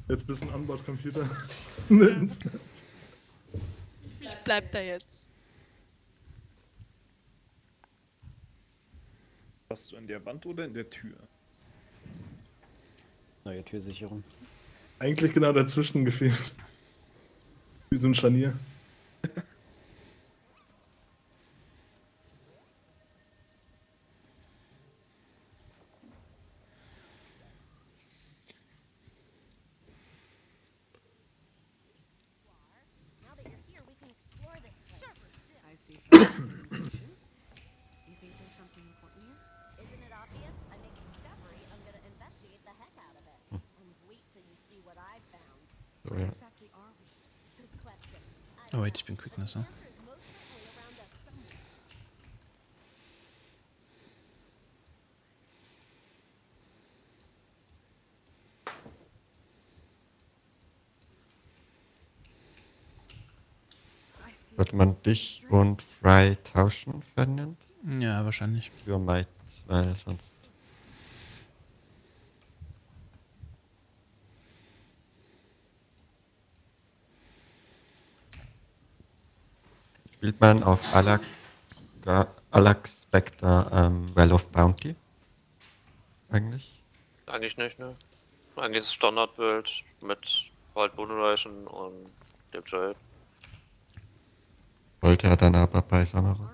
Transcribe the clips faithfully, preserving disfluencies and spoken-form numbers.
Jetzt bist du ein Onboard-Computer. Ja. Ich bleib da jetzt. Warst du in der Wand oder in der Tür? Neue Türsicherung. Eigentlich genau dazwischen gefehlt. Wie so ein Scharnier. So, ja. Oh wait, ich bin Quicknesser. Sollte man dich und Fry tauschen, Ferdinand? Ja, wahrscheinlich. Für Might, weil sonst... Spielt man auf Alak, Alak Spectre ähm, Well of Bounty? Eigentlich? Eigentlich nicht, ne? Eigentlich ist es Standardbild mit Wild Moonration und dem Jade. Wollte er dann aber bei Samara.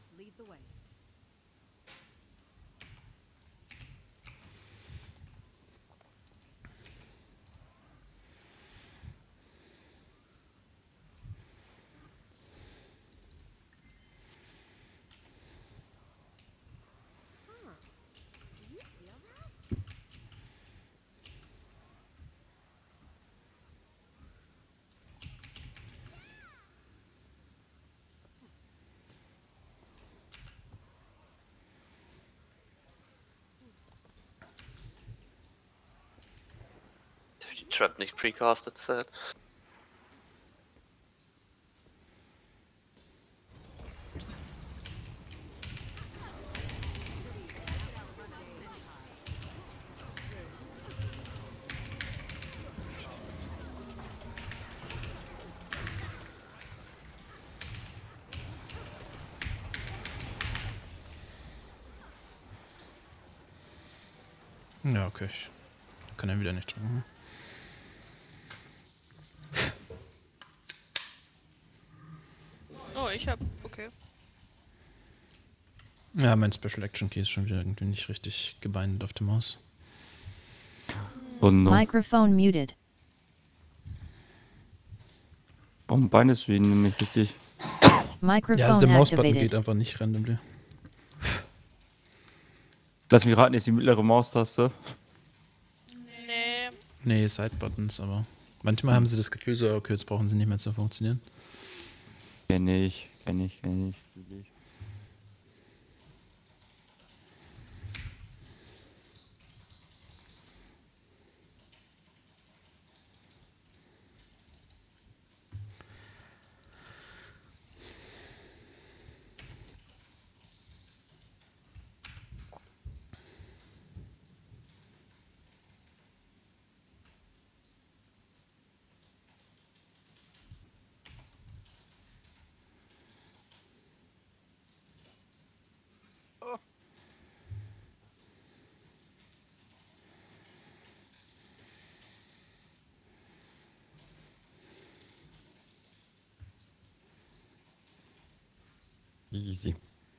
Die Trap nicht precasted set. Ja, okay. Ich kann ja wieder nicht drücken. Oh, ich hab. Okay. Ja, mein Special Action Key ist schon wieder irgendwie nicht richtig gebindet auf der Maus. Oh no. Microphone muted. Warum beinest du ihn nämlich richtig? Microphone Ja, also der Mausbutton activated. geht einfach nicht randomly. Lass mich raten, ist die mittlere Maustaste. Nee. Nee, Side-Buttons, aber manchmal haben sie das Gefühl so, okay, jetzt brauchen sie nicht mehr zu funktionieren. Kenn ich, kenn ich, kenn ich, fühl ich. Easy.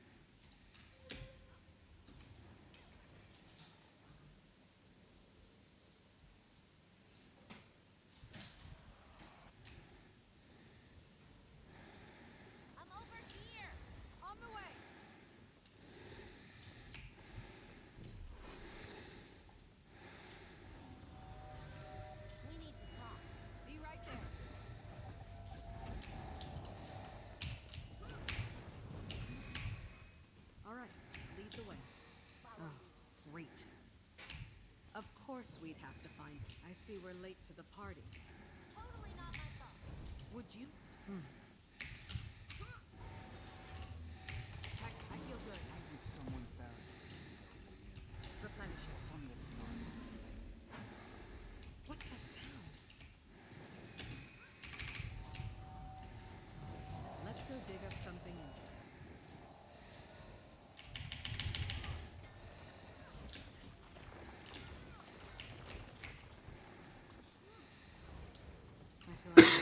Of course we'd have to find. I see we're late to the party. Totally not my fault. Would you? Hmm. Heck, I feel good. I need someone better. Replenish it. It's on the other side. What's that sound?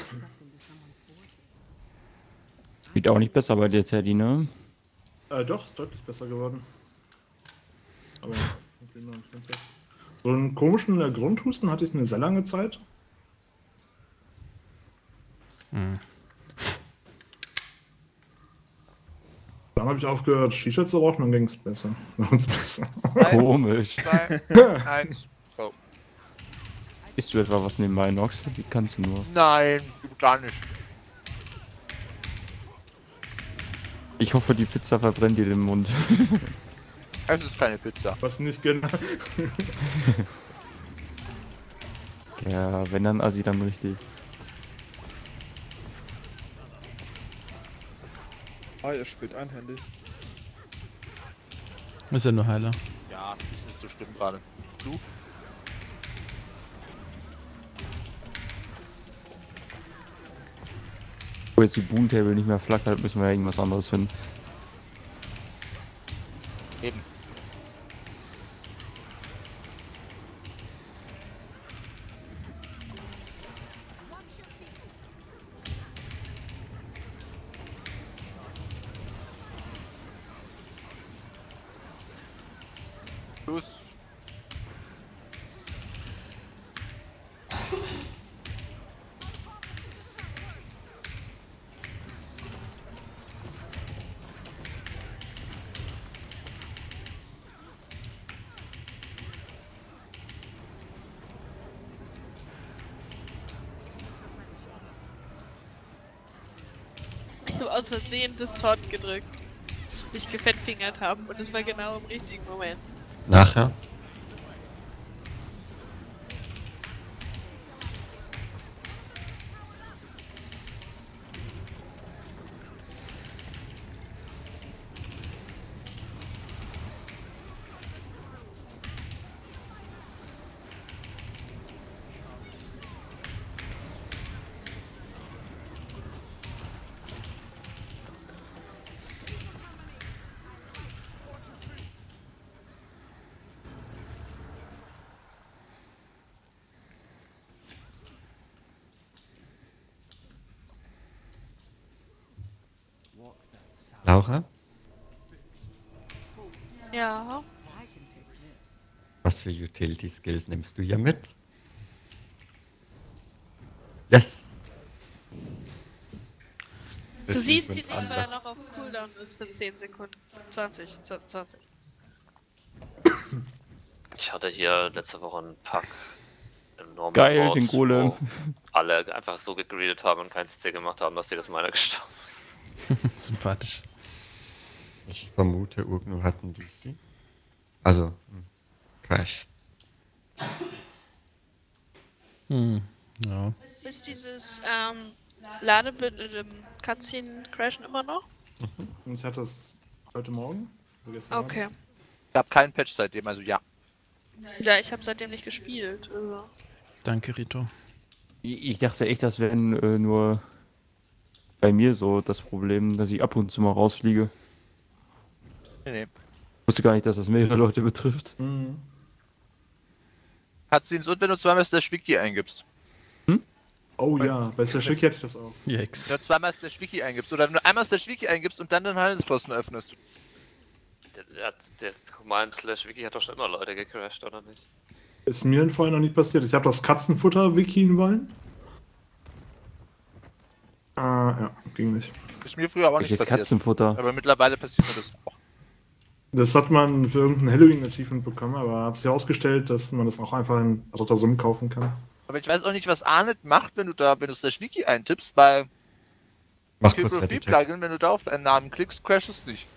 Step into someone's board game. Sieht auch nicht besser bei dir, Teddy, ne? Äh, doch, ist deutlich besser geworden. Aber okay, noch nicht ganz weg. So einen komischen äh, Grundhusten hatte ich eine sehr lange Zeit. Hm. Dann habe ich aufgehört, Shisha zu rauchen, dann ging es besser. Dann ging's besser. Komisch. zwei, eins, go. Isst du etwa was nebenbei, Nox? Wie kannst du nur? Nein, gar nicht. Ich hoffe, die Pizza verbrennt dir den Mund. Es ist keine Pizza. Was nicht genau. Ja, wenn dann Assi, dann richtig. Ah, er spielt einhändig. Ist ja nur Heiler. Ja, ist nicht so schlimm gerade. Du? Wo jetzt die Boon Table nicht mehr flackert, müssen wir ja irgendwas anderes finden. Eben. Los. Ich habe aus Versehen Distort gedrückt. Dich gefettfingert haben und es war genau im richtigen Moment. Nachher? Laura? Ja. Was für Utility Skills nimmst du hier mit? Yes! Du siehst ihn nicht, weil er noch auf Cooldown ist für zehn Sekunden. zwanzig, zwanzig. Ich hatte hier letzte Woche einen Pack im Normal Geil, Board, den Golem. wo alle einfach so gegreedet haben und kein C C gemacht haben, dass jedes Meiner gestorben ist. Sympathisch. Ich vermute, Urgno hat einen D C. Also, hm, Crash. Hm. Ja. Ist dieses ähm, Ladebild mit dem Cutscene crashen immer noch? Und ich hatte es heute Morgen. oder gestern Abend. Okay. Ich habe keinen Patch seitdem, also ja. Ja, ich habe seitdem nicht gespielt. Also. Danke, Rito. Ich ich dachte echt, das wäre äh, nur bei mir so das Problem, dass ich ab und zu mal rausfliege. Nee, nee. Ich wusste gar nicht, dass das mehrere Leute betrifft. Mhm. Cutscenes und wenn du zweimal Slash Wiki eingibst. Oh ja, bei Slashwiki hatte ich das auch. Yikes. Wenn du zweimal Slash Wiki eingibst oder wenn du einmal Slash Wiki eingibst und dann den Handelsposten öffnest. Der, der, der Command Slash Wiki hat doch schon immer Leute gecrashed, oder nicht? Ist mir vorher noch nicht passiert. Ich habe das Katzenfutter wikien wollen. Ah, ja, ging nicht. Ist mir früher auch nicht Welches passiert. Katzenfutter? Aber mittlerweile passiert mir das auch. Das hat man für irgendein Halloween-Achievement bekommen, aber hat sich herausgestellt, dass man das auch einfach in roter Summe kaufen kann. Aber ich weiß auch nicht, was Arnet macht, wenn du da, wenn du Slash Wiki eintippst, bei Mach Kill kurz Pro Free Edit. Plugin, wenn du da auf deinen Namen klickst, crasht es nicht.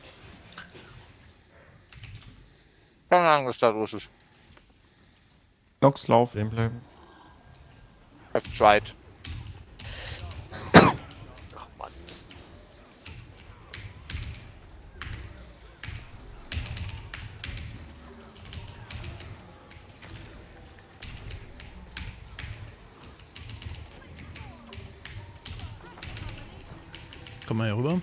Keine Ahnung, was da los ist. Nox, lauf. Stehen bleiben. I've tried. Ach Mann. Komm mal hier rüber.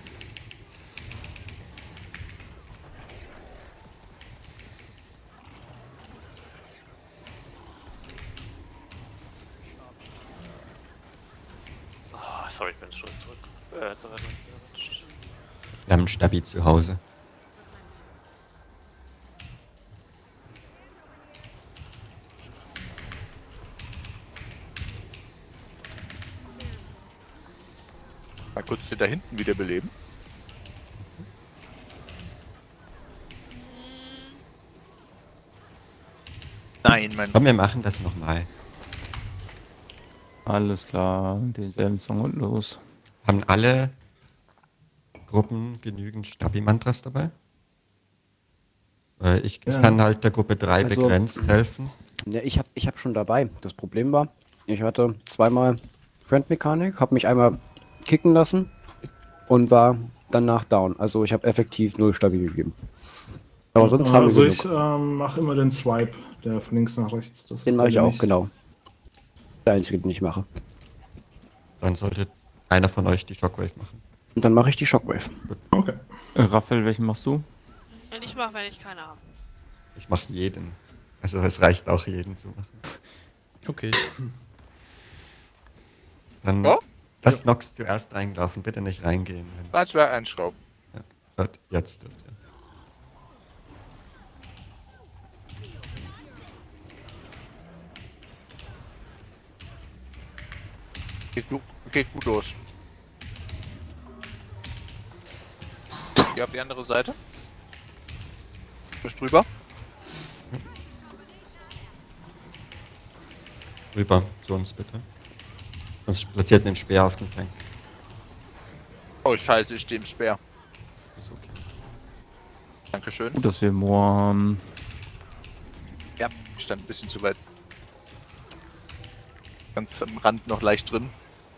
sorry, ich bin schon zurück. Äh, zur Rettung. Wir haben einen Stabi zu Hause. Mal kurz den da hinten wiederbeleben. Nein, mein Komm, wir machen das nochmal. Alles klar, denselben Song und los. Haben alle Gruppen genügend Stabi-Mantras dabei? Äh, ich, ich Ja. kann halt der Gruppe drei Also- begrenzt helfen. Ja, ich habe ich hab schon dabei. Das Problem war, ich hatte zweimal Friend-Mechanik, habe mich einmal kicken lassen und war danach down. Also ich habe effektiv null Stabi gegeben. Aber sonst haben Also wir ich genug. ähm, mache immer den Swipe, der von links nach rechts. Das Den ist mache ich leider auch, nicht- genau. Der einzige, den ich mache. Dann sollte einer von euch die Shockwave machen. Und dann mache ich die Shockwave. Okay. Äh, Raphael, welchen machst du? Und ich mache, wenn ich keine habe. Ich mache jeden. Also es reicht auch jeden zu machen. Okay. Dann Ja? lasst Nox zuerst reinlaufen, bitte nicht reingehen. Wenn, Das wäre ein Schraub. Schaut, jetzt dürft ihr. Geht gut, geht gut los. Geh auf die andere Seite. Bist drüber. Rüber zu uns bitte. Sonst platziert den Speer auf den Tank. Oh scheiße, ich stehe im Speer. Ist okay. Dankeschön. Gut, dass wir Moor haben. Ja, ich stand ein bisschen zu weit. Ganz am Rand noch leicht drin.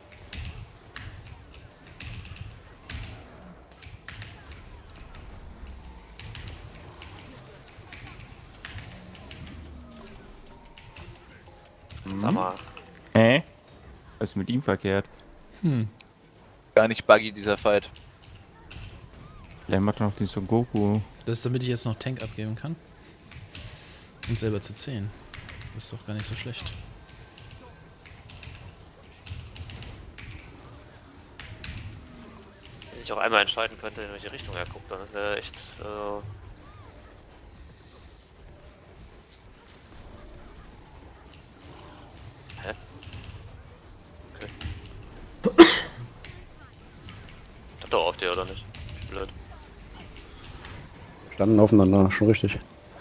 Sag mal, Hä? Was ist mit ihm verkehrt? Hm. Gar nicht buggy, dieser Fight. Der macht noch den Son Goku. Das ist, damit ich jetzt noch Tank abgeben kann. Und selber C zehn. Das ist doch gar nicht so schlecht. wenn ich auch einmal entscheiden könnte, in welche Richtung er guckt, dann ist er echt. Äh, Hä? Okay. Stand doch auf dir, oder nicht? Ich bin blöd. Standen aufeinander, schon richtig.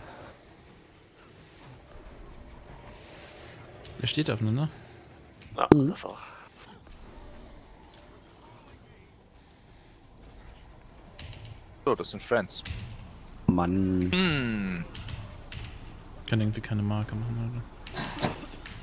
Der steht aufeinander. Ja, das auch. So, das sind Friends. Mann. Hm. Kann irgendwie keine Marke machen, oder?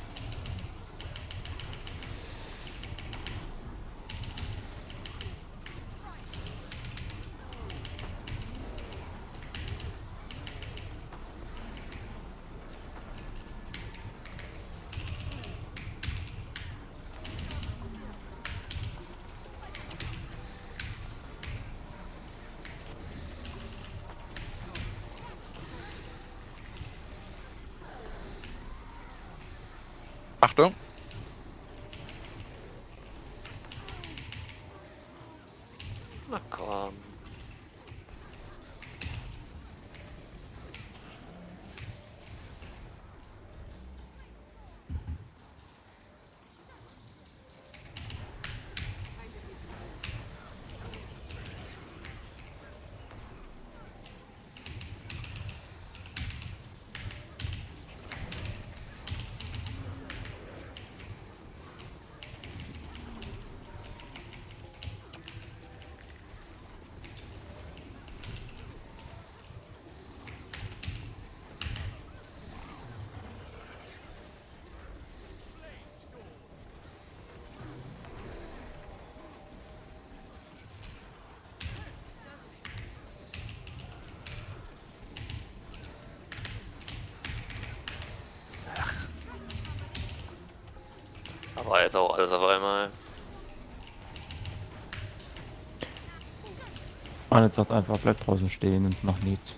Achtung. Na komm. Aber jetzt auch alles auf einmal. Arne sagt einfach, bleib draußen stehen und mach nichts.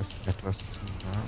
ist etwas zu nah.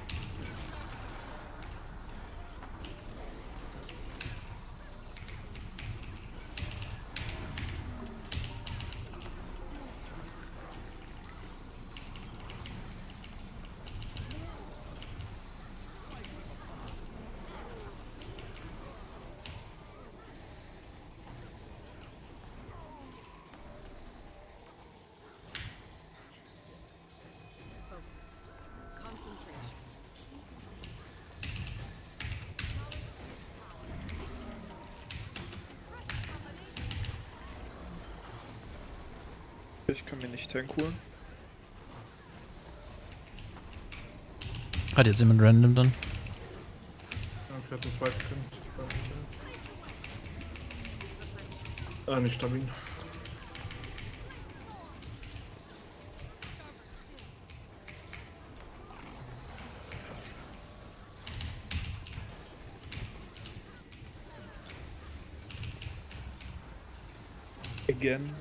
Concentration. Ich kann mir nicht tank holen. Hat jetzt jemand random dann? Ja, ich hätte einen zweiten können. Äh, nicht stabil. Again.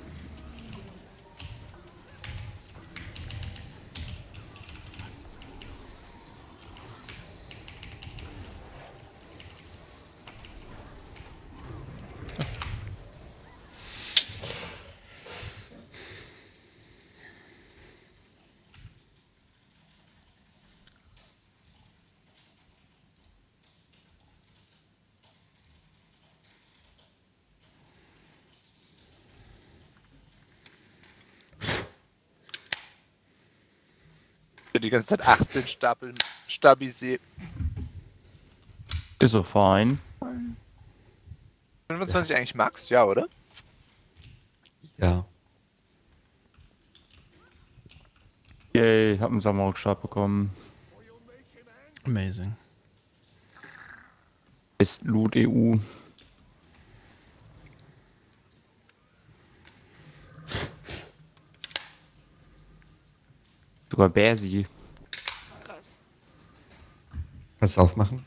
Die ganze Zeit achtzehn Stapeln Stabisi. Ist so fein. fünfundzwanzig eigentlich Max? Ja, oder? Ja. Yay, hab einen Samurai-Stab bekommen. Amazing. Best Loot E U. Sogar Bersi. Krass. Kannst du aufmachen?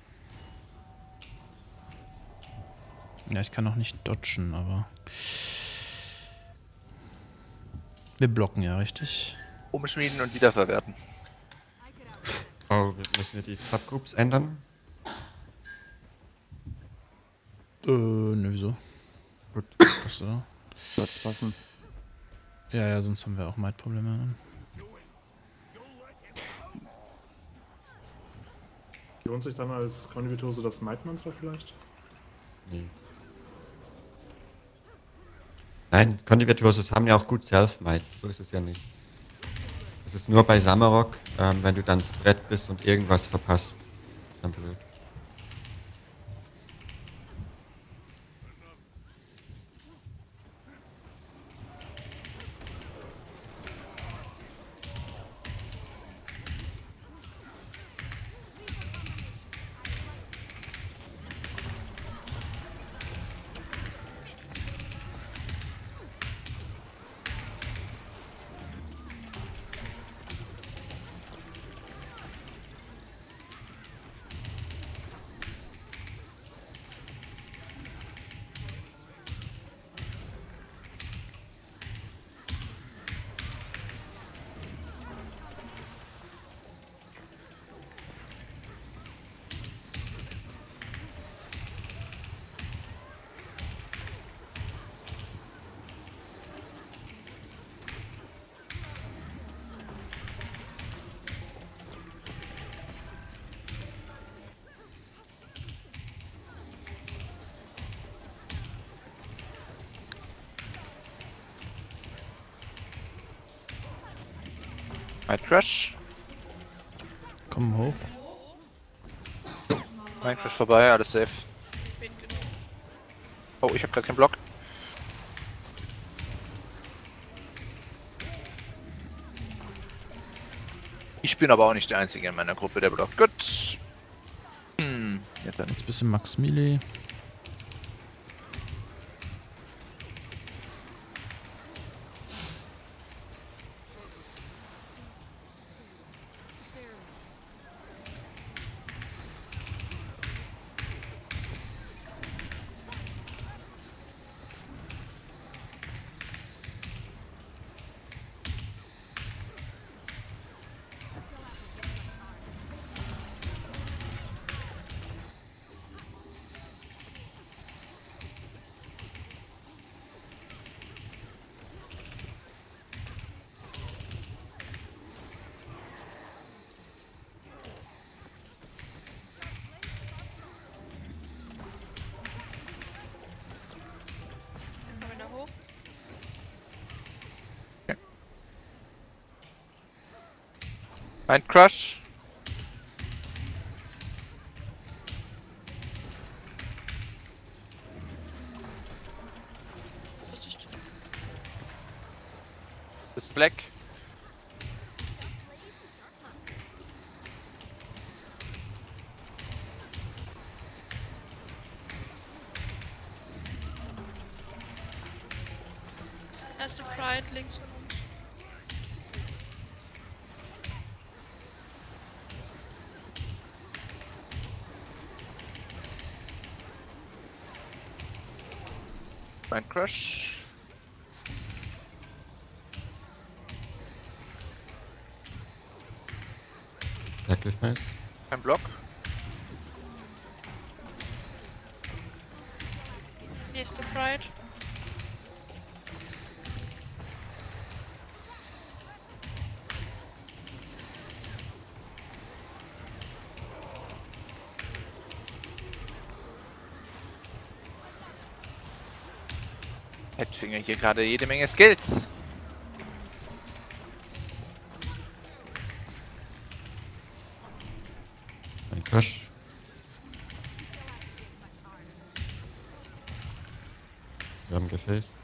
Ja, ich kann auch nicht dodgen, aber... Wir blocken ja, richtig? Umschmieden und wiederverwerten. Oh, wir- müssen wir die Subgroups ändern? Äh, nö, wieso? Gut. Achso. Wird passen. Ja, ja, sonst haben wir auch Might-Probleme. Lohnt sich dann als Konditorse das Might-Mantra vielleicht? Nee. Nein, Condivirtuosos haben ja auch gut Self-Might, so ist es ja nicht. Es ist nur bei Sammarok, ähm, wenn du dann das Brett bist und irgendwas verpasst, ist dann blöd. Mindcrash. Komm hoch. Mindcrash vorbei, alles safe. Bin genug. Oh, ich hab grad keinen Block. Ich bin aber auch nicht der Einzige in meiner Gruppe, der blockt. Gut. Hm, ja dann. Jetzt bisschen Max Melee. Mind Crush. Ist Black. Erste Pride links von uns. Mind Crush. Sacrifice. Kein Block. Nächste Pride. Headfinger hier gerade jede Menge Skills. Ein Crush. Wir haben gefaced.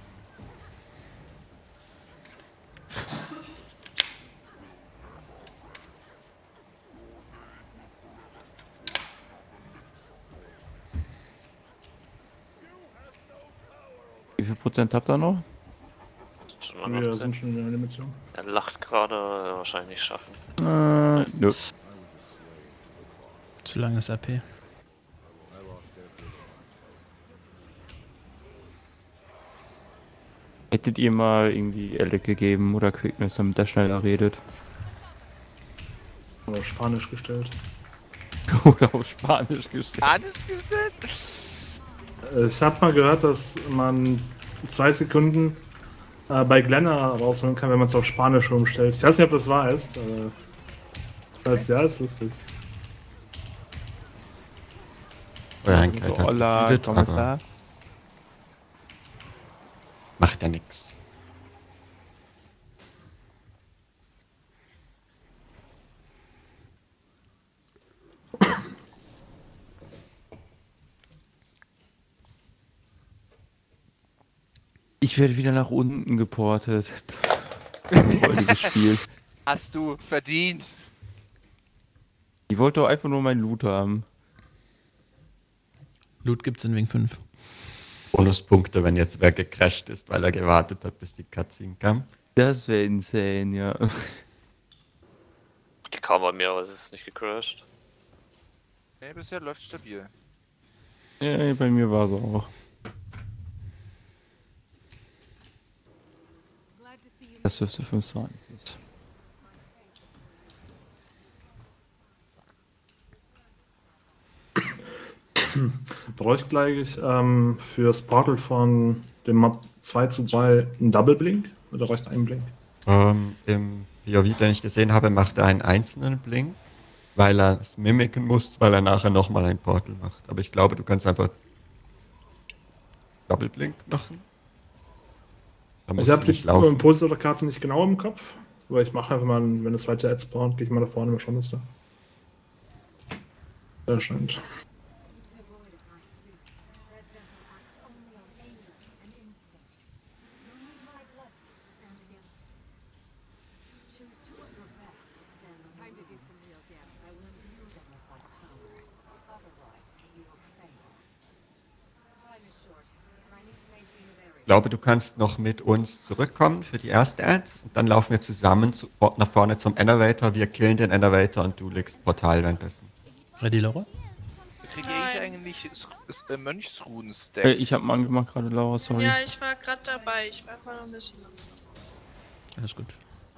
Wie viel Prozent habt ihr noch? Schon Wir noch sind schon in der Animation. Er lacht gerade, äh, wahrscheinlich nicht schaffen. Äh, nö. Zu langes A P. Hättet ihr mal irgendwie Alec gegeben oder Quickness, damit der schneller redet? Oder Spanisch gestellt. Oder auf Spanisch gestellt. Alles gestellt? Ich habe mal gehört, dass man zwei Sekunden äh, bei Glenna rausholen kann, wenn man es auf Spanisch umstellt. Ich weiß nicht, ob das wahr ist. Äh, falls ja, ist lustig. Euer Einkeit hat Hola, gefeedet, ¿cómo aber está? macht ja nix. Ich werde wieder nach unten geportet. Heutiges Spiel. Hast du verdient. Ich wollte doch einfach nur meinen Loot haben. Loot gibt's in Wing fünf. Bonuspunkte, wenn jetzt wer gecrashed ist, weil er gewartet hat, bis die Cutscene kam. Das wäre insane, ja. Die kam bei mir, aber es ist nicht gecrashed. Nee, bisher läuft stabil. Ja, bei mir war es auch. Glad to see you. Das dürfte fünf sein. Bräuchte gleich ähm, fürs Portal von dem Map zwei zu drei einen Double Blink? Oder reicht ein Blink? Ähm, Im P O V, den ich gesehen habe, macht er einen einzelnen Blink, weil er es mimiken muss, weil er nachher nochmal ein Portal macht. Aber ich glaube, du kannst einfach Double Blink machen. Da musst Ich habe du die nicht laufen. Impulse oder Karte nicht genau im Kopf, aber ich mache einfach mal, wenn das weiter Ad spawnt, gehe ich mal da vorne, schon ist da. Sehr schön. Devoid of my sleeps. That vessel acts only on anger and instinct. You need my blessing to stand against it. Choose two of your best to stand on. Time to do some real damage. I will imbue them with my power. Otherwise, you will fail. Time is short, and I need to maintain a barrier. Ich glaube, du kannst noch mit uns zurückkommen für die erste Ad und dann laufen wir zusammen zu, vor- nach vorne zum Elevator. Wir killen den Elevator und du legst Portal währenddessen. Ready, Laura? Kriege Nein. ich eigentlich S- S- äh, Mönchsruden-Stacks? Äh, ich habe mal angemacht gerade, Laura, sorry. Ja, ich war gerade dabei. Ich war einfach noch ein bisschen lang. Alles gut.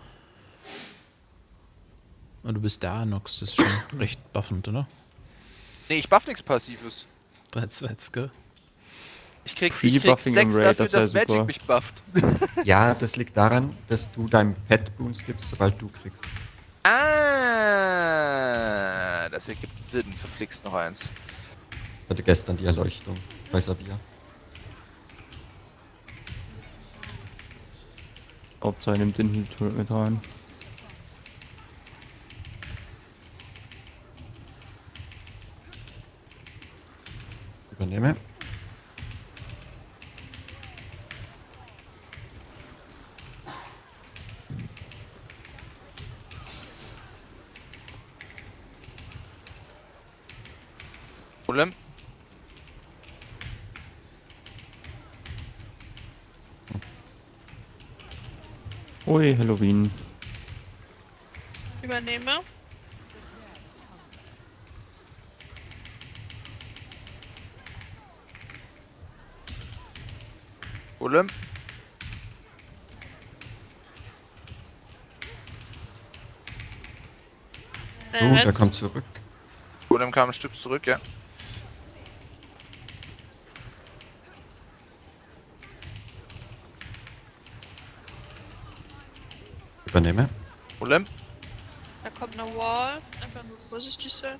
Und du bist da, Nox. Das ist schon recht buffend, oder? Nee, ich buff nichts Passives. drei zwei, gell? Ich krieg, Free ich krieg Buffing im Stacks Raid, dafür, das wär dass Magic super. mich bufft. Ja, das liegt daran, dass du deinem Pet Boons gibst, sobald du kriegst. Ah, das ergibt Sinn. Verflixt noch eins. Ich hatte gestern die Erleuchtung bei Savia. Hauptsache nimmt den Heal mit rein. übernehme. Golem. Ui, Halloween. Übernehme. Golem. Oh, Äh, der Reds. kommt zurück. Golem kam ein Stück zurück, ja. Übernehme. Golem. Da kommt eine Wall. Einfach nur vorsichtig sein.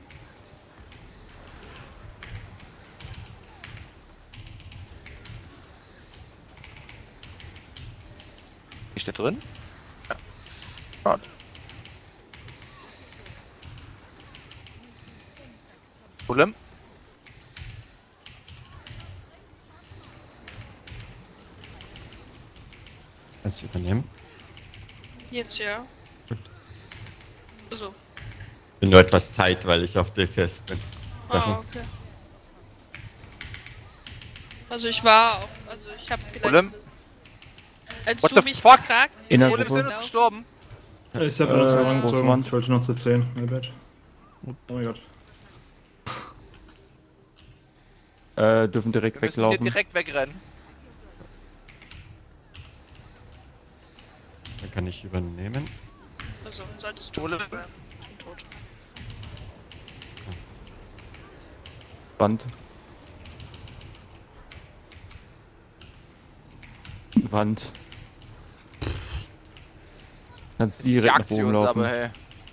Ist der drin? Ja. Schade. Golem. Das übernehmen. Jetzt ja. Gut. So. Bin nur etwas tight, weil ich auf D P S bin. Ah, okay. Also ich war auch, also ich habe vielleicht... Golem. Als What du the mich fuck? gefragt... In der Golem ist Gruppe. uns gestorben. Ich hab Äh, mir das große angezogen. Wand. Ich wollte noch zu zehn. My bad. Oh mein Gott. Äh, dürfen direkt Wir müssen hier weglaufen. direkt wegrennen. Dann kann ich übernehmen. Also, solltest du... Golem. Ich bin tot. Wand. Wand. Kannst direkt nach Jagt sie oben uns laufen. aber, hey.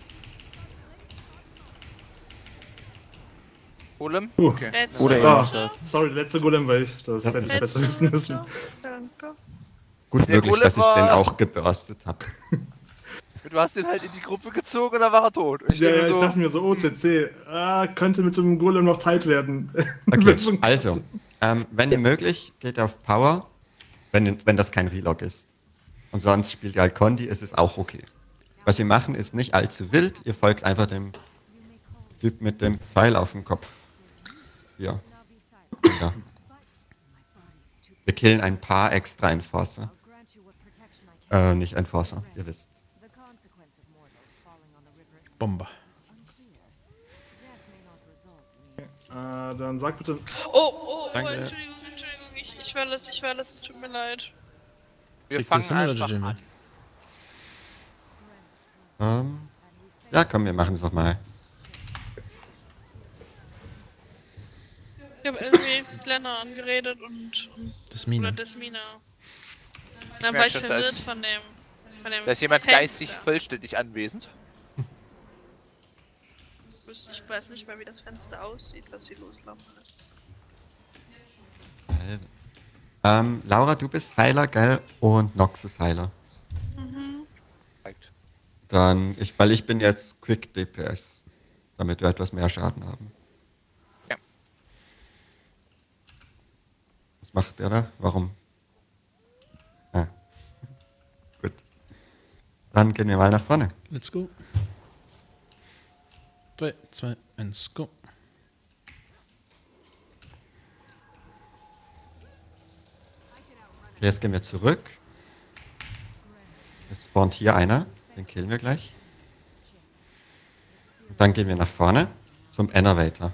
Golem? Uh. Okay. Reds. Oder Ah, ihr macht das. sorry, der letzte Golem, weil ich das Ja. hätte ich Reds. besser wissen müssen. Danke. Gut Der möglich, Golem dass ich den war- auch geburstet habe. Du hast ihn halt in die Gruppe gezogen und dann war er tot. Und ich Ja, denke ja, ich so, dachte mir so, O C C, ah, könnte mit dem Golem noch tight werden. Okay, Wird schon- also, ähm, wenn ihr möglich, geht auf Power, wenn, wenn das kein Relog ist. Und sonst spielt ihr halt Condi, ist es auch okay. Was wir machen, ist nicht allzu wild, ihr folgt einfach dem Typ mit dem Pfeil auf dem Kopf. Ja. Ja. Wir killen ein paar extra Enforcer. Äh, nicht Enforcer, ihr wisst. Bomber. Äh, dann sag bitte. Oh, oh, oh, Danke. Entschuldigung, Entschuldigung. Ich, ich war das, ich war das, es tut mir leid. wir Kriegt fangen das hin oder einfach Jimmy? an. Ähm, ja, komm, wir machen es doch mal. Ich habe irgendwie Glenna angeredet und, und Das oder Mine. Desmina. Dann merk war ich schon, da verwirrt ist- von dem, von dem Da ist jemand Fenster. geistig vollständig anwesend. Ich weiß nicht mal, wie das Fenster aussieht, was sie loslaufen lässt. Also. Ähm, Laura, du bist Heiler, gell? Und Nox ist Heiler. Zeigt. Dann, ich, weil ich bin jetzt Quick D P S, damit wir etwas mehr Schaden haben. Ja. Was macht der da? Warum? Ah. Gut. Dann gehen wir mal nach vorne. Let's go. drei, zwei, eins, go. Okay, jetzt gehen wir zurück. Jetzt spawnt hier einer. Den killen wir gleich. Und dann gehen wir nach vorne zum Enervator.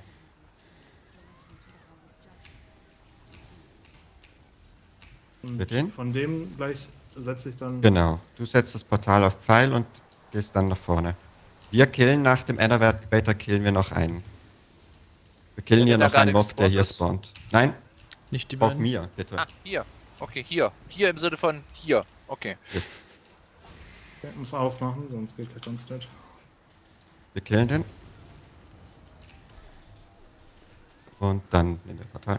Und Wir gehen? von dem gleich setze ich dann. Genau. Du setzt das Portal auf Pfeil und gehst dann nach vorne. Wir killen nach dem Enervator, killen wir noch einen. Wir killen hier Der noch gar einen nicht Mob, der hier gespawnt spawnt. Nein, Nicht die auf beiden. mir, bitte. Ah, hier. Okay, hier. Hier im Sinne von hier. Okay. Yes. Ich muss aufmachen, sonst geht der ganz nicht. Wir killen den. Und dann nehmen wir Portal.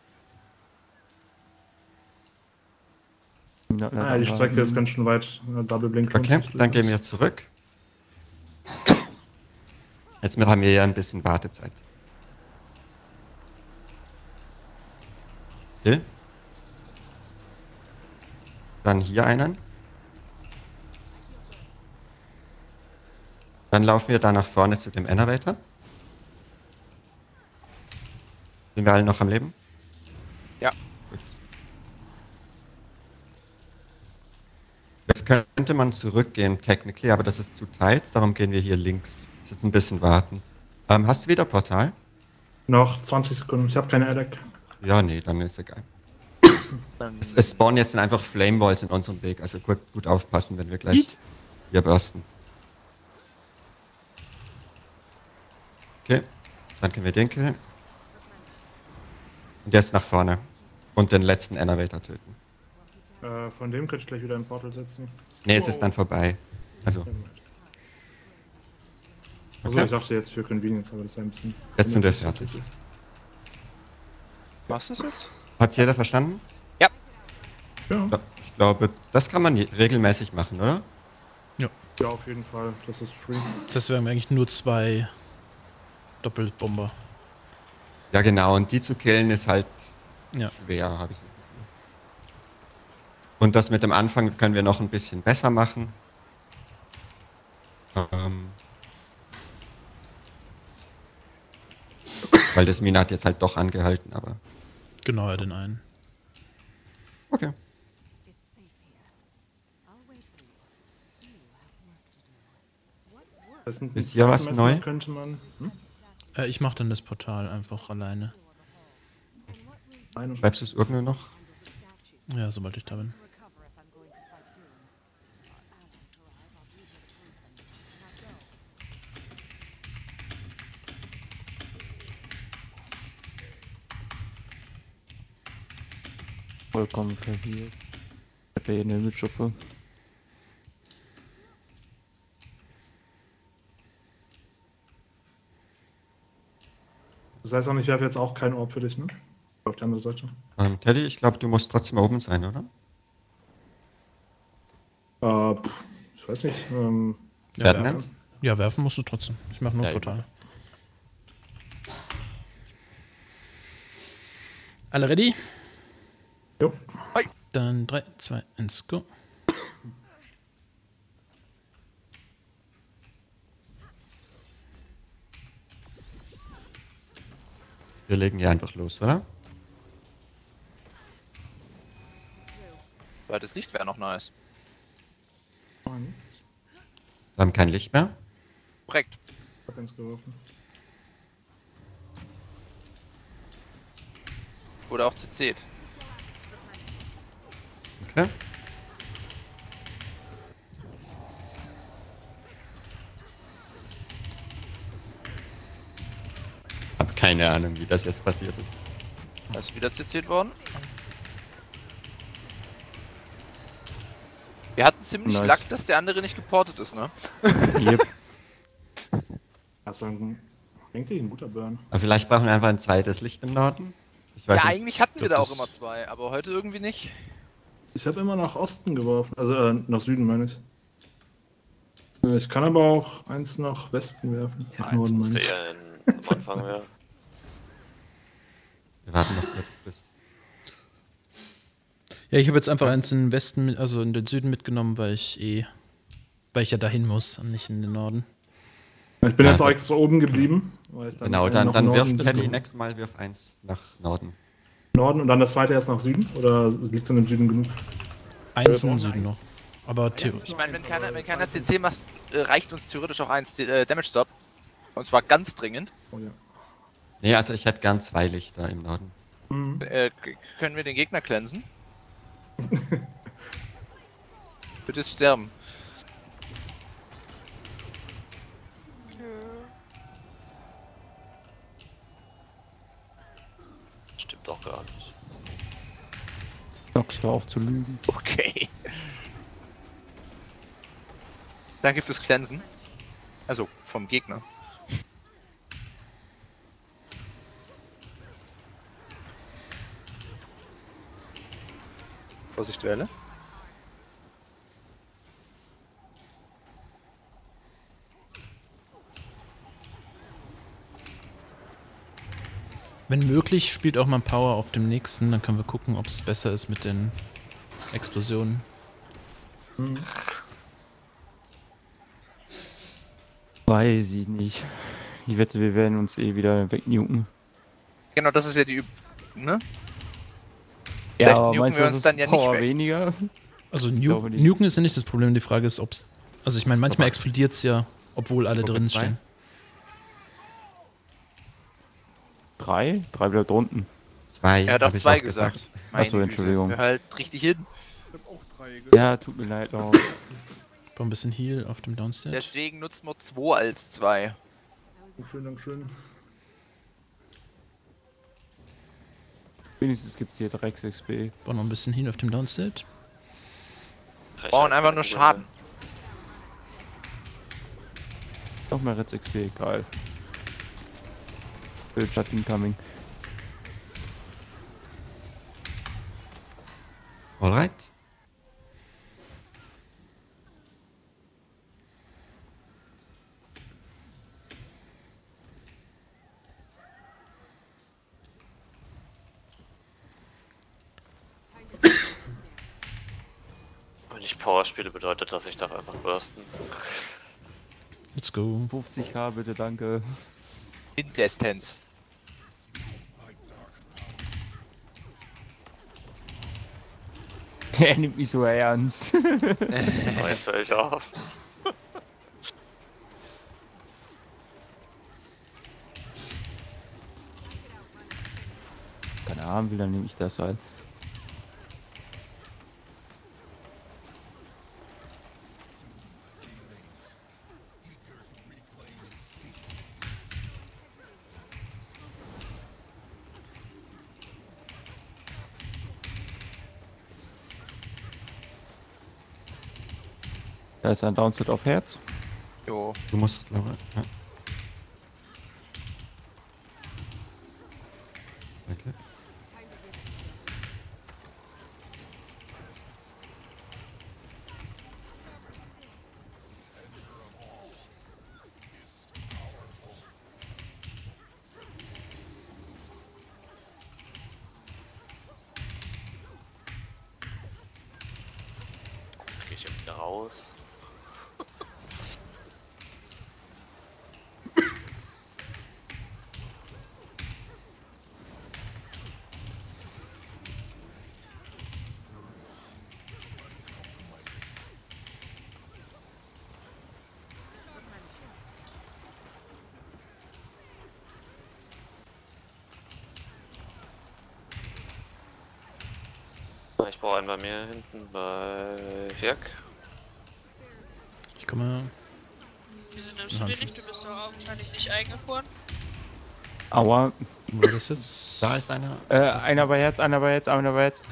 Na, na, Ah, ja, die na, Strecke ist na. ganz schön weit. Äh, Double Blink. lohnt Okay, sich dann gehen wir zurück. Jetzt haben wir ja ein bisschen Wartezeit. Okay. Dann hier einen. Dann laufen wir da nach vorne zu dem Enervator. Sind wir alle noch am Leben? Ja. Gut. Jetzt könnte man zurückgehen, technically, aber das ist zu tight, darum gehen wir hier links. Jetzt ein bisschen warten. Ähm, hast du wieder Portal? Noch zwanzig Sekunden. Ich habe keine Attack. Ja, nee, dann ist egal. Dann Es, es spawnen jetzt einfach Flame Walls in unserem Weg, also gut, gut aufpassen, wenn wir gleich Yeet. hier bursten. Okay, dann können wir den killen. Und jetzt nach vorne. Und den letzten Enervator töten. Äh, von dem könnte ich gleich wieder ein Portal setzen. Nee, es ist dann vorbei. Also, Also Okay. ich dachte jetzt für Convenience, aber das ist ein bisschen... Jetzt sind wir fertig. machst du es jetzt? Hat jeder verstanden? Ja. Ja, ich glaube, das kann man je- regelmäßig machen, oder? Ja, auf jeden Fall. Das ist free. Das wären eigentlich nur zwei Doppelbomber. Ja, genau. Und die zu killen ist halt Ja. schwer, habe ich das Gefühl. Und das mit dem Anfang können wir noch ein bisschen besser machen. Ähm, weil das Mina hat jetzt halt doch angehalten, aber Genau, ja, den einen. okay. Das mit Ist hier was Messer neu? Könnte man... Hm? Äh, ich mach dann das Portal einfach alleine. Ein und Schreibst du es irgendwo noch? Ja, sobald ich da bin. Vollkommen verwirrt. Ich hab ja hier eine Himmelsschuppe. Das heißt auch, ich werfe jetzt auch kein Orb für dich, ne? Auf die andere Seite. Ähm, Teddy, ich glaube, du musst trotzdem oben sein, oder? Äh, pff, ich weiß nicht. Ähm, Ja, Ferdinand? werfen. Ja, werfen musst du trotzdem. Ich mach nur Ja, Portal. Alle ready? jo. Dann drei, zwei, eins, go. Wir legen hier einfach los, oder? Weil das Licht wäre noch nice. Wir haben kein Licht mehr. Korrekt. Ich hab eins geworfen. Oder auch C C. Okay. Hab keine Ahnung, wie das jetzt passiert ist. Da ist wieder C C worden. Wir hatten ziemlich Nice. Lack, dass der andere nicht geportet ist, ne? Yep. Das war ein, eigentlich ein guter Burn. Aber vielleicht brauchen wir einfach ein zweites Licht im Norden. Ich weiß Ja, nicht. eigentlich hatten wir glaub, da auch das- immer zwei, aber heute irgendwie nicht. Ich habe immer nach Osten geworfen. Also äh, nach Süden meine ich. Äh, Ich kann aber auch eins nach Westen werfen. Nach Eins Norden, musste meine ich. eher in, am Anfang werden. Wir warten noch kurz bis. Ja, ich habe jetzt einfach eins in den Westen, mit, also in den Süden mitgenommen, weil ich eh, weil ich ja dahin muss und nicht in den Norden. Ich bin Ja, jetzt auch da- extra oben geblieben. Weil ich dann Genau, äh, dann, noch dann wirft Norden, Teddy bis- nächstes Mal wirf eins nach Norden. Norden und dann das zweite erst nach Süden? Oder liegt dann im Süden genug? Eins Äh, im Süden noch. Aber theoretisch. Ich meine, wenn keiner, wenn keiner C C macht, äh, reicht uns theoretisch auch eins äh, Damage Stop. Und zwar ganz dringend. Oh ja. Nee, also ich hätte gern zwei Lichter im Norden. Mhm. Äh, k- können wir den Gegner cleansen? Bitte sterben. Stimmt doch gar nicht. Docs, hör auf zu lügen. Okay. Danke fürs Cleansen. Also, vom Gegner. Vorsicht, Welle. Wenn möglich, spielt auch mal Power auf dem nächsten, dann können wir gucken, ob es besser ist mit den Explosionen. Hm. Weiß ich nicht. Ich wette, wir werden uns eh wieder wegnuken. Genau, das ist ja die Üb... ne? Ja, Vielleicht aber nuken meinst du, wir das uns ist dann ja nicht Power weg. weniger? Also Ich nu glaube nicht. Nuken ist ja nicht das Problem, die Frage ist, ob es... Also ich meine, manchmal explodiert es ja, obwohl alle Gruppe drin zwei? stehen. Drei? Drei bleibt unten. Zwei, Er hat auch hab ich zwei auch gesagt. Ach so, Entschuldigung. Hör halt richtig hin. Ich hab auch drei gehört. Ja, tut mir leid. Oh. Ich brauche ein bisschen Heal auf dem Downstage. Deswegen nutzt man zwei als zwei. Dankeschön, Dankeschön. Wenigstens gibt's hier Drecks X P. Brauche noch ein bisschen Heal auf dem Downstage. Brauchen einfach nur Schaden. Noch mehr Reds X P, geil. Bildschat incoming. Alright. Wenn ich Power spiele, bedeutet das, ich darf einfach bursten. Let's go. fünfzig K bitte, danke. Mindestens. Er nimmt mich so ernst. So, jetzt höre ich auf. Keine Ahnung, wie dann nehme ich das halt. Da ist ein Downset auf Herz. Jo. Du musst, Laura. Ja. Okay. Gehe ich jetzt wieder raus? Ich brauche einen bei mir hinten bei Wirk. Ich komme. Wieso nimmst du den nicht? Du bist doch augenscheinlich nicht eingefroren. Aua. Wo war das jetzt? Da ist einer. Äh, einer bei Herz, einer bei Herz, einer bei Herz.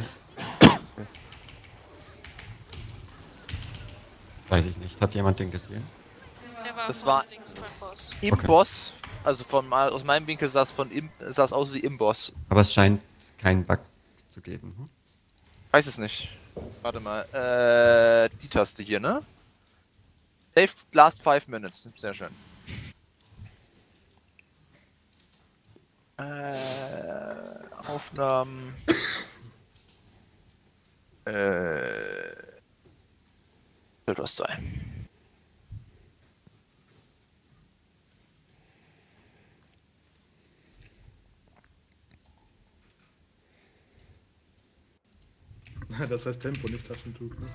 Weiß ich nicht. Hat jemand den gesehen? Der war Das vorne war- links beim Boss. Im Okay. Boss, also von mal aus meinem Winkel sah es von im, sah es aus wie im Boss. Aber es scheint keinen Bug zu geben. Hm? Weiß es nicht. Warte mal. Äh, die Taste hier, ne? Save last five minutes. Sehr schön. Äh, Aufnahmen. äh. Wird was sein. Das heißt Tempo, nicht Taschentuch. Ne?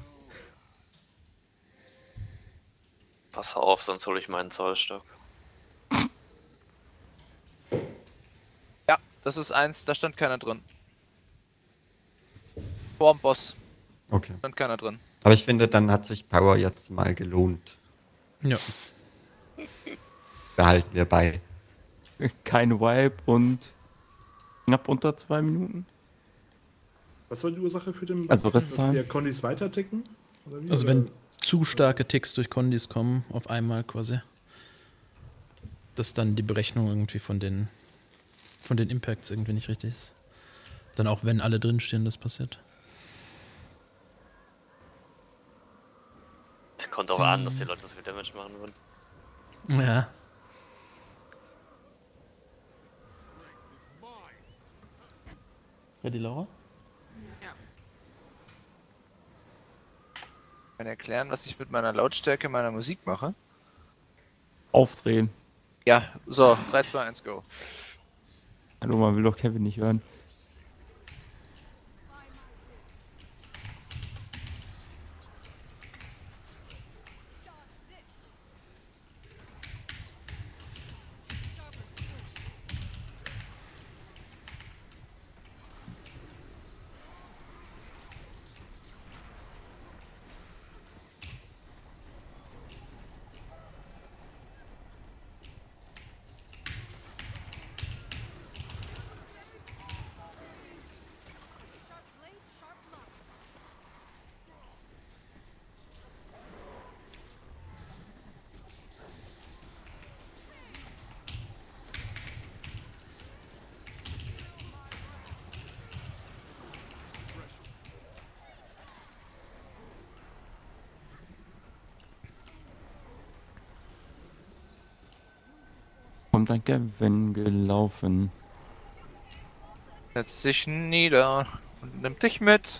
Pass auf, sonst hole ich meinen Zollstock. Ja, das ist eins, da stand keiner drin. Vorm Boss Okay. stand keiner drin. Aber ich finde, dann hat sich Power jetzt mal gelohnt. Ja. Behalten wir bei. Kein Vibe und knapp unter zwei Minuten. Was war die Ursache für den Bug? Also Dass Restzahlen? die Kondis weiter ticken? Oder wie? Also Oder- wenn zu starke Ticks durch Kondis kommen, auf einmal quasi, dass dann die Berechnung irgendwie von den von den Impacts irgendwie nicht richtig ist. Dann auch wenn alle drinstehen, das passiert. Kommt auch an, dass die Leute so viel Damage machen würden. Ja. Ready, Laura? Kann ich erklären, was ich mit meiner Lautstärke meiner Musik mache? Aufdrehen. Ja, so, drei, zwei, eins, go. Hallo, man will doch Kevin nicht hören. Kommt ein Kevin gelaufen. Setz dich nieder und nimm dich mit.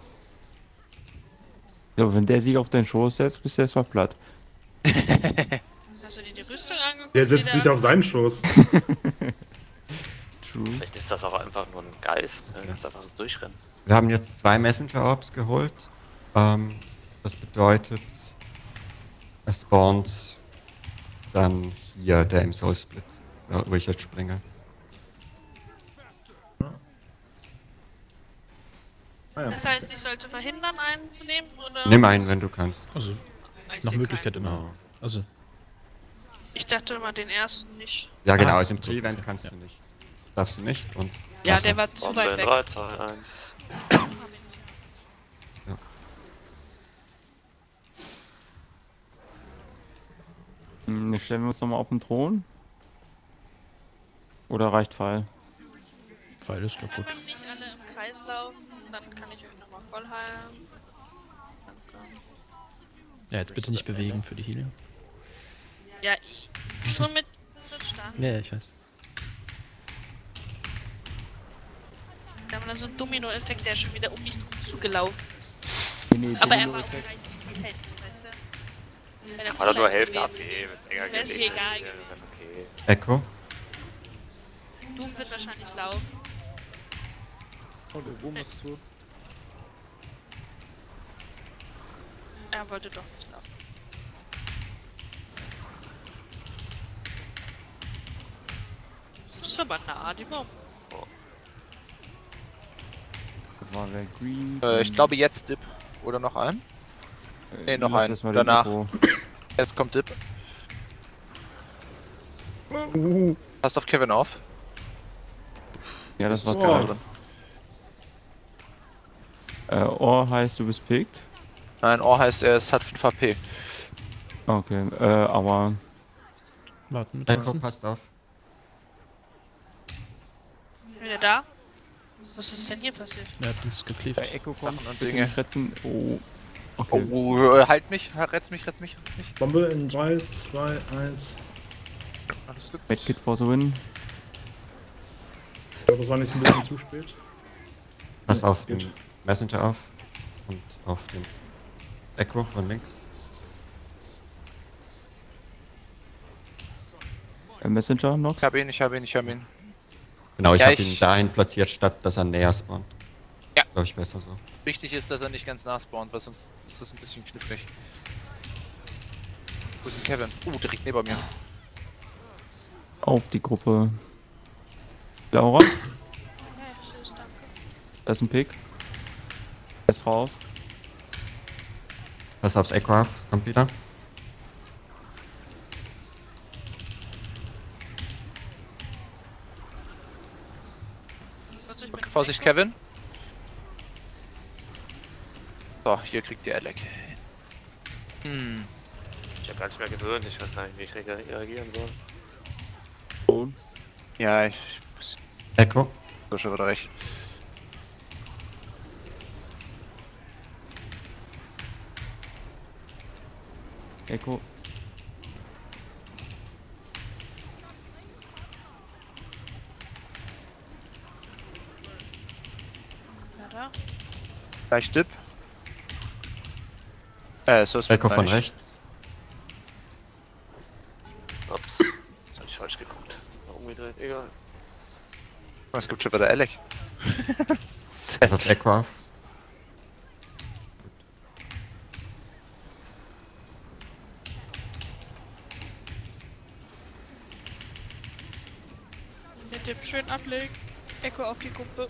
So, wenn der sich auf deinen Schoß setzt, bist du erstmal platt. Hast du dir die Rüstung angeguckt? Der setzt die sich da- auf seinen Schoß. True. Vielleicht ist das auch einfach nur ein Geist. Du kannst einfach so durchrennen. Wir haben jetzt zwei Messenger Orbs geholt. Ähm, das bedeutet, es spawnt dann hier der im Soul Split, ja, wo ich jetzt springe. Ah, ja. Das heißt, ich sollte verhindern, einen zu nehmen? Oder? Nimm einen, wenn du kannst. Also, Ich nach seh Möglichkeit keinen. immer. Also, Ich dachte immer den ersten nicht. Ja genau, Ah, also im so. Pre-Event kannst du nicht. Darfst du nicht und... Ja, Wasser. der war zu Bombe weit in weg. drei, zwei, eins. Hm, stellen wir uns nochmal auf den Thron? Oder reicht Pfeil? Pfeil ist kaputt. Wenn nicht alle im Kreis laufen, dann kann ich euch nochmal voll heilen. Danke. Ja, jetzt bitte nicht bewegen für die Healer. Ja, ich- schon mit mit Stand. Ja, ich weiß. Da haben wir so einen Domino-Effekt, der schon wieder um mich drum zugelaufen ist. Nee, nee, Aber er war auf Domino-Effekt. dreißig Prozent, weißt du? Wenn er War doch nur voll Hälfte A gewesen P, wenn's enger Wär's gelegen mir egal hätte, gewesen. wär's okay. Echo. Doom wird wahrscheinlich laufen. Und wo musst du? Er wollte doch nicht laufen. Das ist aber nah, die Bombe. War der Green? Äh, ich glaube jetzt Dip. Oder noch ein? Nee, noch lass ein. erst mal den Danach. Echo. Jetzt kommt Dip. Passt auf Kevin auf. Ja, das war So. geil. Äh, Ohr heißt, du bist picked. Nein, Ohr heißt, er ist, hat fünf H P. Okay, äh, aber Warten mit Echo, Tanzen. passt auf. Wieder da? Was ist denn hier passiert? Er hat uns gekleeft. bei Echo kommt Sachen und bitte Dinge. nicht schätzen. Oh. Okay. Oh, äh, halt mich, retz mich, retz mich, retz mich. Bombe in drei, zwei, eins. Alles gut. Medkit for the win. Ich glaube, das war nicht ein bisschen zu spät. Pass auf Geht. den Messenger auf. Und auf den Echo von links. Äh, Messenger, Nox. Ich hab ihn, ich hab ihn, ich hab ihn. Genau, ich Ja, habe ich- ihn dahin platziert, statt dass er näher spawnt. Ja. Glaube ich besser so. Wichtig ist, dass er nicht ganz nah spawnt, weil sonst ist das ein bisschen knifflig. Wo ist denn Kevin? Uh, direkt neben mir. Auf die Gruppe. Laura, Ja, tschüss, danke. das ist ein Pick. Er ist raus. Pass aufs Echo auf, es kommt wieder. Vorsicht mit Okay, dem Vorsicht, Echo. Kevin. So, hier kriegt ihr Alec. Hm. Ich hab gar nicht mehr gewöhnt, ich weiß gar nicht, wie ich re- reagieren soll. Und Ja, ich. Echo. Du hast schon wieder recht. Echo. Ja. Gleich Dip. Äh, so ist Echo von eigentlich. rechts. Ups. Das hab ich falsch geguckt. War umgedreht, egal. Oh, es gibt schon wieder Alec. Jetzt hat Echo auf. Den Tipp schön ablegen. Echo auf die Kuppe.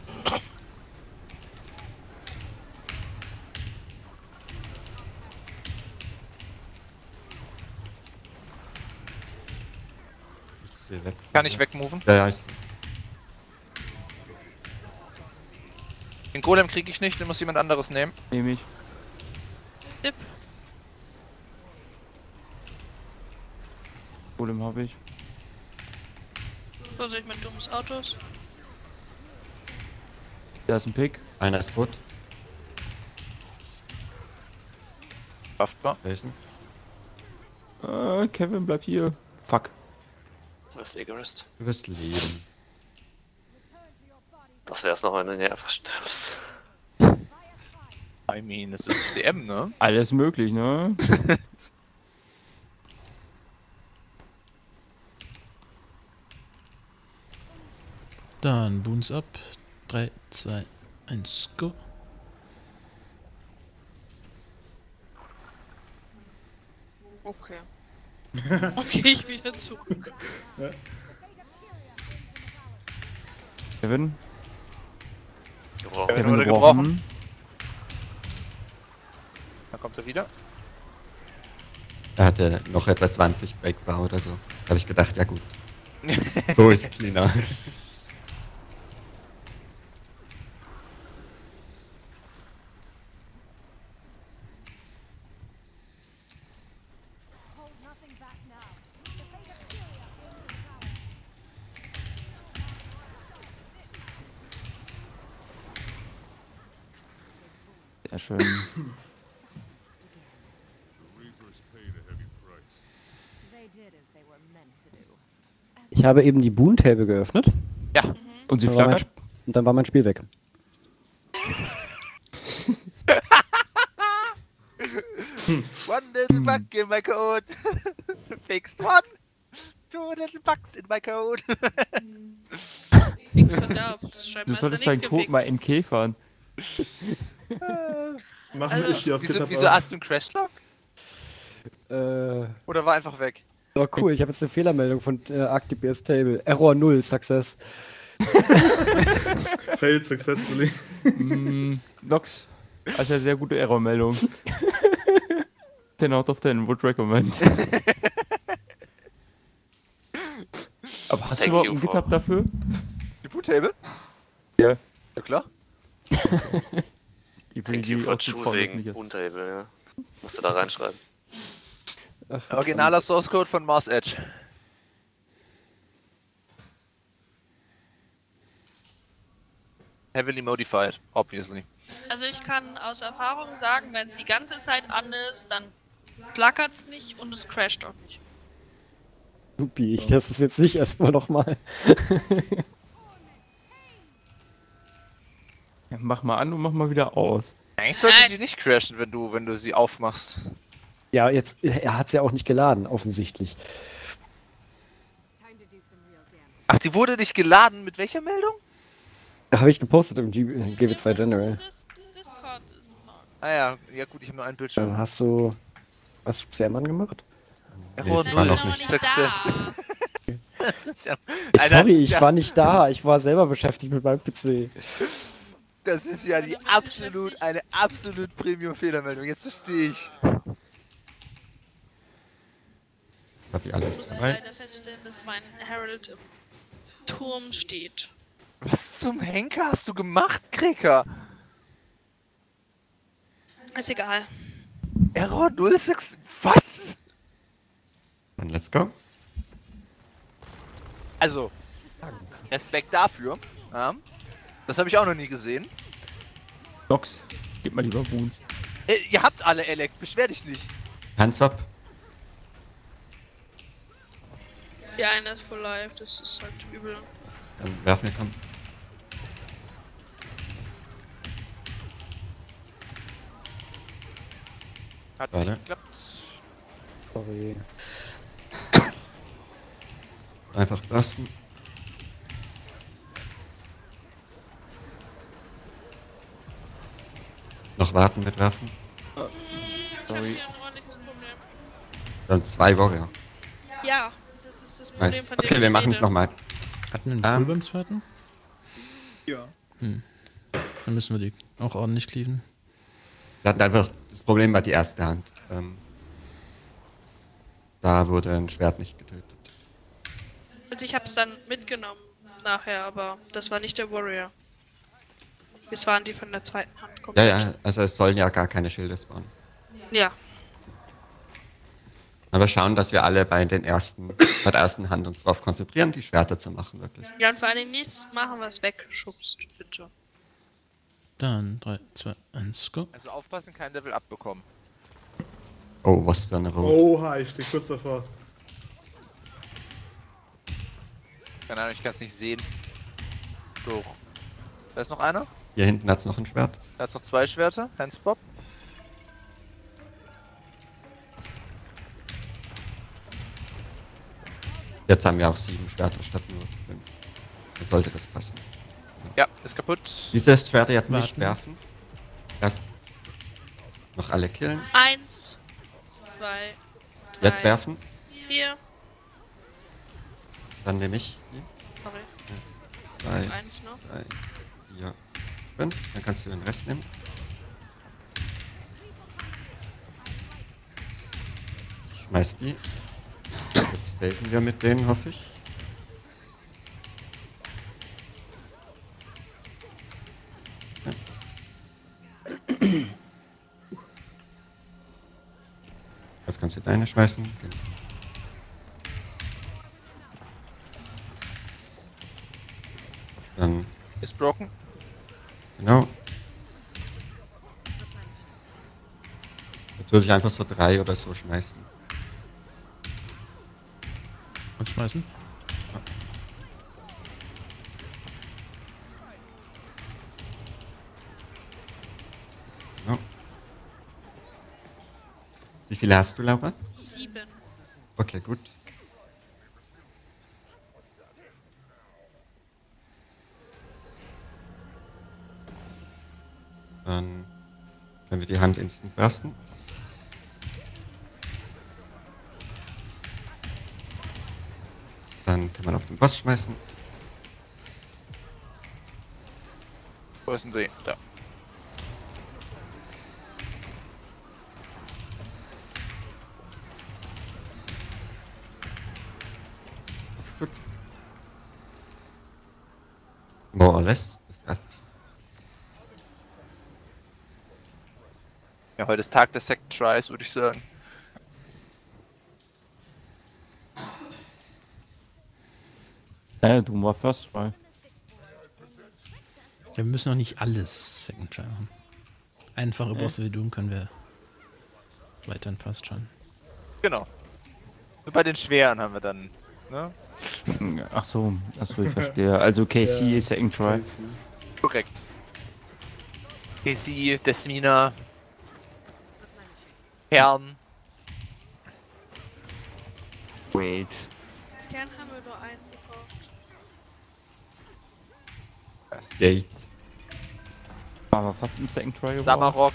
Ich sehe weg. Kann ich wegmoven? Ja, ja, ich sehe. Den Golem kriege ich nicht, den muss jemand anderes nehmen. Nehme ich. Tipp. Golem habe ich. Vorsicht mit dummes Autos. Da ist ein Pick. Einer ist tot. Kraftbar. Welchen? Ah, Kevin, bleib hier. Fuck. Das ist Egoist. Du wirst leben. Das wär's noch, wenn du näher verstirbst. I mean, es ist C M, ne? Alles möglich, ne? Dann Boons ab. drei, zwei, eins, go. Okay. Okay, ich wieder zurück. Kevin. Gebrochen. Kevin Kevin wurde gebrochen. Da kommt er wieder. Er hatte noch etwa zwanzig Breakbar oder so. Da habe ich gedacht, ja gut. So ist cleaner. Hold nothing back now. The fate of Tyria is in the balance. Sehr schön. Silenced again. They did as they were meant to do. Ich habe eben die Boon-Table geöffnet. Ja. Und sie Dann war mein flackert? Sp- und dann war mein Spiel weg. One little bug in my code. Fixed one. Two little bugs in my code. Nix verderbt. Das Du scheinbar ist solltest da deinen nichts Code mal gefixt. M K fahren. Machen Also, ich die auf Wieso, GitHub wieso auf. hast du einen Crashlog? Äh, Oder war einfach weg? oh cool, ich habe jetzt eine Fehlermeldung von äh, ArcDPS Table. Error null, Success. Failed successfully. mm, Nox. Also eine sehr gute Errormeldung. ten out of ten, would recommend. Aber hast du Thank überhaupt you ein for- GitHub dafür? Die Boot-Table? Ja. Ja klar. Ich will Thank you die for auszutrauen, das choosing nicht ist. Untable, ja. Musst du da reinschreiben. Originaler Source Code von Mars Edge. Heavily modified, obviously. Also ich kann aus Erfahrung sagen, wenn es die ganze Zeit an ist, dann flackert es nicht und es crasht auch nicht. Supi, ich teste es jetzt nicht erstmal nochmal. Ja, mach mal an und mach mal wieder aus. Eigentlich sollte Nein. die nicht crashen, wenn du, wenn du sie aufmachst. Ja, jetzt, er hat es ja auch nicht geladen, offensichtlich. Time to do some real damage. Ach, die wurde nicht geladen. Mit welcher Meldung? Habe ich gepostet im G W zwei General. Dis Discord ist noch. Ah ja, ja gut, ich habe nur einen Dann Bildschirm. hast du was C M angemacht? Error ich war null, noch noch nicht. nicht Success. da. Das ist ja, Äh, Alter, das Sorry, ist ich ja, war nicht da. Ich war selber beschäftigt mit meinem P C. Das ist ja die Damit absolut, beschäftigt. eine absolut Premium-Fehlermeldung. Jetzt verstehe ich. Hab ich Ich alles muss dabei. leider feststellen, dass mein Herald im Turm steht. Was zum Henker hast du gemacht, Kreker? Ist egal. Error null sechs. Was? Dann let's go. Also, Respekt dafür. Ja. Das habe ich auch noch nie gesehen. Nox, gib mal lieber Boons. Äh, ihr habt alle Elect, beschwer dich nicht. Hands up. Die eine ist full life, das ist halt übel. Dann werfen wir kommen. Hat Warte. nicht geklappt. Sorry. Einfach bursten. Noch warten mit Werfen. Ich habe Sorry. hier ein ordentliches Problem. Dann zwei Warrior. Ja, das ist das Problem, Nice. von dem Okay, ich wir machen es rede. nochmal. Hatten wir einen Ah. Pool beim zweiten? Ja. Hm. Dann müssen wir die auch ordentlich cleaven. Wir hatten einfach, das Problem war die erste Hand. Ähm, da wurde ein Schwert nicht getötet. Also ich habe es dann mitgenommen nachher, aber das war nicht der Warrior. Es waren die von der zweiten Hand Ja, komplett. ja, also es sollen ja gar keine Schilde spawnen. Ja. Aber schauen, dass wir alle bei den ersten, bei der ersten Hand uns darauf konzentrieren, die Schwerter zu machen, wirklich. Ja, und vor allem nächstes Mal haben wir es weggeschubst, bitte. Dann drei, zwei, eins, go. Also aufpassen, kein Level abbekommen. Oh, was für eine Rot. Oha, ich stehe kurz davor. Keine Ahnung, ich kann es nicht sehen. So. Da ist noch einer. Hier hinten hat es noch ein Schwert. Da hat noch zwei Schwerter. Handsbob. Jetzt haben wir auch sieben Schwerter statt nur fünf. Dann sollte das passen. Ja, ist kaputt. Diese Schwerter jetzt nicht Warten. werfen. Erst noch alle killen. Eins, zwei, drei, Jetzt werfen. vier. Dann nehme ich die. Sorry, Zwei, eins noch. drei, vier, fünf. Dann kannst du den Rest nehmen. Schmeiß die. Jetzt phasen wir mit denen, hoffe ich. Ja. Jetzt kannst du deine schmeißen. Genau. Dann, Ist broken. genau. Jetzt würde ich einfach so drei oder so schmeißen. Und schmeißen. Genau. Wie viele hast du, Laura? Sieben. Okay, gut. Dann können wir die Hand instant bursten. Dann kann man auf den Boss schmeißen. Wo ist denn die? Da. Gut. More or less. Das hat Ja, heute ist Tag des Second Tries, würde ich sagen. Äh, du mal first try. Ja, wir müssen noch nicht alles Second Try machen. Einfache Bosse wie Doom können wir weiterhin fast schon. Genau. Nur bei den schweren haben wir dann, ne? Ach so, achso, ich verstehe. Also K C ist Second Try. Korrekt. Casey, Desmina, Herrn. Wait. Gern haben wir nur einen gekauft. Gate. War aber fast ein Second Try geworden. Damarok.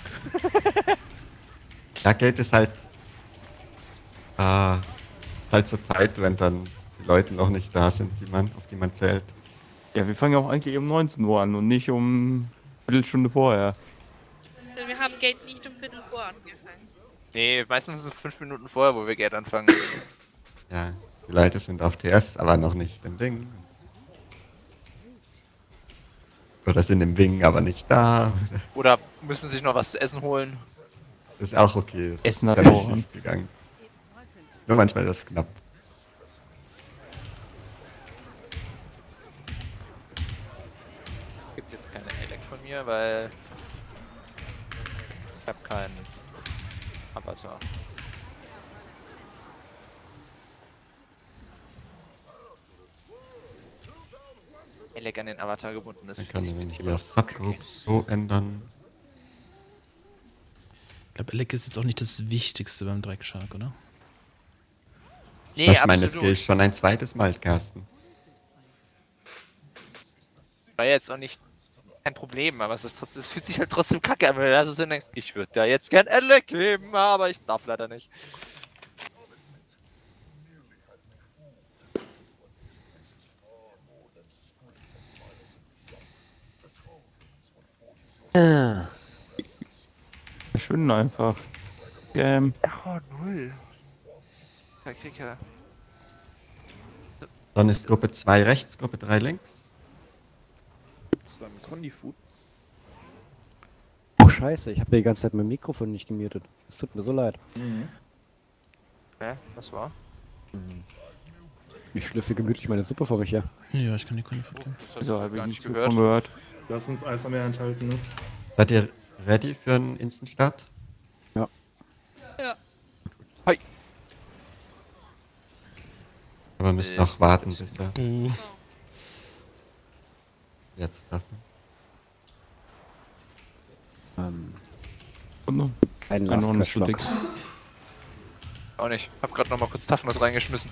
Ja, Gate ist halt. Äh, ist halt so tight, wenn dann die Leute noch nicht da sind, die man, auf die man zählt. Ja, wir fangen ja auch eigentlich um neunzehn Uhr an und nicht um eine Viertelstunde vorher. Wir haben Gate nicht um Viertel vor angefangen. Nee, meistens ist es fünf Minuten vorher, wo wir Geld anfangen. Ja, die Leute sind auf T S, aber noch nicht im Wing. Oder sind im Wing, aber nicht da. Oder müssen sich noch was zu essen holen. Ist auch okay. Ist Essen hat ja nicht Vorrang. schief gegangen. Nur manchmal ist es knapp. Gibt jetzt keine Elec von mir, weil ich habe keinen Avatar. Elec an den Avatar gebunden ist. Dann kann man hier Subgroup so ändern. Ich glaube, Elec ist jetzt auch nicht das Wichtigste beim Dreckshark, oder? Nee, ich meine, es absolut. gilt schon ein zweites Mal, Carsten. War jetzt auch nicht kein Problem, aber es ist trotzdem, es fühlt sich halt trotzdem kacke an, wenn du da so denkst, ich würde da jetzt gern Elec geben, aber ich darf leider nicht. Verschwinden einfach. Ähm, Ja, null. Da krieg er. Dann ist Gruppe zwei rechts, Gruppe drei links. Gibt's dann Conny-Food? Oh scheiße, ich habe die ganze Zeit mein Mikrofon nicht gemutet. Es tut mir so leid. Hä? Was war? Ich schlürfe gemütlich meine Suppe vor mich her. Ja, ich kann die Kunde geben. Das hast wieso du habe ich gar nichts nicht davon gehört. gehört? Lass uns Eis am Meer enthalten, ne? Seid ihr ready für einen Instant-Start? Ja. Ja. Hi. Aber wir müssen Nee, noch warten, das- bis er Uh, jetzt treffen. Ähm, Und noch einen ein noch nicht so Last-Schluck. dick. Auch nicht. Hab grad noch mal kurz Toughness reingeschmissen.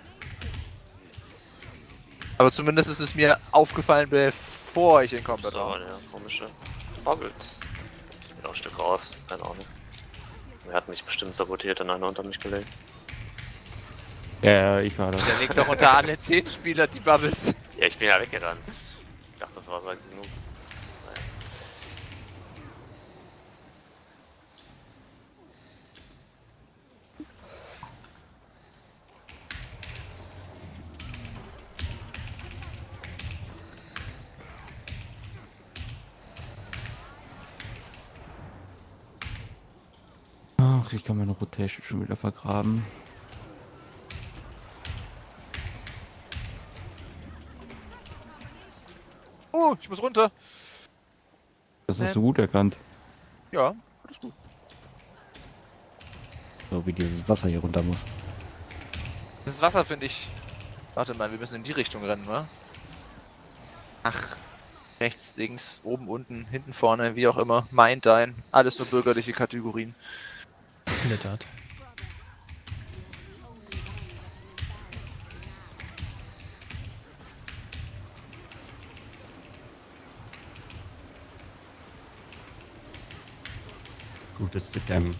Aber zumindest ist es mir aufgefallen, bevor ich in Das Combat ist aber war. eine komische Bubbles. Ich bin auch ein Stück raus, keine Ahnung. Er hat mich bestimmt sabotiert und einer unter mich gelegt. Ja, ja, ich war das. Der legt doch unter alle zehn Spieler die Bubbles. Ja, ich bin ja weggerannt. Ich dachte, das war so genug. Naja. Ach, ich kann meine Rotation schon wieder vergraben. Oh, ich muss runter. Das Ähm. hast du gut erkannt. Ja, alles gut. So wie dieses Wasser hier runter muss. Das Wasser finde ich. Warte mal, wir müssen in die Richtung rennen, oder? Ach. Rechts, links, oben, unten, hinten, vorne, wie auch immer. Mein, dein. Alles nur bürgerliche Kategorien. in der Tat. Gutes zu kämmen.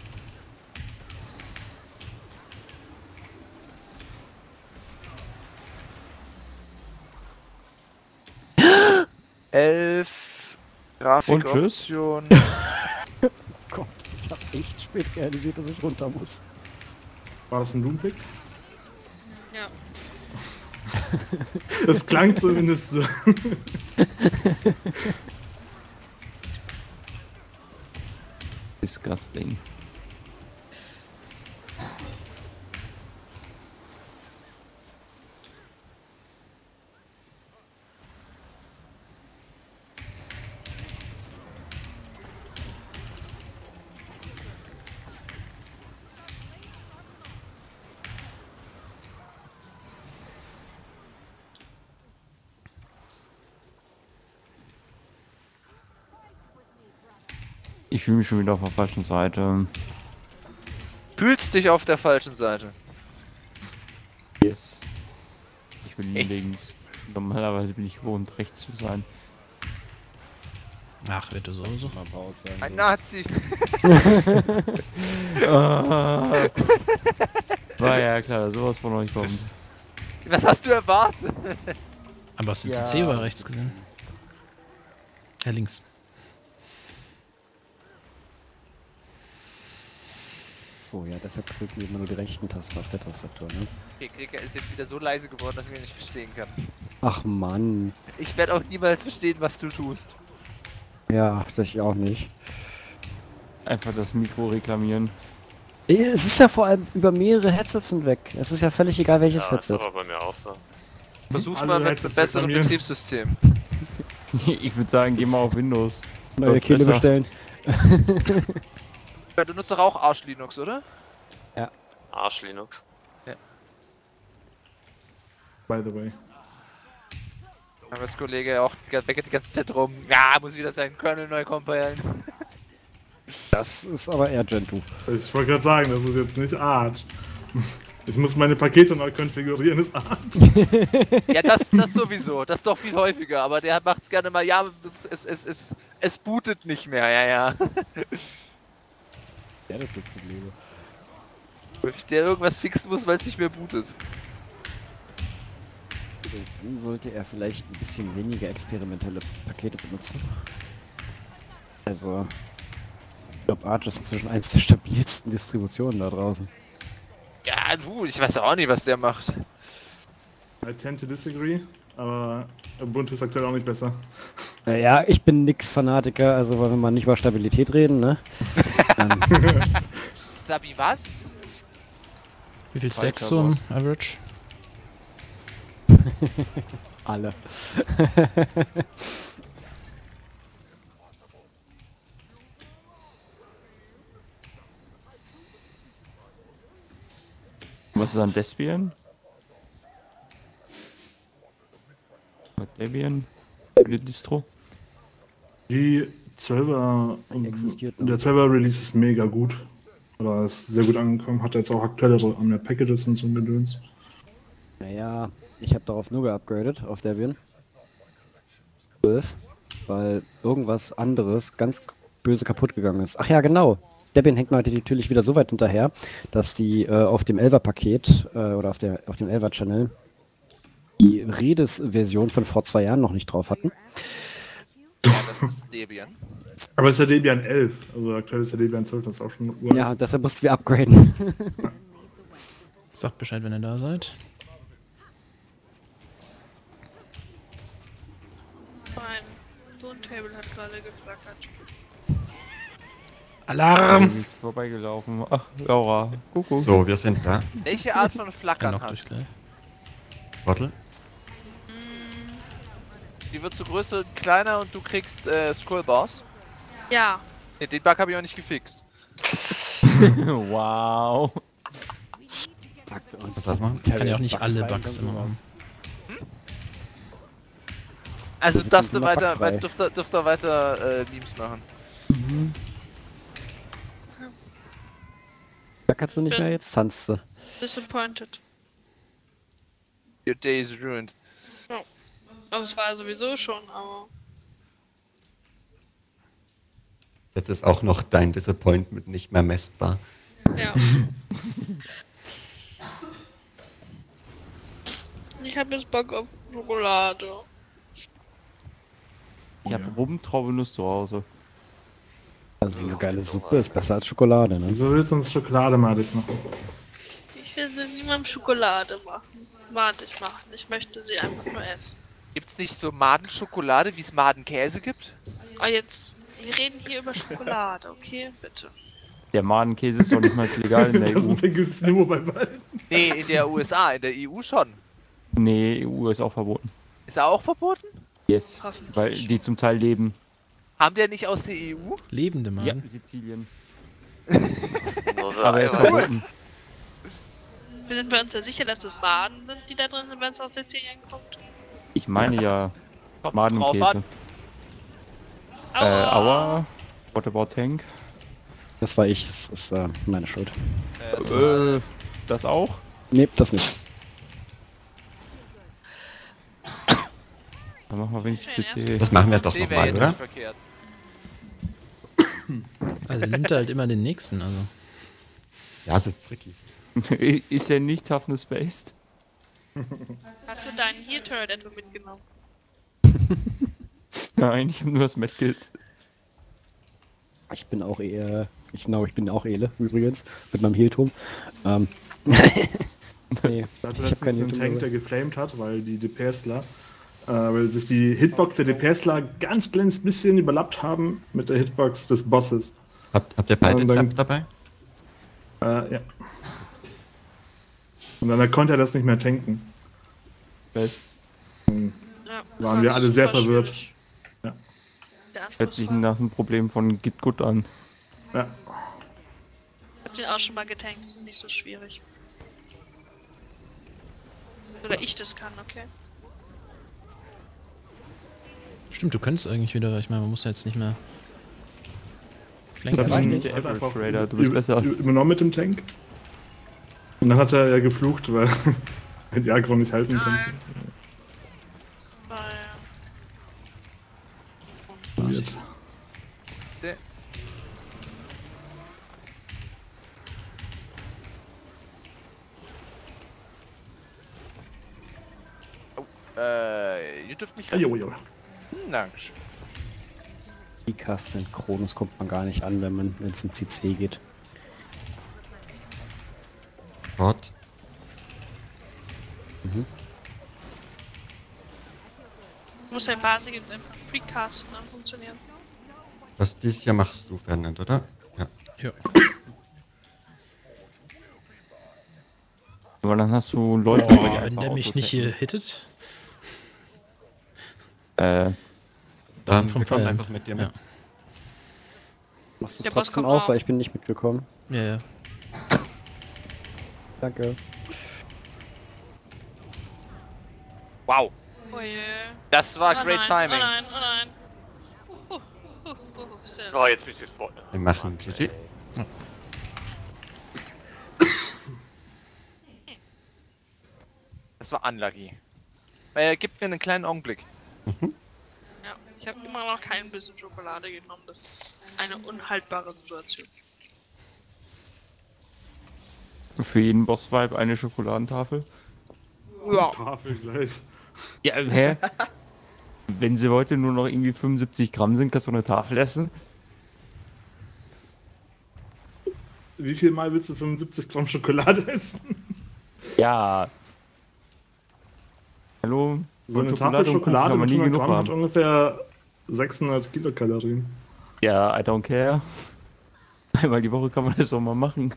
Elf. Grafikoption. Gott, ich hab echt spät realisiert, dass ich runter muss. War das ein Doompick? Ja. Das klang zumindest so. Disgusting. Ich fühle mich schon wieder auf der falschen Seite. Fühlst dich auf der falschen Seite. Yes. Ich bin Echt? links. Normalerweise bin ich gewohnt, rechts zu sein. Ach, wird so so. Mal raus sein. Ein Nazi. Ah. War ja klar, dass sowas von euch kommt. Was hast du erwartet? Aber hast du Ja. C C oder rechts gesehen? Ja, links. So, ja, deshalb drücken wir immer nur die rechten Tasten auf der Tastatur, ne? Okay, Krieger ist jetzt wieder so leise geworden, dass ich mich nicht verstehen kann. Ach Mann. Ich werde auch niemals verstehen, was du tust. Ja, das ich auch nicht. Einfach das Mikro reklamieren. Eh, Es ist ja vor allem über mehrere Headsets hinweg. Es ist ja völlig egal, welches Ja, das Headset. war bei mir auch so. Versuch's Alle mal mit Headsets einem besseren reklamieren. Betriebssystem. Ich würde sagen, geh mal auf Windows. Neue Läuft Kehle besser. bestellen. Ja, du nutzt doch auch Arsch Linux, oder? Arsch Linux. By the way. Arbeitskollege auch die, meckert die ganze Zeit rum. Ja, muss wieder seinen Kernel neu compilen. Das ist aber eher Gentoo. Ich wollte gerade sagen, das ist jetzt nicht Arch. Ich muss meine Pakete neu konfigurieren, ist Arch. Ja, das, das sowieso. Das doch viel häufiger. Aber der macht's gerne mal. Ja, es, es, es, es, es bootet nicht mehr. Ja, ja. Ja, das gibt Probleme. Der irgendwas fixen muss, weil es nicht mehr bootet. Also, dann sollte er vielleicht ein bisschen weniger experimentelle Pakete benutzen. Also, ich glaube, Arch ist inzwischen eins der stabilsten Distributionen da draußen. Ja, du, ich weiß auch nicht, was der macht. I tend to disagree, aber Ubuntu ist aktuell auch nicht besser. Naja, ich bin nix Fanatiker, also wollen wir mal nicht über Stabilität reden, ne? ähm, Sabi, was? Wie viel Stacks so im Average? alle. Was ist an Despian? Debian? Die Distro? Die zwölfer, Existiert noch. der zwölfer Release ist mega gut. Oder ist sehr gut angekommen, hat jetzt auch aktuellere mehr Packages und so ein Gedöns. Naja, ich habe darauf nur geupgradet, auf Debian. zwölf, weil irgendwas anderes ganz böse kaputt gegangen ist. Ach ja, genau. Debian hängt natürlich wieder so weit hinterher, dass die äh, auf dem elfer-Paket äh, oder auf, der, auf dem elfer-Channel die Redis-Version von vor zwei Jahren noch nicht drauf hatten. Ja, das ist Debian. Aber es ist ja Debian elf, also aktuell ist ja Debian zwölf, das ist auch schon eine Uhr. Ja, deshalb mussten wir upgraden. Sagt Bescheid, wenn ihr da seid. Mein Tontable hat gerade geflackert. Alarm! Bin ich vorbeigelaufen. Ach, Laura. Kuckuck. So, wir sind da. Welche Art von Flackern Knockt hast euch du? gleich. Bottle. Die wird so größer und kleiner und du kriegst äh, Scrollbars. Ja, Nee, den Bug habe ich auch nicht gefixt. Wow. Was darf man? Kann ja auch nicht alle Bugs immer haben. Also sind darfst du immer weiter, bugfrei. weit- dürft ihr- dürft ihr weiter äh, Memes machen. Da kannst du nicht mehr, jetzt tanzt du. disappointed. Your day is ruined. Also es war sowieso schon, aber... Jetzt ist auch noch dein Disappointment nicht mehr messbar. Ja. Ich habe jetzt Bock auf Schokolade. Ich habe Rumtraubenuss zu Hause. Also eine geile Suppe ist besser als Schokolade, ne? Wieso willst du uns Schokolade madig machen? Ich will sie niemandem Schokolade machen. Madig machen. Ich möchte sie einfach nur essen. Gibt's nicht so Madenschokolade, wie es Madenkäse gibt? Aber jetzt, wir reden hier über Schokolade, okay? Bitte. Der Madenkäse ist doch nicht mal legal in der Das E U. ist der günstigste nur bei beiden. Nee, in der U S A, in der E U schon. Nee, E U ist auch verboten. Ist er auch verboten? Yes. Hoffentlich. Weil die zum Teil leben. Haben der nicht aus der E U? Lebende Ja, Mann. Sizilien. Nur so Aber er ist einmal. verboten. Sind wir uns ja sicher, dass es Waden sind, die da drin sind, wenn es aus Sizilien kommt? Ich meine ja Kommt drauf Madenkäse. an. Äh, Aua. What about Tank? Das war ich, das ist äh, meine Schuld. Äh, das auch? Nee, das nicht. Dann machen wir wenigstens Schön, C C. Das machen wir doch C wäre nochmal, jetzt oder? nicht verkehrt. Also nimmt er halt immer den nächsten, also. Ja, es ist tricky. Ist ja nicht Toughness-based. Hast du deinen Heal Turret etwa mitgenommen? Nein, ich habe nur das Medkills. Ich bin auch eher. Ich genau, ich bin auch Ele, übrigens, mit meinem Heal-Turm. Ähm. nee, Da hatte ich habe keinen letztens einen Heal-Turm. Tank, der geflamed hat, weil die DPSler, äh, weil sich die Hitbox der DPSler ganz kleines bisschen überlappt haben mit der Hitbox des Bosses. Habt, habt ihr beide Und dann- Trap dabei? Äh, ja. Und dann konnte er das nicht mehr tanken. Was? Ja, Waren wir alle sehr super verwirrt. schwierig. Ja. Der Hört sich Anspruchsvoll. nach einem Problem von Git gut an. Ja. Ich hab den auch schon mal getankt, das ist nicht so schwierig. Sogar ich das kann, okay? Stimmt, du könntest eigentlich wieder, ich meine, man muss ja jetzt nicht mehr Flanker. hab weiß ihn nicht, der halt Average einfach Raider, du bist ü- besser. ü- übernommen mit dem Tank. Und dann hat er ja geflucht, weil er die Aggro nicht halten konnte. Nein. Nein. Weird. Äh, ihr dürft mich Ah, jo, retten. jo. Hm, Dankeschön. Die Kasten Kronos kommt man gar nicht an, wenn man wenn es im C C geht. Gott. Muss ein Basic und einfach Precasten dann funktionieren. Was dies hier machst du, Fernand, oder? Ja. Ja. Aber dann hast du Leute, Boah, die wenn einfach der mich nicht hier autotacken. hittet. Äh, Dann Vom wir kommen Feiern. einfach mit dir Ja. mit. Machst du es Der Boss trotzdem kommt auf, auch. weil ich bin nicht mitgekommen. Ja, ja. Danke. Wow, Oh je. das war Oh great nein, timing. Oh nein, oh nein. Uh, uh, uh, uh, sehr Oh, jetzt bin ich gespawnt. Wir machen G G. Das war unlucky. Äh, gib mir einen kleinen Augenblick. Ja, ich habe immer noch keinen Bissen Schokolade genommen. Das ist eine unhaltbare Situation. für jeden Boss-Vibe eine Schokoladentafel. Ja. Tafel gleich. Ja, hä? Wenn sie heute nur noch irgendwie fünfundsiebzig Gramm sind, kannst du eine Tafel essen? Wie viel Mal willst du fünfundsiebzig Gramm Schokolade essen? Ja. Hallo? So eine Und Tafel und Kuchen Schokolade kann man mit nie hundert genug Gramm hat haben. ungefähr sechshundert Kilokalorien. Ja, I don't care. Einmal die Woche kann man das doch mal machen.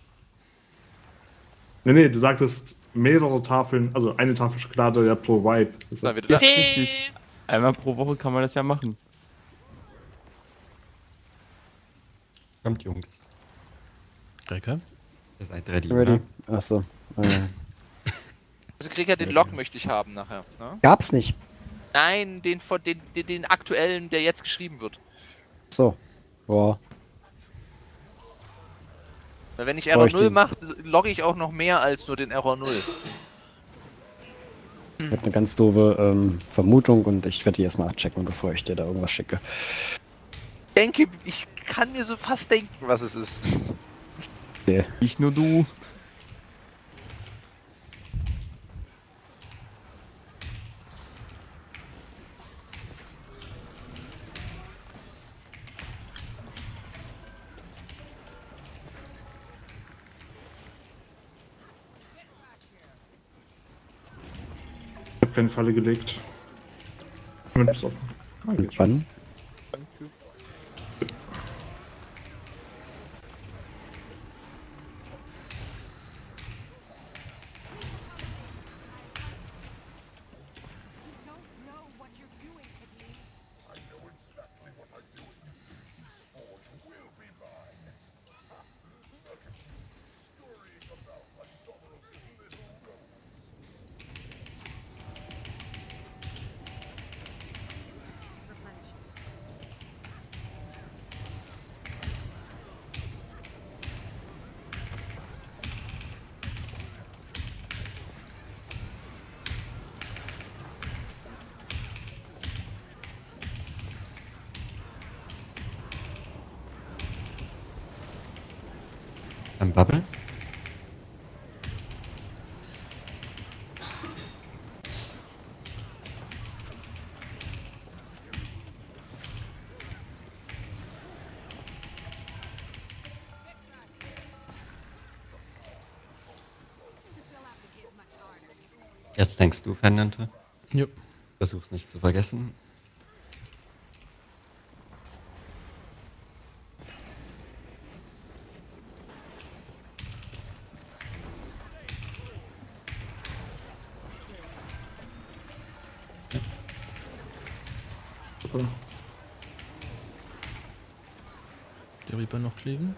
Nee, nee, du sagtest mehrere Tafeln, also eine Tafel Schokolade ja pro Vibe. Das Mal ist, wieder Ja, das. richtig. Einmal pro Woche kann man das ja machen. Kommt, Jungs. Recker? Ihr seid ready, Ready? ne? Achso. Äh, Also Krieger, den Log möchte ich haben nachher. Ne? gab's nicht. Nein, den, von, den, den, den aktuellen, der jetzt geschrieben wird. So. Boah. Weil wenn ich Oh, Error ich null den- mache, logge ich auch noch mehr als nur den Error null. Ich hab eine ganz doofe ähm, Vermutung und ich werde die erstmal abchecken, bevor ich dir da irgendwas schicke. Ich denke, ich kann mir so fast denken, was es ist. Okay. Nicht nur du. ich habe keine Falle gelegt. Moment, bis auf. Ah, geht Und schon. wann? Am Bubble? Jetzt denkst du, Fernante. Jo. Versuch's nicht zu vergessen. Super. Der Reaper noch fliegen.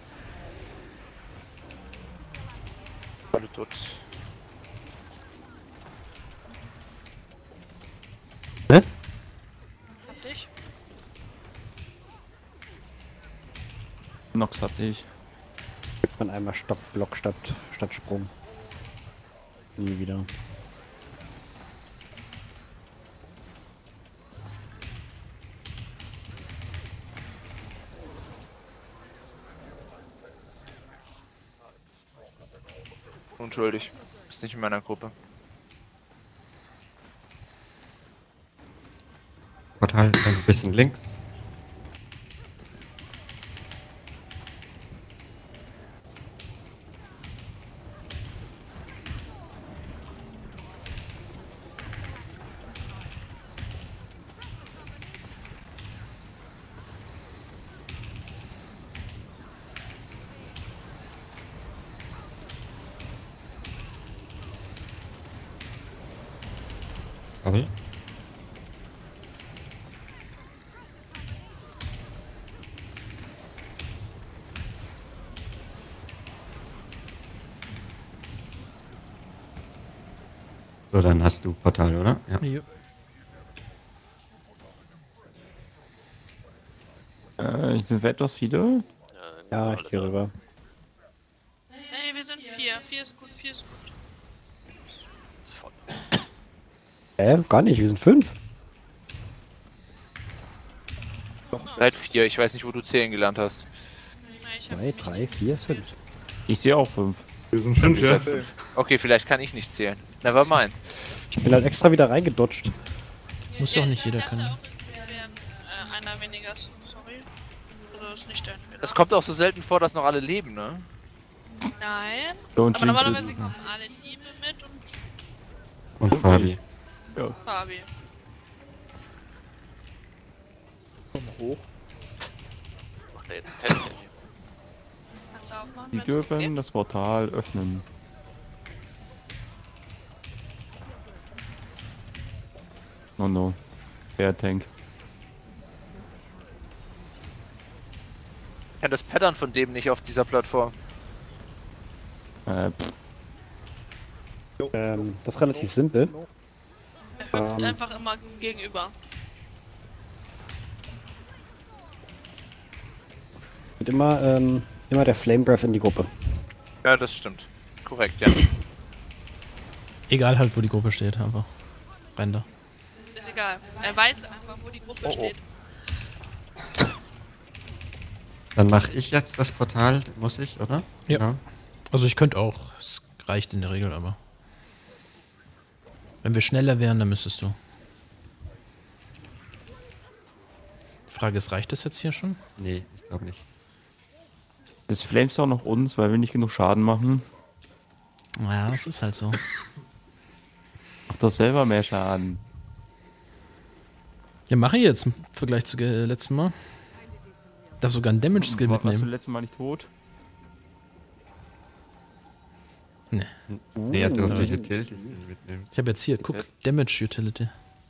Alle tot. Hab dich. Nox hatte ich. Gibt man einmal Stockblock statt, statt Sprung. Nie wieder. Unschuldig. Bist nicht in meiner Gruppe. Portal ein bisschen links. Toll. So, dann hast du Portal, oder? Ja. Jo. Äh, sind wir etwas viele? Äh, Ja, alle ich gehe da. rüber. Nee, wir sind vier. Vier ist gut, vier ist gut. Ist voll. Äh, gar nicht, wir sind fünf. Seit vier, ich weiß nicht, wo du zählen gelernt hast. Nee, ich hab Zwei, nicht drei, vier, fünf. Ich sehe auch fünf. Wir sind fünf, ja. Okay, vielleicht kann ich nicht zählen. Never mind. Ich bin halt extra wieder reingedutscht. Muss Ja, doch nicht ich jeder dachte können. auch, es, es wären äh, einer weniger, so- sorry. Also ist nicht dein Fehler. Es kommt auch so selten vor, dass noch alle leben, ne? Nein. Don't Aber jinx normalerweise it. kommen alle Diebe mit und Und Fabi. Ja. Fabi. Komm hoch. Macht er jetzt ein Test? Kannst du aufmachen? Die wenn's dürfen geht? das Portal öffnen. Oh no. Der Tank. Ich kenne das Pattern von dem nicht auf dieser Plattform. Äh, pff, Ähm, das ist relativ simpel. Er hüpft Ähm. einfach immer gegenüber. Und immer, ähm, immer der Flame Breath in die Gruppe. Ja, das stimmt. Korrekt, ja. Egal halt, wo die Gruppe steht, einfach. Renn da. Ist egal. Er weiß einfach, wo die Gruppe Oh, oh. steht. Dann mache ich jetzt das Portal, muss ich, oder? Ja. Genau. Also ich könnte auch. Es reicht in der Regel, aber. Wenn wir schneller wären, dann müsstest du. Die Frage ist, reicht das jetzt hier schon? Nee, ich glaube nicht. das flames auch noch uns, weil wir nicht genug Schaden machen. Ja, das ist halt so. Macht doch selber mehr Schaden. Ja, mache ich jetzt im Vergleich zu äh, letztem Mal. Darf sogar einen Damage-Skill War- Warst du mitnehmen. letztes Mal nicht tot? Nee. Nee, er durfte ja. die Utility mitnehmen. Ich habe jetzt hier, guck, Damage Utility.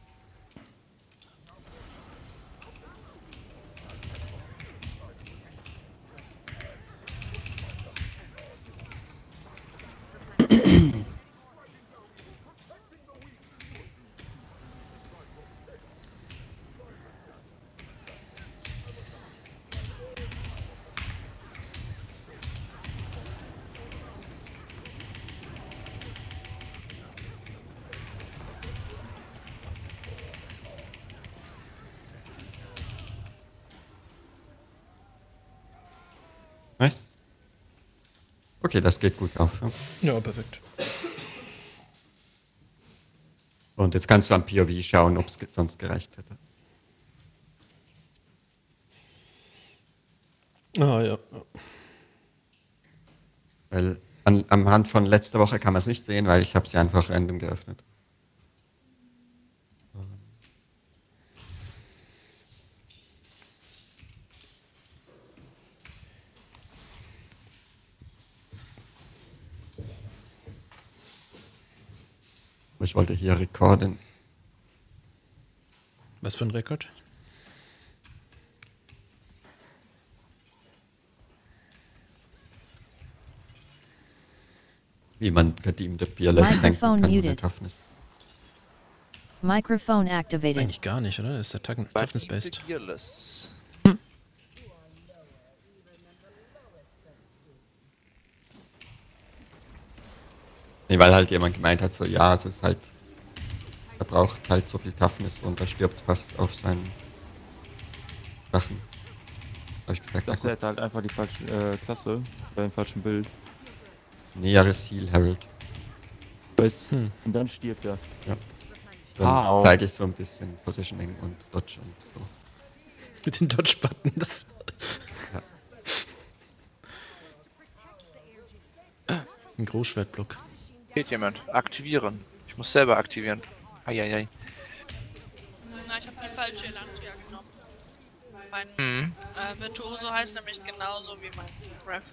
Nice. Okay, das geht gut auf. Ja. Ja, perfekt. Und jetzt kannst du am P O V schauen, ob es ge sonst gereicht hätte. Ah, ja. Weil an, am Hand von letzter Woche kann man es nicht sehen, weil ich habe sie einfach random geöffnet. Ich wollte hier rekorden. Was für ein Rekord? Wie man redeemte Peerless tanken Microphone kann ohne muted. Toughness. Microphone activated. Eigentlich gar nicht, oder? Ist der Tough- Toughness-based? Fearless. Nee, weil halt jemand gemeint hat, so ja, es ist halt, er braucht halt so viel Toughness und er stirbt fast auf seinen Sachen. Hab ich gesagt, Das ja, ist halt einfach die falsche äh, Klasse bei dem falschen Bild. näheres Heal Herald. Weiß. Hm. Und dann stirbt er. Ja. Dann Au. zeige ich so ein bisschen Positioning und Dodge und so. Mit den Dodge-Button. Das ein Großschwertblock. Geht jemand. Aktivieren. Ich muss selber aktivieren. Eieiei. Na, ich habe die falsche Elantia genommen. Mein Mhm. äh, Virtuoso heißt nämlich genauso wie mein Ref.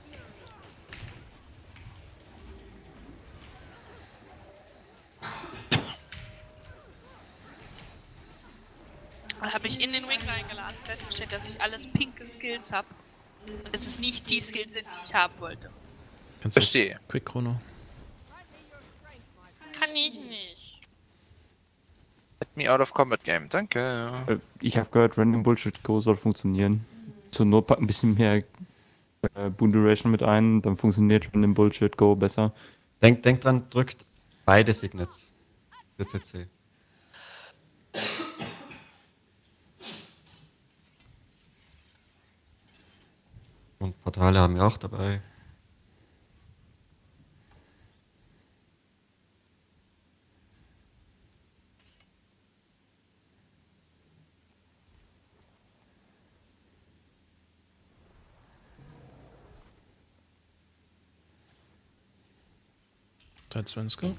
Dann habe ich in den Ring reingeladen, festgestellt, dass ich alles pinke Skills habe. Und dass es nicht die Skills sind, die ich haben wollte. Kannst du Verstehe. Quick Chrono. Kann ich nicht. Let me out of combat game. Danke. Äh, Ich habe gehört, Random Bullshit Go soll funktionieren. Zur Not packen ein bisschen mehr äh, Boon Duration mit ein, dann funktioniert Random Bullshit Go besser. Denkt denk dran, drückt beide Signets für C C. Und Portale haben wir auch dabei. drei, zwei, eins, go.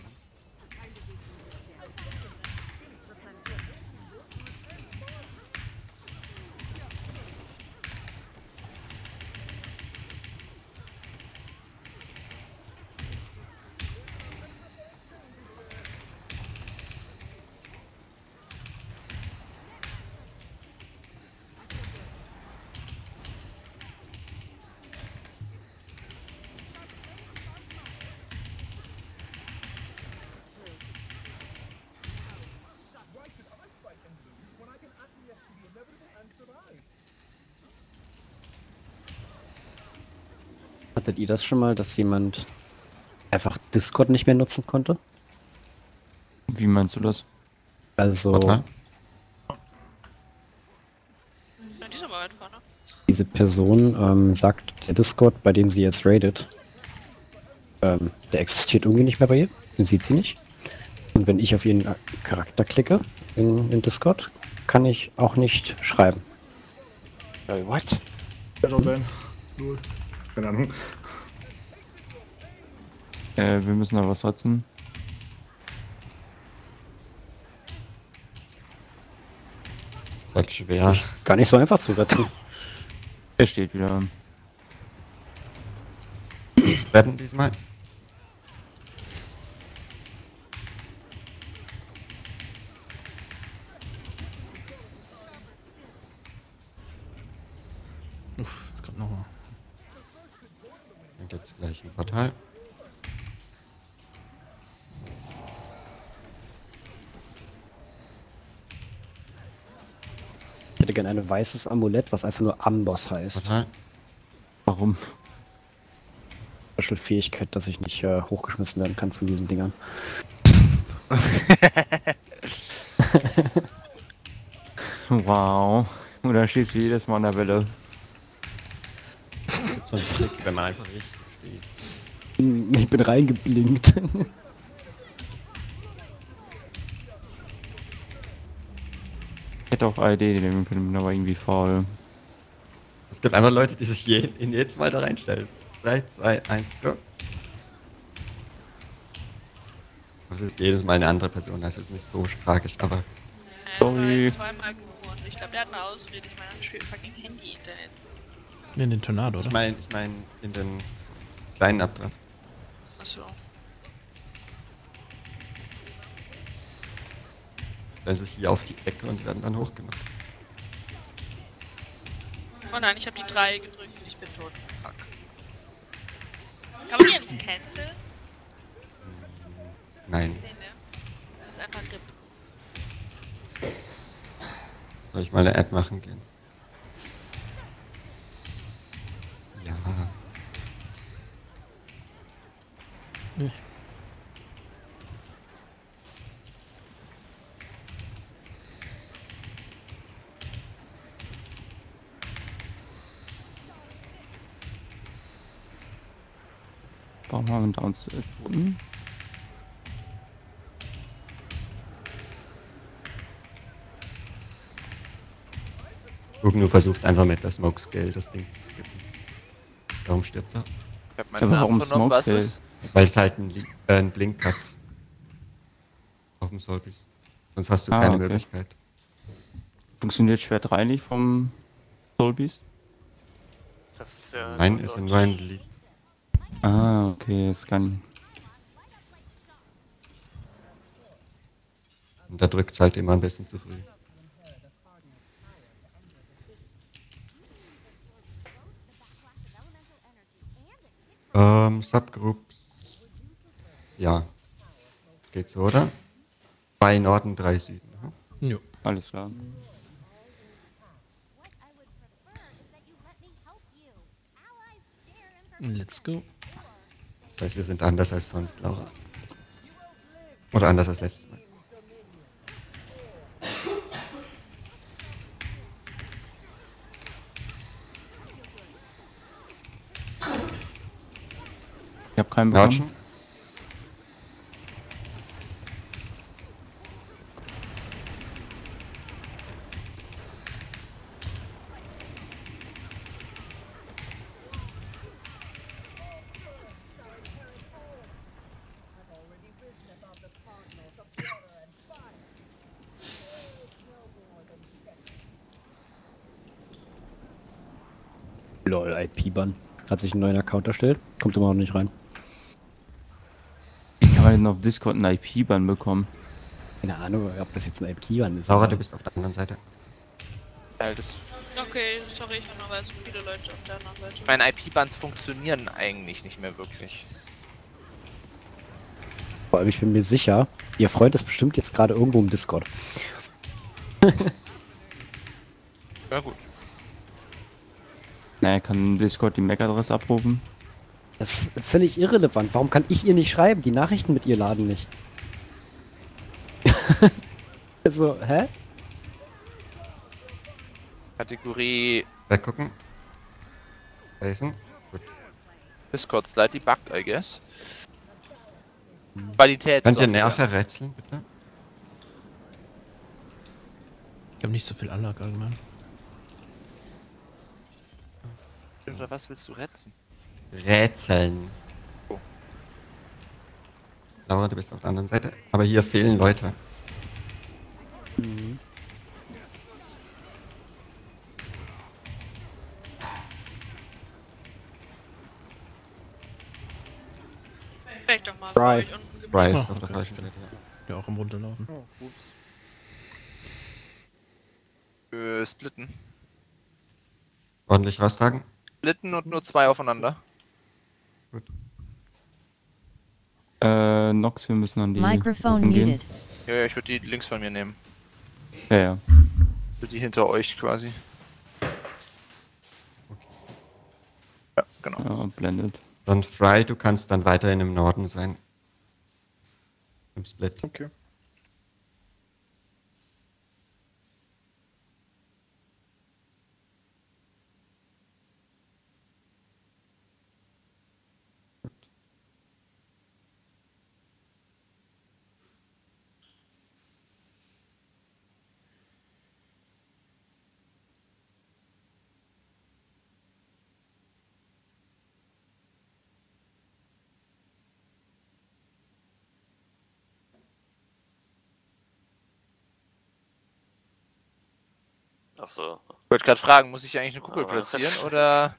Hattet ihr das schon mal, dass jemand einfach Discord nicht mehr nutzen konnte? Wie meinst du das? Also Portal? Ja, die ist aber weit vorne. diese Person ähm, sagt, der Discord, bei dem sie jetzt raidet, ähm, der existiert irgendwie nicht mehr bei ihr. Den sieht sie nicht. Und wenn ich auf ihren Charakter klicke in, in Discord, kann ich auch nicht schreiben. Äh, what? Shadowban. Null. Keine Ahnung. Äh, wir müssen da was setzen. Ist halt schwer. Gar nicht so einfach zu setzen. Er steht wieder. Spreaden diesmal. Uff, es kommt nochmal. Dann gibt's gleich ein Portal. Ich hätte gerne ein weißes Amulett, was einfach nur Amboss heißt. Portal. Warum? Fähigkeit, dass ich nicht äh, hochgeschmissen werden kann von diesen Dingern. Wow. Und da steht sie jedes Mal an der Welle. Gibt's so einen Trick, wenn man einfach richtig steht. Hm, Ich bin reingeblinkt. Ich hätte auch I D nehmen können, bin aber irgendwie faul. Es gibt einfach Leute, die sich je, in jedes Mal da reinstellen. drei, zwei, eins, go. Das ist jedes Mal eine andere Person, das ist nicht so tragisch, aber Ja, das war Sorry. jetzt zweimal gewohnt. Ich glaube, der hat eine Ausrede. Ich meine, ich spiele fucking Handy-Internet. In den Tornado, ich oder? meine ich mein in den kleinen Abdraft. Achso. Stellen sich hier auf die Ecke und werden dann hochgenommen. Oh nein, ich habe die drei gedrückt und ich bin tot. Fuck. Kann man die ja nicht canceln? Nein. Nee, ne? Das ist einfach R I P. Soll ich mal eine Ad machen gehen? Ja. Warum haben wir da uns äh, Toten? Ugnu versucht einfach mit der Smoke Scale das Ding zu skippen. Darum stirbt er. Ich hab meinen Aber warum Namen vernommen, Smoke was Scale? ist? Weil es halt einen, Li- äh, einen Blink hat. Auf dem Soulbeast. Sonst hast du Ah, keine okay. Möglichkeit. Funktioniert Schwert drei nicht vom Soulbeast? Das ist ja. Nein, ist ja nur ein Lied. Ah, okay, es kann. Und da drückt es halt immer ein bisschen zu früh. Ähm, Subgroups. Ja. Geht so, oder? Zwei Norden, drei Süden. Ne? Jo. Alles klar. Let's go. Das heißt, wir sind anders als sonst, Laura. Oder anders als letztes Mal. Ich habe keinen bekommen. Crouchen. Lol, I P-Bann. Hat sich einen neuen Account erstellt. Kommt immer noch nicht rein. Wie kann man denn auf Discord einen I P-Bann bekommen? Keine Ahnung, ob das jetzt ein I P-Bann ist. Laura, aber- du bist auf der anderen Seite. Ja, das, Okay, sorry, ich war nur so viele Leute auf der anderen Seite. meine I P-Bands funktionieren eigentlich nicht mehr wirklich. Vor allem, ich bin mir sicher, ihr Freund ist bestimmt jetzt gerade irgendwo im Discord. Ja gut. Naja, kann Discord die M A C-Adresse abrufen? Das ist völlig irrelevant. Warum kann ich ihr nicht schreiben? Die Nachrichten mit ihr laden nicht. Also, hä? Kategorie Weggucken. Basen. Gut. Discord slightly bugged, I guess. Qualität. Könnt ihr nachher rätseln, bitte? Ich habe nicht so viel Anlag allgemein. Oder was willst du retzen? Rätseln. Oh. Laura, du bist auf der anderen Seite. Aber hier fehlen Leute. Mhm. Vielleicht doch mal Bry. bei euch unten geblieben. Bryce Ah, auf der okay. falschen Seite. Ja. Ja, auch am Runterlaufen. Oh, ups. Äh, splitten. Ordentlich raustragen. Splitten und nur zwei aufeinander. Äh, Nox, wir müssen an die. Microphone Gruppen gehen. muted. Ja, ja, ich würde die links von mir nehmen. Ja, ja. Für die hinter euch quasi. Ja, genau. Ja, blendet. Dann Fry, du kannst dann weiterhin im Norden sein. Im Split. Okay. Ach so. Ich wollte gerade fragen, muss ich eigentlich eine Kugel Ah. platzieren oder.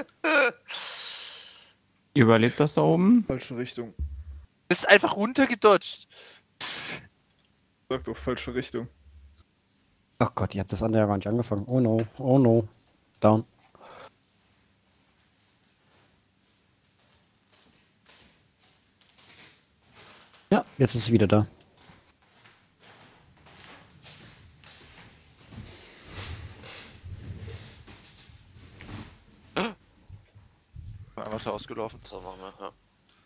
Ihr überlebt das da oben? Falsche Richtung. Ist einfach runtergedodged. Sag doch falsche Richtung. Ach Gott, ihr habt das andere ja gar nicht angefangen. Oh no, oh no. Down. Ja, jetzt ist sie wieder da. Einfach da ausgelaufen. So machen wir, ja.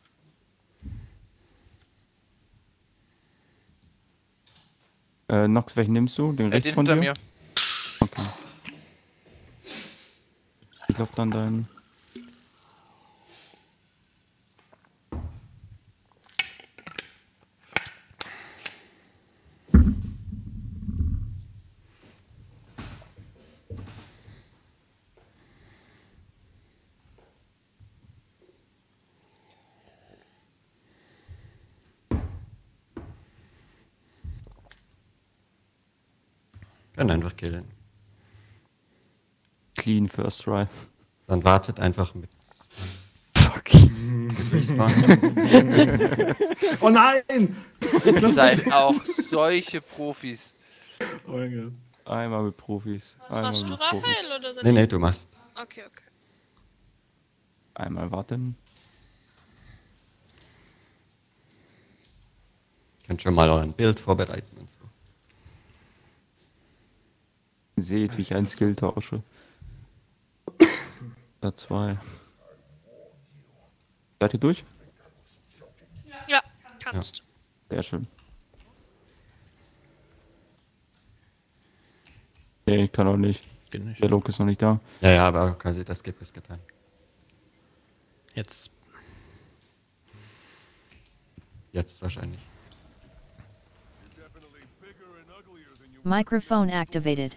Äh, Nox, welchen nimmst du? Den Äh, rechts den von hinter dir? mir. Okay. Ich lauf dann dein. Dann einfach killen. Clean First Try. Dann wartet einfach mit. Fuck. mit Respawn. Oh nein! Ihr seid auch solche Profis. Oh mein Gott. Einmal mit Profis. Einmal Machst du mit Profis. Raphael oder so? Nee, nee, du machst. Okay, okay. Einmal warten. Könnt schon mal euren Bild vorbereiten und so. Seht, wie ich ein Skill tausche. Da zwei. Seid ihr durch? Ja, kannst. Sehr schön. Nee, ich kann auch nicht. Geht nicht. Der Lok ist noch nicht da. Ja, ja, aber quasi das Gift ist getan. Jetzt. Jetzt wahrscheinlich. Microphone activated.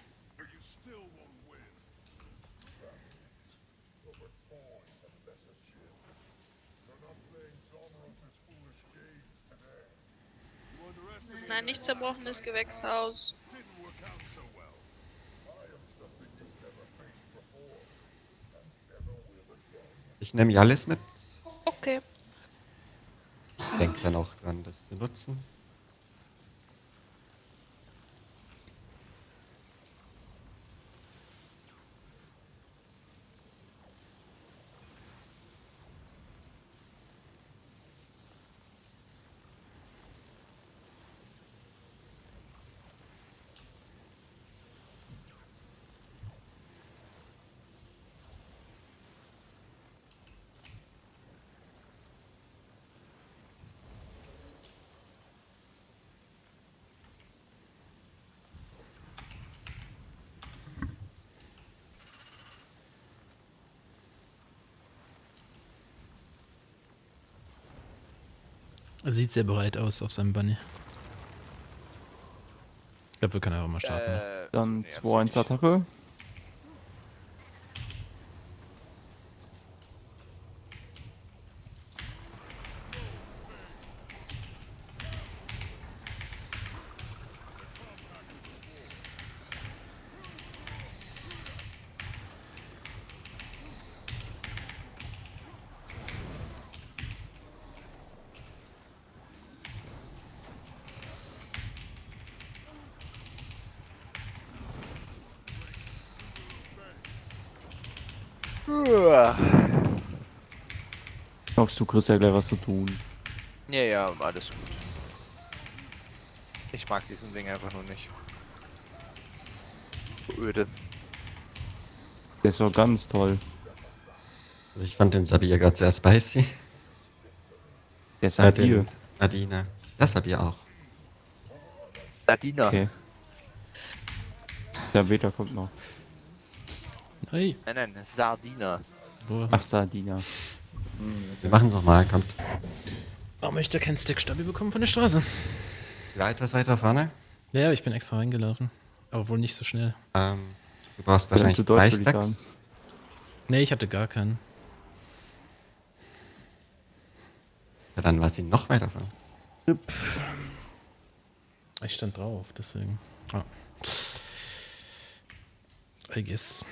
Nein, nicht zerbrochenes Gewächshaus. Ich nehme Jalis mit. Okay. Denk dann auch dran, das zu nutzen. Er sieht sehr bereit aus auf seinem Bunny. Ich glaube, wir können einfach mal starten. Ne? Äh, Dann nee, zwei eins Attacke. Glaubst du, kriegst ja gleich was zu tun. Ja, ja, alles gut. Ich mag diesen Ding einfach nur nicht. Öde. Der ist doch ganz toll. Also ich fand den Sabir gerade sehr spicy. Der ist Äh, halt den hier. Adina. Das Sabir auch. Ladina. Okay. Der Beta kommt noch. Hey. Nein, nein, Sardina. Boah. Ach, Sardina. Wir machen es nochmal, kommt. Warum möchte keinen Stick stabil bekommen von der Straße? Ja, etwas weiter vorne. Ja, ich bin extra reingelaufen. Aber wohl nicht so schnell. Ähm, du brauchst Verdammt, wahrscheinlich zu deutsch, zwei würde ich Stacks. Nee, ich hatte gar keinen. Ja, dann war sie noch weiter vorne. Ich stand drauf, deswegen. Ah. I guess.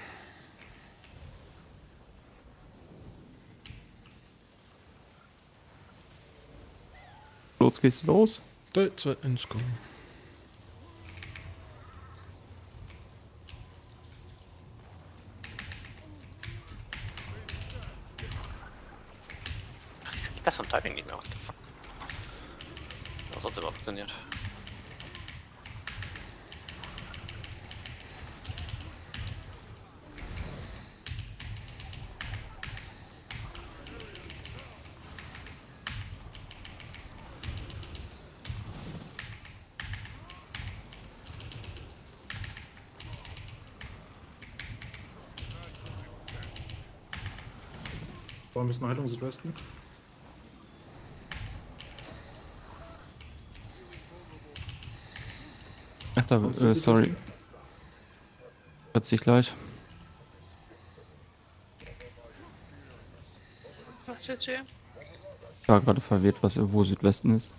Los geht's los. drei, zwei, eins, go. Ich krieg das vom Timing nicht mehr. What the fuck? Das hat immer funktioniert. War ein bisschen Heilung Südwesten. Ach, da, äh, sorry. Hört sich gleich. Was jetzt hier? Ich war gerade verwirrt, was wo Südwesten ist.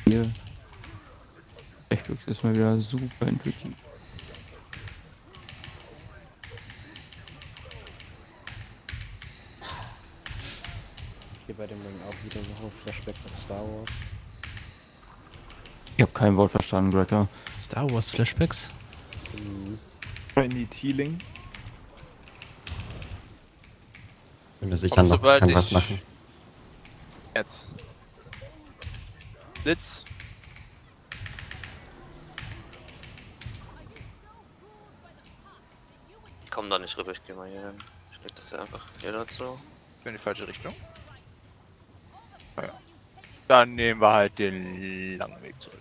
Hier. Echt, ist mal wieder super intuitiv. Hier bei dem Ring auch wieder so Flashbacks auf Star Wars. Ich habe kein Wort verstanden, Gregor. Star Wars Flashbacks? Mhm. Tiny Teeling. Bin mir sicher, Komm, Nox sobald kann ich- was machen. Jetzt. Blitz. Ich komm da nicht rüber, ich geh mal hier hin. Ich leg das ja einfach hier dazu. Ich bin in die falsche Richtung. Ah ja. Dann nehmen wir halt den langen Weg zurück.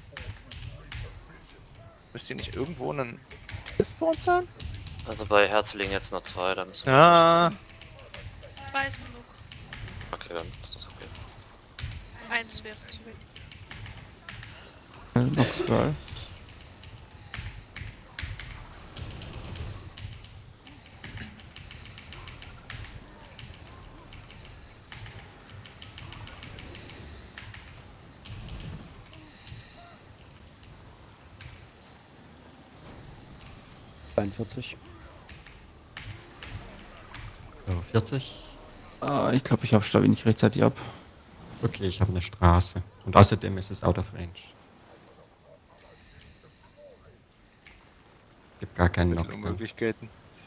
Müsst ihr nicht irgendwo einen Spawn sein? Also bei Herz liegen jetzt noch zwei, da müssen wir. Ja. Zwei ist genug. Okay, dann ist das okay. Eins wäre zu wenig. Äh, Nox Girl. zweiundvierzig. So, vierzig. Ah, ich glaube, ich habe Stabi nicht rechtzeitig ab. Okay, ich habe eine Straße. Und außerdem ist es out of range. Gibt gar keinen Mittel- Knockdown. Möglichkeiten.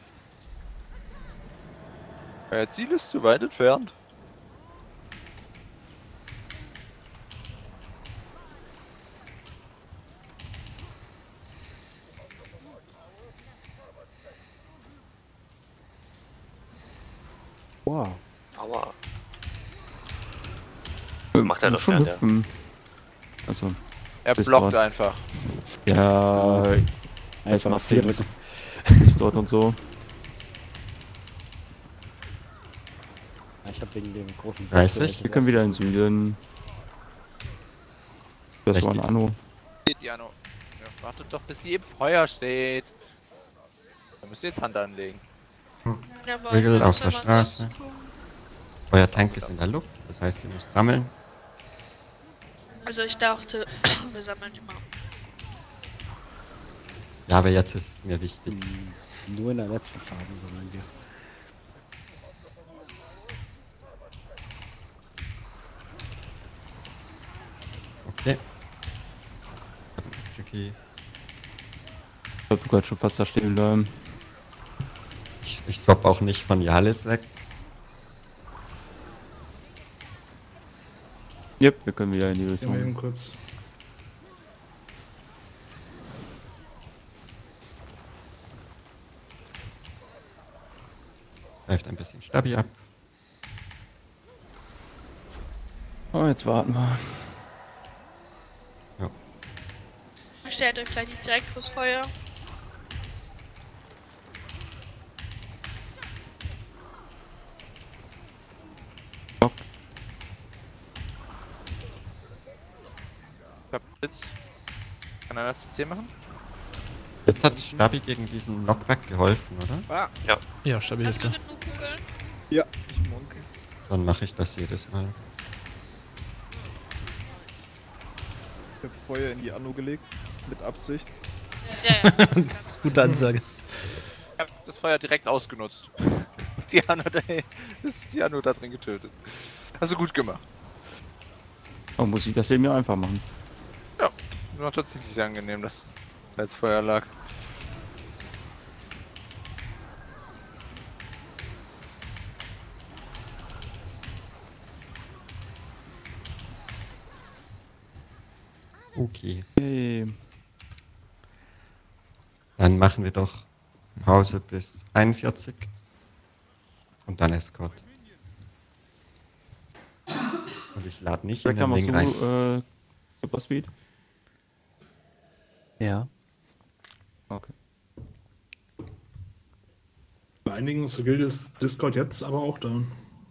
Euer Ziel ist zu weit entfernt. Wow. Aua. Äh, macht er muss doch schon gern, ja. hüpfen. Also, Er Bis blockt dort. einfach. ja, Einfach macht vier er drücken. ist dort und so. Ja, ich habe wegen dem großen dreißig? Wir können wieder in Süden. Das war ein Richtig. Anno. Steht die Anno. Ja, wartet doch, bis sie im Feuer steht. Da müsst ihr jetzt Hand anlegen. Ja, aber Wiggle was auf soll der man sonst Straße. tun? Euer Tank ist in der Luft, das heißt, ihr müsst sammeln. Also ich dachte, wir sammeln immer. Ja, aber jetzt ist es mir wichtig. Hm, Nur in der letzten Phase sammeln wir. Okay. Tricky. Ich glaube, du kannst schon fast da stehen bleiben. Ich, ich swap auch nicht von Jalis weg. Yep, wir können wieder in die Gehen wir eben Richtung. kurz. Greift ein bisschen Stabi ab. Oh, jetzt warten wir. Stellt euch vielleicht nicht direkt vors Feuer. Stopp. Ich hab Blitz. Kann einer C C machen? Jetzt hat Stabi gegen diesen Knockback geholfen, oder? Ah, Ja, stabil Hast ist du er. genug Kugeln? ja, ich monke. Dann mache ich das jedes Mal. Ich hab Feuer in die Anno gelegt. Mit Absicht. Ja, ja. das ist ganz Gute Ansage. Ich hab das Feuer direkt ausgenutzt. Die Anno, da, ist die Anno da drin getötet. Hast du gut gemacht. Oh, muss ich das eben mir einfach machen. War tatsächlich sehr angenehm, dass da jetzt Feuer lag. Okay. Hey. Dann machen wir doch Pause bis einundvierzig. Und dann Escort. Und ich lade nicht in Direkt den haben Ring wir rein. so, äh, Super Speed. Ja. Okay. Bei einigen zur Gilde ist Discord jetzt aber auch down.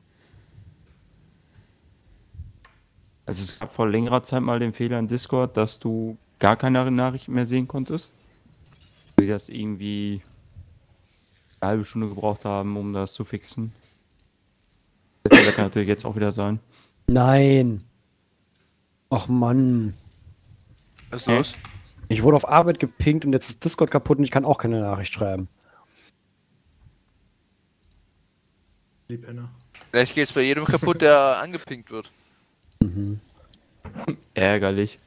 Also es gab vor längerer Zeit mal den Fehler in Discord, dass du gar keine Nachrichten mehr sehen konntest. Die das irgendwie eine halbe Stunde gebraucht haben, um das zu fixen. Das kann natürlich jetzt auch wieder sein. Nein. Ach Mann. Was ist los? Ich wurde auf Arbeit gepinkt und jetzt ist Discord kaputt und ich kann auch keine Nachricht schreiben. Die Penner. Vielleicht geht's bei jedem kaputt, der angepinkt wird. Mhm. Ärgerlich.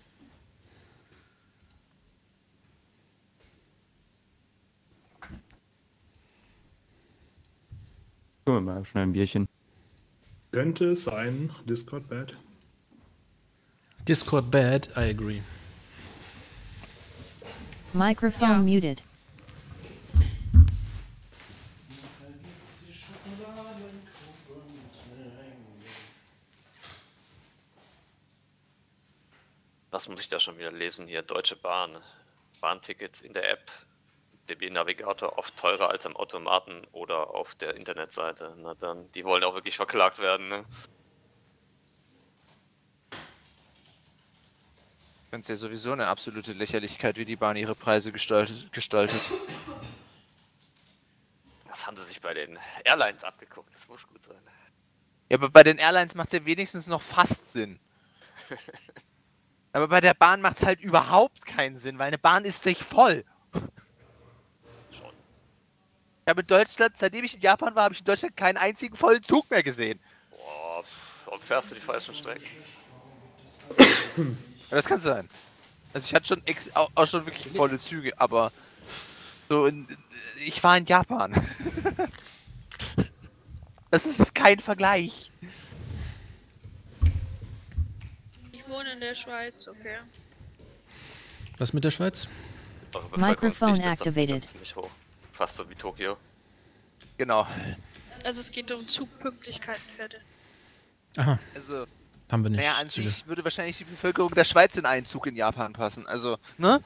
Gucken wir mal, schnell ein Bierchen. Könnte es sein, Discord bad. Discord bad, I agree. Microphone muted. Was muss ich da schon wieder lesen hier? Deutsche Bahn. Bahntickets in der App. D B-Navigator oft teurer als am Automaten oder auf der Internetseite. Na dann, die wollen auch wirklich verklagt werden, ne? Ich finde es ja sowieso eine absolute Lächerlichkeit, wie die Bahn ihre Preise gestaltet. gestaltet. Das haben sie sich bei den Airlines abgeguckt, das muss gut sein. Ja, aber bei den Airlines macht es ja wenigstens noch fast Sinn. Aber bei der Bahn macht es halt überhaupt keinen Sinn, weil eine Bahn ist nicht voll. Schon. Ich habe in Deutschland, seitdem ich in Japan war, habe ich in Deutschland keinen einzigen vollen Zug mehr gesehen. Boah, warum fährst du die falschen Strecken? Ja, das kann sein. Also ich hatte schon ex auch, auch schon wirklich volle Züge, aber so in, ich war in Japan. Das ist kein Vergleich. Ich wohne in der Schweiz, okay. Was mit der Schweiz? Eure Microphone Bevölkerungsdichte ist dann activated. ziemlich hoch. Fast so wie Tokio. Genau. Also es geht um Zugpünktlichkeiten, Pferde. Aha, Also, haben wir nicht. naja, an Züge. sich würde wahrscheinlich die Bevölkerung der Schweiz in einen Zug in Japan passen. Also, ne?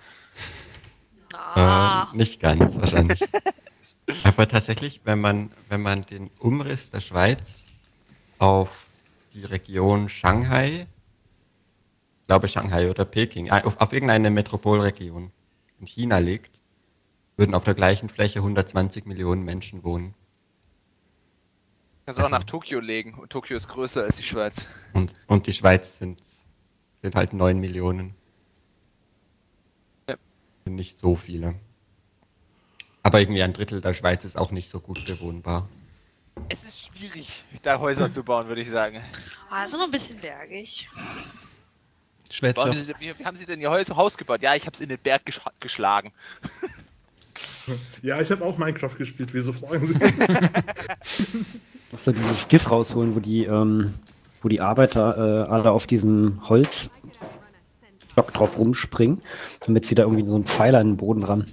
Ah, Äh, nicht ganz, wahrscheinlich. Aber tatsächlich, wenn man, wenn man den Umriss der Schweiz auf die Region Shanghai, ich glaube Shanghai oder Peking, äh, auf, auf irgendeine Metropolregion in China legt, würden auf der gleichen Fläche hundertzwanzig Millionen Menschen wohnen. Kannst du auch Also- nach Tokio legen. Und Tokio ist größer als die Schweiz. Und, und die Schweiz sind, sind halt neun Millionen. Ja. Sind nicht so viele. Aber irgendwie ein Drittel der Schweiz ist auch nicht so gut bewohnbar. Es ist schwierig, da Häuser zu bauen, würde ich sagen. ah, ist noch ein bisschen bergig. Schweiz Warum auch. Sie, wie, wie haben Sie denn Ihr Haus, Haus gebaut? Ja, ich habe es in den Berg gesch geschlagen. Ja, ich habe auch Minecraft gespielt, wieso fragen Sie? Musst du dieses GIF rausholen, wo die, ähm, wo die Arbeiter äh, alle auf diesem Holzblock drauf rumspringen, damit sie da irgendwie so einen Pfeiler in den Boden ran.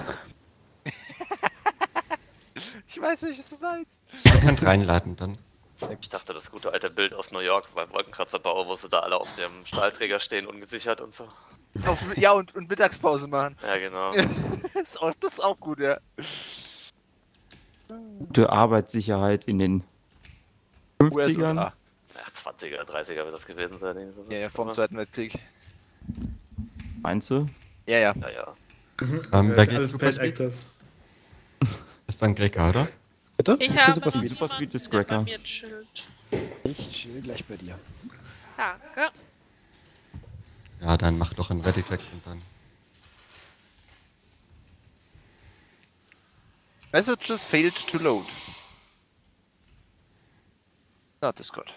Ich weiß, welches du meinst. Ihr könnt reinladen dann. Ich dachte, das gute alte Bild aus New York bei Wolkenkratzerbau, wo sie da alle auf dem Stahlträger stehen, ungesichert und so. Auf, ja, und, und Mittagspause machen. Ja, genau. Das ist, auch, das ist auch gut, ja. Gute Arbeitssicherheit in den fünfzigern. U S A. Ach, zwanziger, dreißiger wird das gewesen sein. irgendwie so. Ja, ja, vor dem Zweiten Weltkrieg. Meinst du? Ja, ja. Ja, ja. Ähm, Ja, wer ist geht alles Super Bad Speed? Actors. Ist dann Gregor, oder? Bitte? Ich Für habe Super noch Speed. Super Speed jemanden, ist der bei Cracker. mir chillt. Ich chill gleich bei dir. Danke. Ja, dann mach doch einen Ready-Check und dann. Messages failed to load. Not Discord.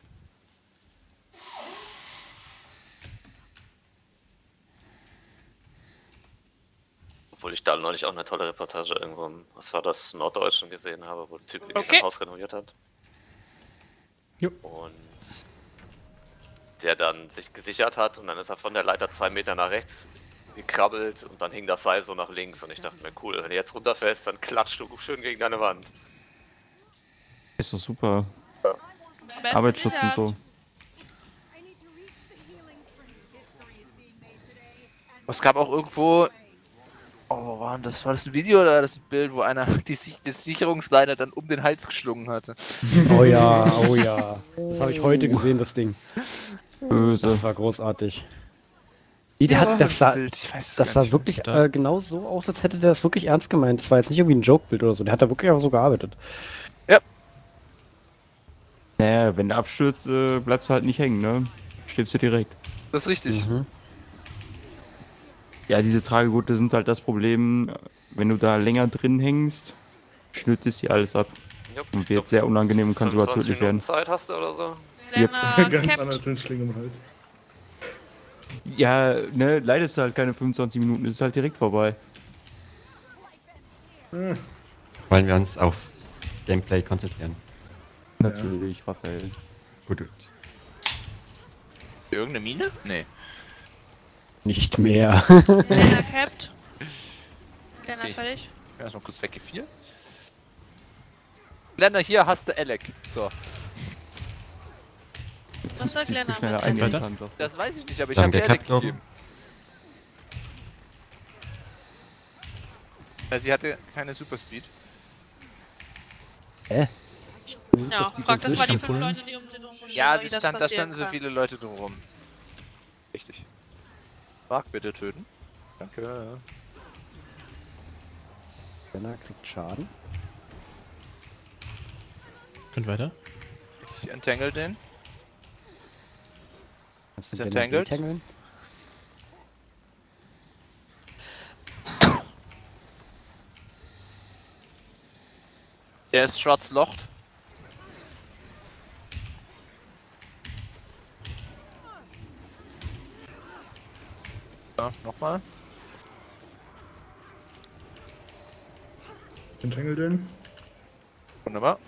Obwohl ich da neulich auch eine tolle Reportage irgendwo im, was war das, Norddeutschen gesehen habe, wo der Typ irgendwie Okay. sein Haus renoviert hat. Jo. Und der dann sich gesichert hat und dann ist er von der Leiter zwei Meter nach rechts gekrabbelt und dann hing das Seil so nach links und ich dachte mir, cool, wenn du jetzt runterfällst, dann klatscht du schön gegen deine Wand. Ist doch super. Aber er ist Arbeitsschutz und gesichert. so. Es gab auch irgendwo. Oh, wo war denn das? War das ein Video oder war das ein Bild, wo einer die, Sich- die Sicherungsleiter dann um den Hals geschlungen hatte? Oh ja, oh ja. Das habe ich heute gesehen, das Ding. Böse. Das war großartig. Wie, der hat, das sah, Bild, ich weiß es das gar sah nicht. wirklich Da- äh, genau so aus, als hätte der das wirklich ernst gemeint. Das war jetzt nicht irgendwie ein Joke-Bild oder so. Der hat da wirklich auch so gearbeitet. Naja, wenn du abstürzt, äh, bleibst du halt nicht hängen, ne? Stirbst du direkt. Das ist richtig. Mhm. Ja, diese Tragegurte sind halt das Problem, wenn du da länger drin hängst, schnürt es dir alles ab. Jupp, Und ich wird glaub, sehr unangenehm und kann sogar fünfundzwanzig tödlich werden. Minuten Zeit hast du oder so? Lennart, Ganz Capt. anders als Schlinge im Hals. Ja, ne, leidest du halt keine fünfundzwanzig Minuten, ist halt direkt vorbei. Wollen wir uns auf Gameplay konzentrieren? Natürlich, Raphael. Gut, gut. Irgendeine Mine? Nee. Nicht mehr. Lennart Capt. Lennart Okay. fertig. Erstmal kurz weggefiert. Lennart, hier hast du Alec. So. Was sagt Sieht, wie Lennart schnell er mit eingehen Weiter? kann, sagst du. Das weiß ich nicht, aber ich Wir habe haben dir Alec gekappt oben. gegeben. Weil sie hatte keine Superspeed. Hä? Ja, frag das Ich mal die kann fünf pullen. Leute, die um den drum stehen, Ja, wie die das stand, da passieren standen so kann. viele Leute drumherum. Richtig. Frag bitte töten. Danke. Benner kriegt Schaden. Könnt weiter. Ich entangle den. Kannst Ist du er Benner tangled? detangeln? Der ist schwarzlocht. Ja, nochmal. Entangle den. Wunderbar.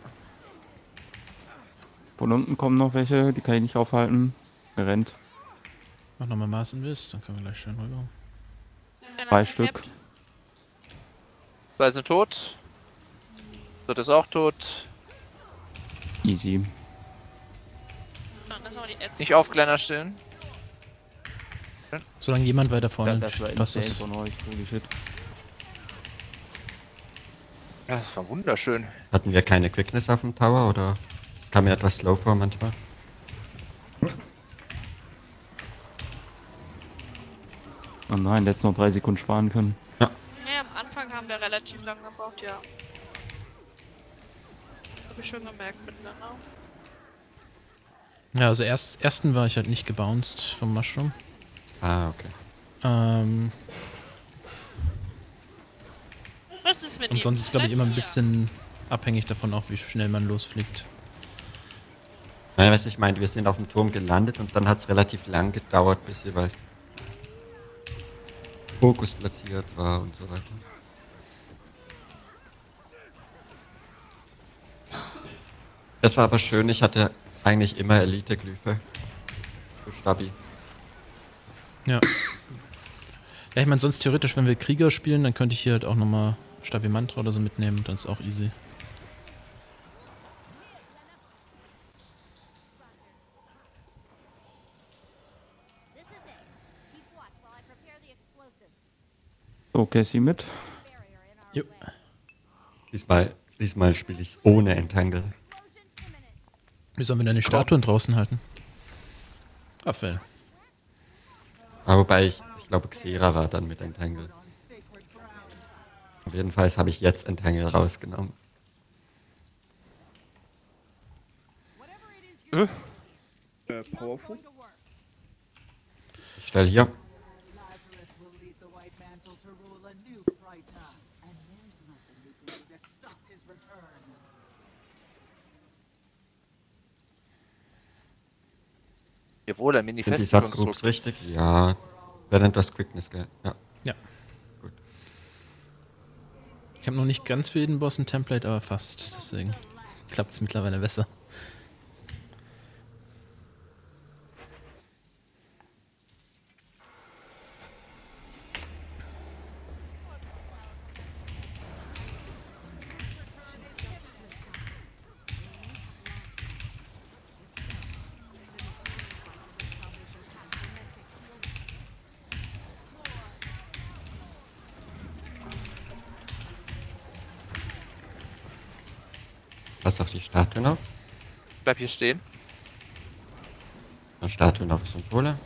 Von unten kommen noch welche, die kann ich nicht aufhalten. Er rennt. Mach nochmal Maß Invest, dann können wir gleich schön rüber. Lennart Drei Capt. Stück. Zwei sind tot. Dritt ist auch tot. Easy. Dann lassen wir die Ärzte. Nicht auf Kleiner stellen. Solange jemand weiter vorne Ja, das war passt insane das. von euch. Holy shit. Ja, das war wunderschön. Hatten wir keine Quickness auf dem Tower oder es kam mir etwas slow vor manchmal? Oh nein, der hätte noch drei Sekunden sparen können. Ja, am Anfang haben wir relativ lange gebraucht, ja. Hab ich schon gemerkt miteinander. Ja, also erst, ersten war ich halt nicht gebounced vom Mushroom. Ah, okay. Ähm, Was ist mit und ihm? sonst ist, glaube ich, Bleibt immer ein hier. bisschen abhängig davon auch, wie schnell man losfliegt. Nein, was ich meinte, wir sind auf dem Turm gelandet und dann hat es relativ lang gedauert, bis jeweils Fokus platziert war und so weiter. Das war aber schön, ich hatte eigentlich immer Elite-Glyphe. Für Stabi. Ja. Ja, ich meine, sonst theoretisch, wenn wir Krieger spielen, dann könnte ich hier halt auch nochmal Stabi Mantra oder so mitnehmen, dann ist auch easy. This is it. Keep watch while I prepare the explosives. So, Cassie mit. Barrier in our Jo. way. Diesmal, diesmal spiele ich es ohne Entangle. Explosion imminent. Wie sollen wir deine Statuen draußen halten? Raphael. Aber wobei ich, ich glaube, Xera war dann mit Entangle. Auf jeden Fall habe ich jetzt Entangle rausgenommen. Äh, powerful. Ich stelle hier. Lazarus will lead the White Mantle to rule a new Prita, and there's nothing we can do to stop his return. Jawohl, ein Sind die Manifest-Konstrukt. Subgroups richtig? Ja. Wer nennt das Quickness, gell? Ja. Ja. Gut. Ich habe noch nicht ganz für jeden Boss ein Template, aber fast. Deswegen klappt es mittlerweile besser. Pass auf die Statuen auf. Bleib hier stehen. Und Statuen auf Symbole.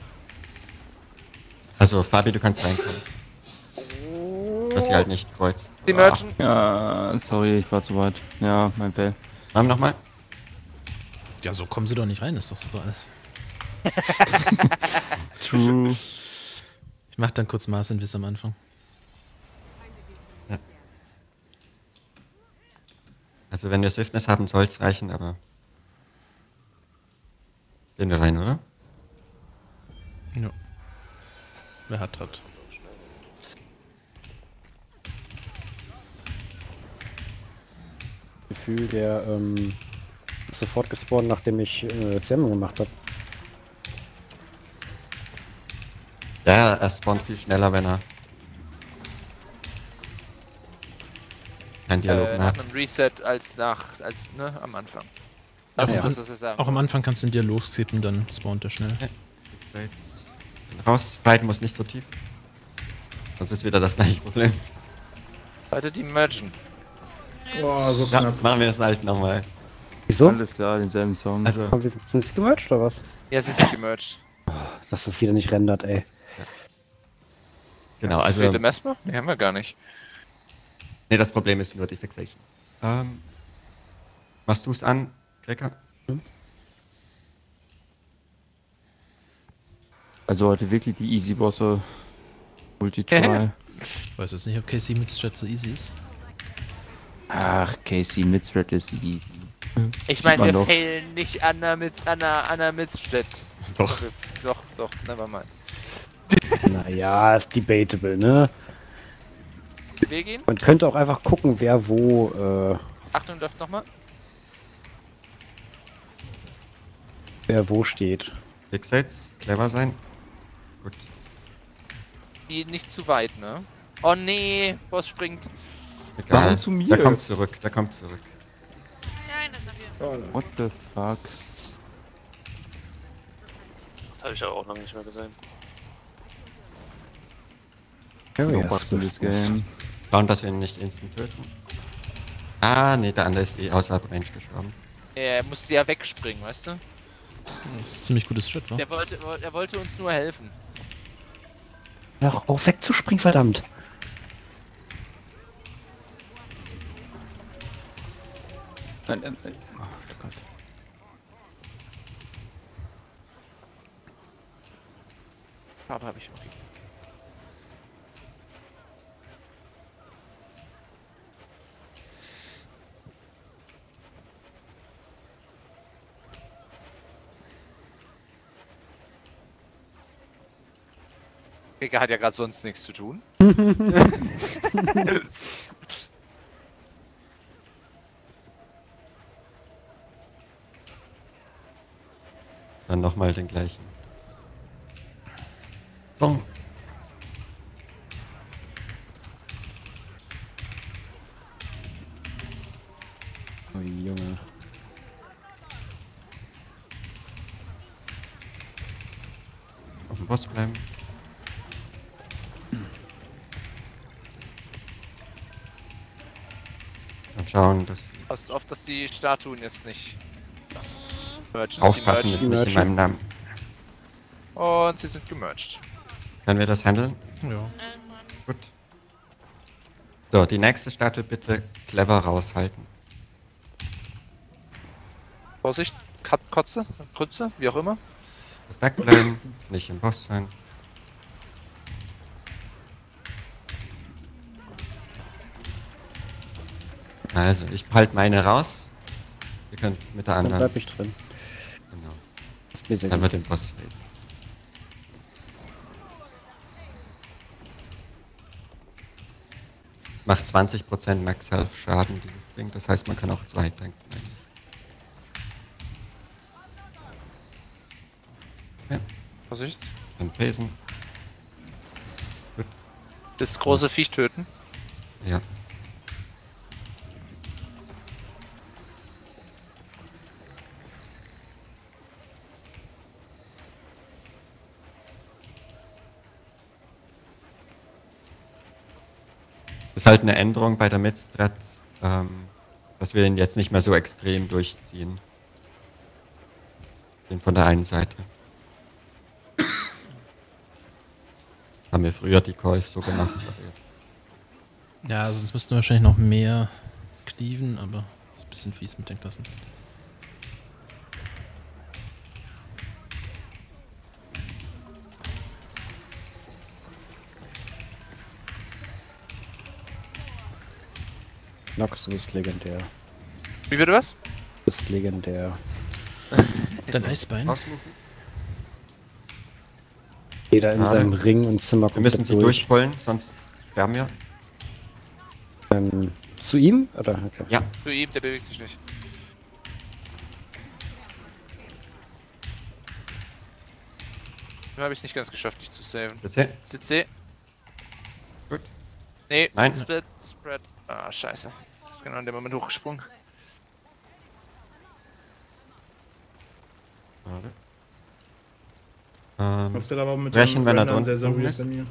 Also, Fabi, du kannst reinkommen. Dass sie halt nicht kreuzt. Die Ah. Merchant. Ja, sorry, ich war zu weit. Ja, mein Fail. Namen nochmal. Ja, so kommen sie doch nicht rein, ist doch super alles. True. Ich mach dann kurz Maß in Wiss am Anfang. Ja. Also wenn wir Swiftness haben, soll es reichen, aber gehen wir rein, oder? Ja. Wer hat, hat. Gefühl, der ähm, ist sofort gespawnt, nachdem ich äh, Zermung gemacht habe. Ja, er spawnt viel schneller, wenn er kein Dialog Äh, mehr nach hat. einem Reset als nach, als, ne, am Anfang. Das Auch ist am- das, was wir sagen. Auch am Anfang kannst du den Dialog skippen, dann spawnt er schnell. Ja. So, jetzt raus, Sprite muss nicht so tief. Sonst ist wieder das gleiche Problem. Leute, die mergen. Boah, so Ja, knapp. machen wir das halt nochmal. Wieso? Alles klar, denselben Song. Also, Haben wir, sind sie gemerged oder was? Ja, sie sind gemerged. Dass das wieder nicht rendert, ey. genau, Also, also. viele Mesmer? Nee, haben wir gar nicht. Ne, das Problem ist nur die Fixation. Ähm, machst du es an, Gregor? Also heute wirklich die Easy-Bosse. Multi-Try. Ich weiß jetzt nicht, ob K C mit Strat so easy ist. Ach, Casey mit Thread ist easy. Ich Sieht meine, man wir doch. failen nicht an der mit an der, an der Midstead. Doch. Doch, doch, never mind. Naja, ist debatable, ne? Wir gehen. Man könnte auch einfach gucken, wer wo, äh, Achtung, läuft nochmal. wer wo steht. Fixates, clever sein. Gut. Die nicht zu weit, ne? Oh nee, Boss springt. Egal. Warum zu mir? Der kommt zurück, der kommt zurück. Nein, das haben wir. What the fuck? Das habe ich aber auch lange nicht mehr gesehen. Oh, No ja, bugs in this Swiftness. game. Schauen, dass wir ihn nicht instant töten. Ah, nee, der andere ist eh außerhalb Range gestorben. Er musste ja wegspringen, weißt du? Das ist ziemlich gutes Strat, wa? Der wollte, er wollte uns nur helfen. Ja, auch wegzuspringen, verdammt. Nein, nein, nein. Oh Gott. Farbe habe ich noch. Digga hat ja gerade sonst nichts zu tun. Dann nochmal den gleichen. So. Oh Junge. Auf dem Boss bleiben. Und schauen, dass Passt auf, dass die Statuen jetzt nicht mergen. aufpassen Sie ist mergen. nicht in meinem Namen. Und sie sind gemerged. Können wir das handeln? Ja. Äh, Mann. Gut. So, die nächste Statue bitte clever raushalten. Vorsicht, Kat Kotze, Krütze, wie auch immer. Stack bleiben, nicht im Boss sein. Also, ich halte meine raus. Ihr könnt mit der Dann anderen. bleib ich drin. Genau. Das ist mir sehr Dann gut. wird im Boss reden. Macht zwanzig Prozent Max Health Schaden, dieses Ding. Das heißt, man kann auch zwei tanken eigentlich. Ja, Vorsicht. dann Pesen. Das große Viech töten. Ja. Ist halt eine Änderung bei der Midstrat, ähm, dass wir ihn jetzt nicht mehr so extrem durchziehen. Den von der einen Seite. Haben wir früher die Coils so gemacht, aber jetzt. Ja, sonst müssten wir wahrscheinlich noch mehr cleaven, aber ist ein bisschen fies mit den Klassen. Nox, du bist legendär. Wie bitte was? Du bist legendär. Dein Eisbein. Ausrufen. Jeder in Schade. seinem Ring und Zimmer Wir müssen sie durch. durchpullen, sonst sterben wir. Ähm, zu ihm? Oder? Okay. Ja. Für ihn, der bewegt sich nicht. Nur habe ich es nicht ganz geschafft, dich zu saven. Bitte? C C. Gut. Nee, Nein. Split, Spread. Ah, scheiße. Ist genau in dem Moment hochgesprungen. Schade. Ähm, Das wird aber mit brechen, dem wenn er Rendern sehr, sehr drunten weird ist. bei mir.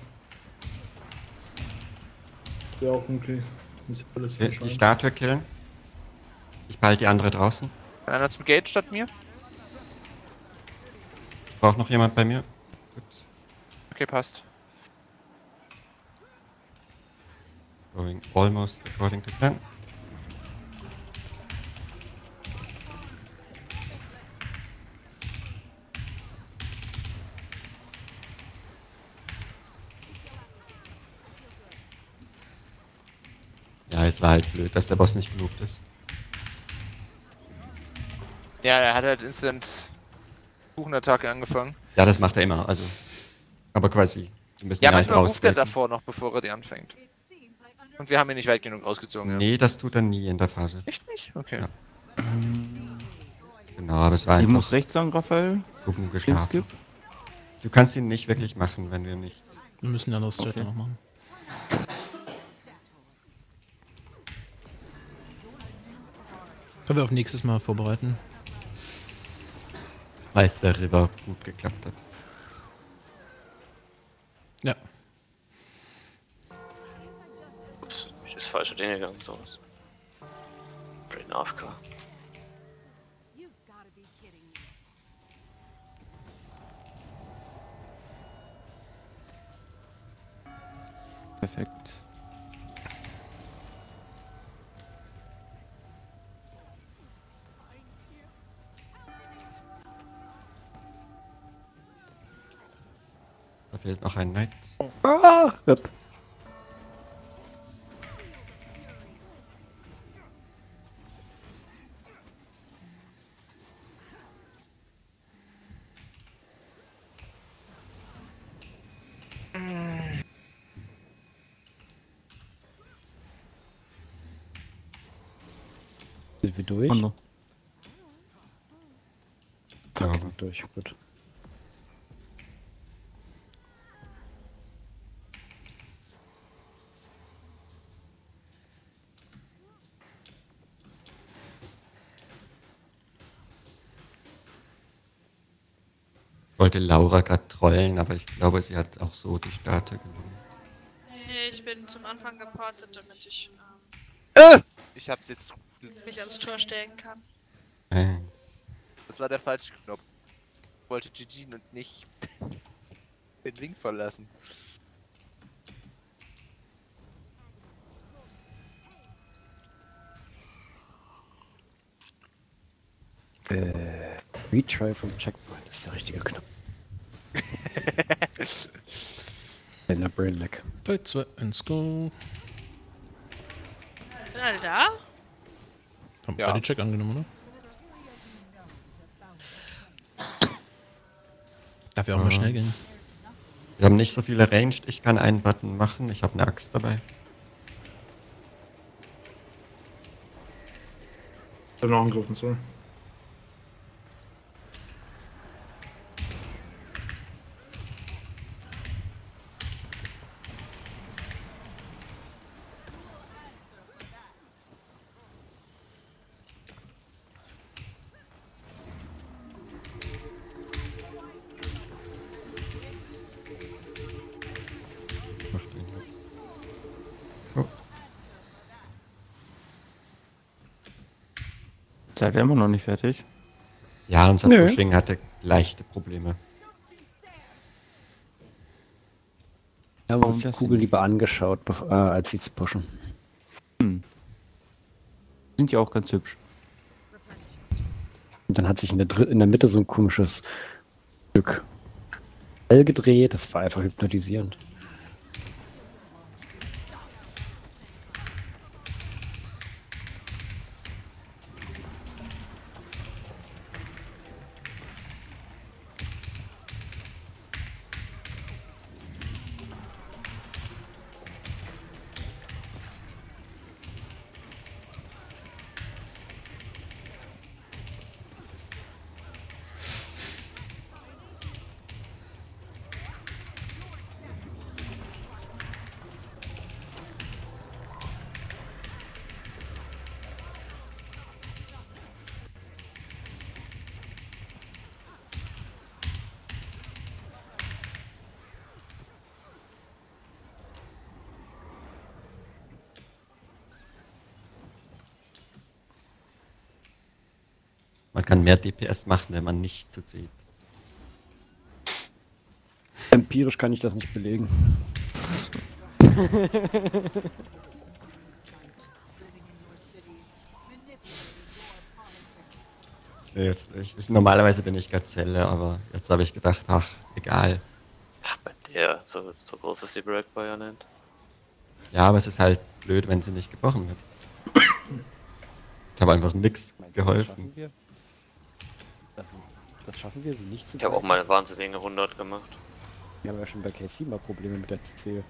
Ja, auch okay. Nicht alles die, die anscheinend. Statue killen. Ich behalte die andere draußen. Kann einer zum Gate statt mir? Braucht noch jemand bei mir? Gut. Okay, passt. Going almost according to plan. Ja, jetzt war halt blöd, dass der Boss nicht genug ist. Ja, er hat halt instant Kuchenattacke angefangen. Ja, das macht er immer, also. Aber quasi. Wir müssen Ja, ja nicht manchmal ruft er rausbrechen. davor noch, bevor er die anfängt. Und wir haben ihn nicht weit genug rausgezogen. Ja. Nee, das tut er nie in der Phase. Echt nicht? Okay. Ja. Genau, aber es war Ich einfach muss rechts sagen, Raphael. dumm Den geschlafen. Skip. Du kannst ihn nicht wirklich machen, wenn wir nicht... Wir müssen ja das Okay. okay. noch machen. Können wir auf nächstes Mal vorbereiten? Als der River gut geklappt hat. Ja. Ups, ich ist falsche Dinge gegangen, sowas. Brain A F K. You've gotta be kidding me. Perfekt. Da fehlt noch ein Knight. Ah, rip. Sind wir durch? Und noch. Ja, Ja. sind durch, gut. Ich wollte Laura gerade trollen, aber ich glaube, sie hat auch so die Statue genommen. Nee, ich bin zum Anfang geportet, damit ich ähm, Äh! Ich hab jetzt. mich ans Tor stellen kann. Äh. Das war der falsche Knopf. Ich wollte G G und nicht den Ring verlassen. Äh, Retry vom Checkpoint ist der richtige Knopf. In der Brain Lag. drei, zwei, eins, go. Sind alle da? Haben Ja. beide Check angenommen, oder? Darf ja auch mal schnell gehen. Wir haben nicht so viele Ranged. Ich kann einen Button machen. Ich habe eine Axt dabei. Ich hab noch angegriffen, sorry. Mach den hier. Oh. Seid ihr immer noch nicht fertig? Ja, unser Nö. Pushing hatte leichte Probleme. Wir haben Warum uns die das Kugel denn? lieber angeschaut, bev- äh, als sie zu pushen. Hm. Sind ja auch ganz hübsch. Und dann hat sich in der, Dr in der Mitte so ein komisches Stück L gedreht. Das war einfach hypnotisierend. Man kann mehr D P S machen, wenn man nicht so zieht. Empirisch kann ich das nicht belegen. Jetzt, ich, ich, normalerweise bin ich Gazelle, aber jetzt habe ich gedacht, ach, egal. Ach, bei der, so, so groß ist die Breakbar ja nicht. Ja, aber es ist halt blöd, wenn sie nicht gebrochen wird. Ich habe einfach nichts Meinst du, das geholfen. schaffen wir? Das, das schaffen wir, sie nicht zu Ich habe auch brechen? meine wahnsinnige hundert gemacht. Wir haben ja schon bei K C mal Probleme mit der C C.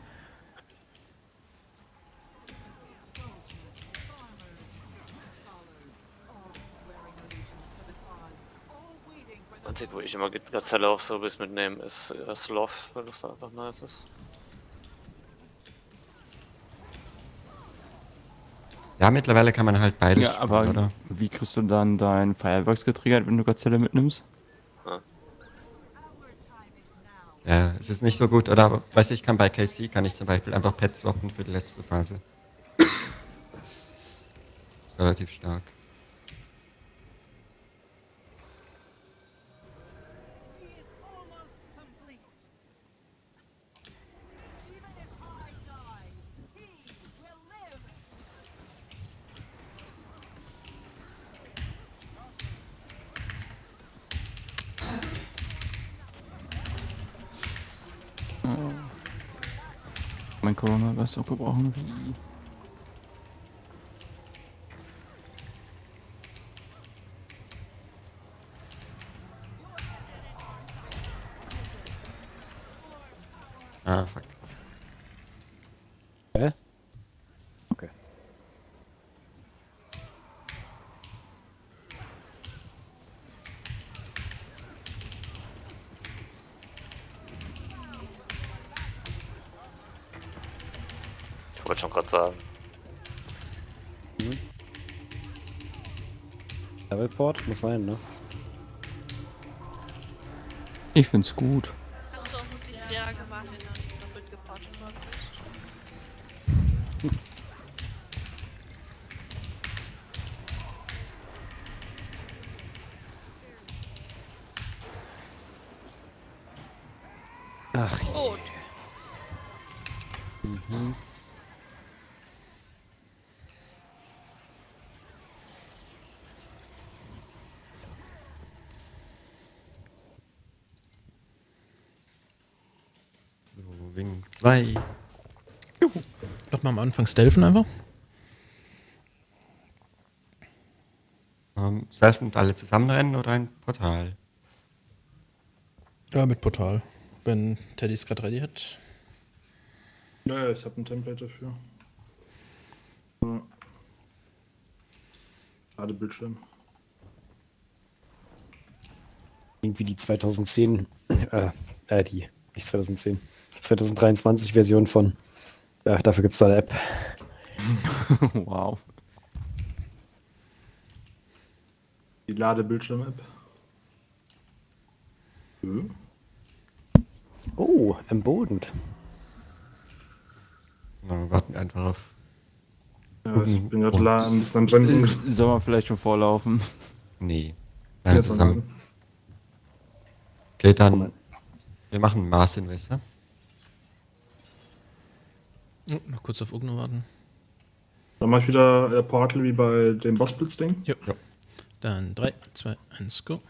Man sieht, wo ich immer Gazelle auch so bis mitnehmen, ist äh, Sloth, weil das da einfach nice ist. Ja, mittlerweile kann man halt beides Ja, spielen, aber oder? wie kriegst du dann dein Fireworks getriggert, wenn du Gazelle mitnimmst? Ja, es ist nicht so gut, oder? Aber, weiß ich, kann bei K C kann ich zum Beispiel einfach Pet swappen für die letzte Phase. Ist relativ stark. Mein Corona was auch gebrochen. Wie? Ah, fuck. Hä? Okay. Ich wollte schon gerade sagen. Mhm. Levelport muss sein, ne? Ich find's gut. Hast du auch wirklich sehr gemacht, wenn du doppelt geportet worden bist? Ach, Gut. mhm. So, Wing zwei. Nochmal am Anfang stealthen einfach. Ähm, Stealth und alle zusammenrennen oder ein Portal? Ja, mit Portal. Wenn Teddy es gerade ready hat. Ja, ja, ich habe ein Template dafür. Ja. Gerade Bildschirm. Irgendwie die zweitausendzehn, äh, äh, die, nicht zweitausendzehn, zweitausenddreiundzwanzig Version von, äh, dafür gibt's da eine App. Wow. Die Ladebildschirm-App. Hm? Oh, emboldened. Na, warten wir einfach auf. Ja, ich bin gerade Und- la- ein bisschen am Bremsen. Ist- Soll man vielleicht schon vorlaufen? Nee. Nein, Jetzt zusammen. anladen. Okay, dann. Wir machen Mars Investor. Oh, noch kurz auf Ugno warten. Dann mache ich wieder äh, Portal wie bei dem Bossblitz-Ding. Jo. Ja. Dann drei, zwei, eins, go.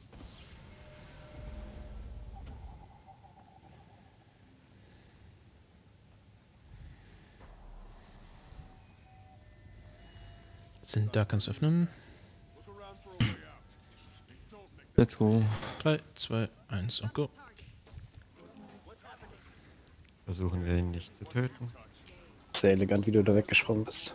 Sind da, kannst du öffnen. Let's go. drei, zwei, eins und go. Versuchen wir ihn nicht zu töten. Sehr elegant, wie du da weggeschwommen bist.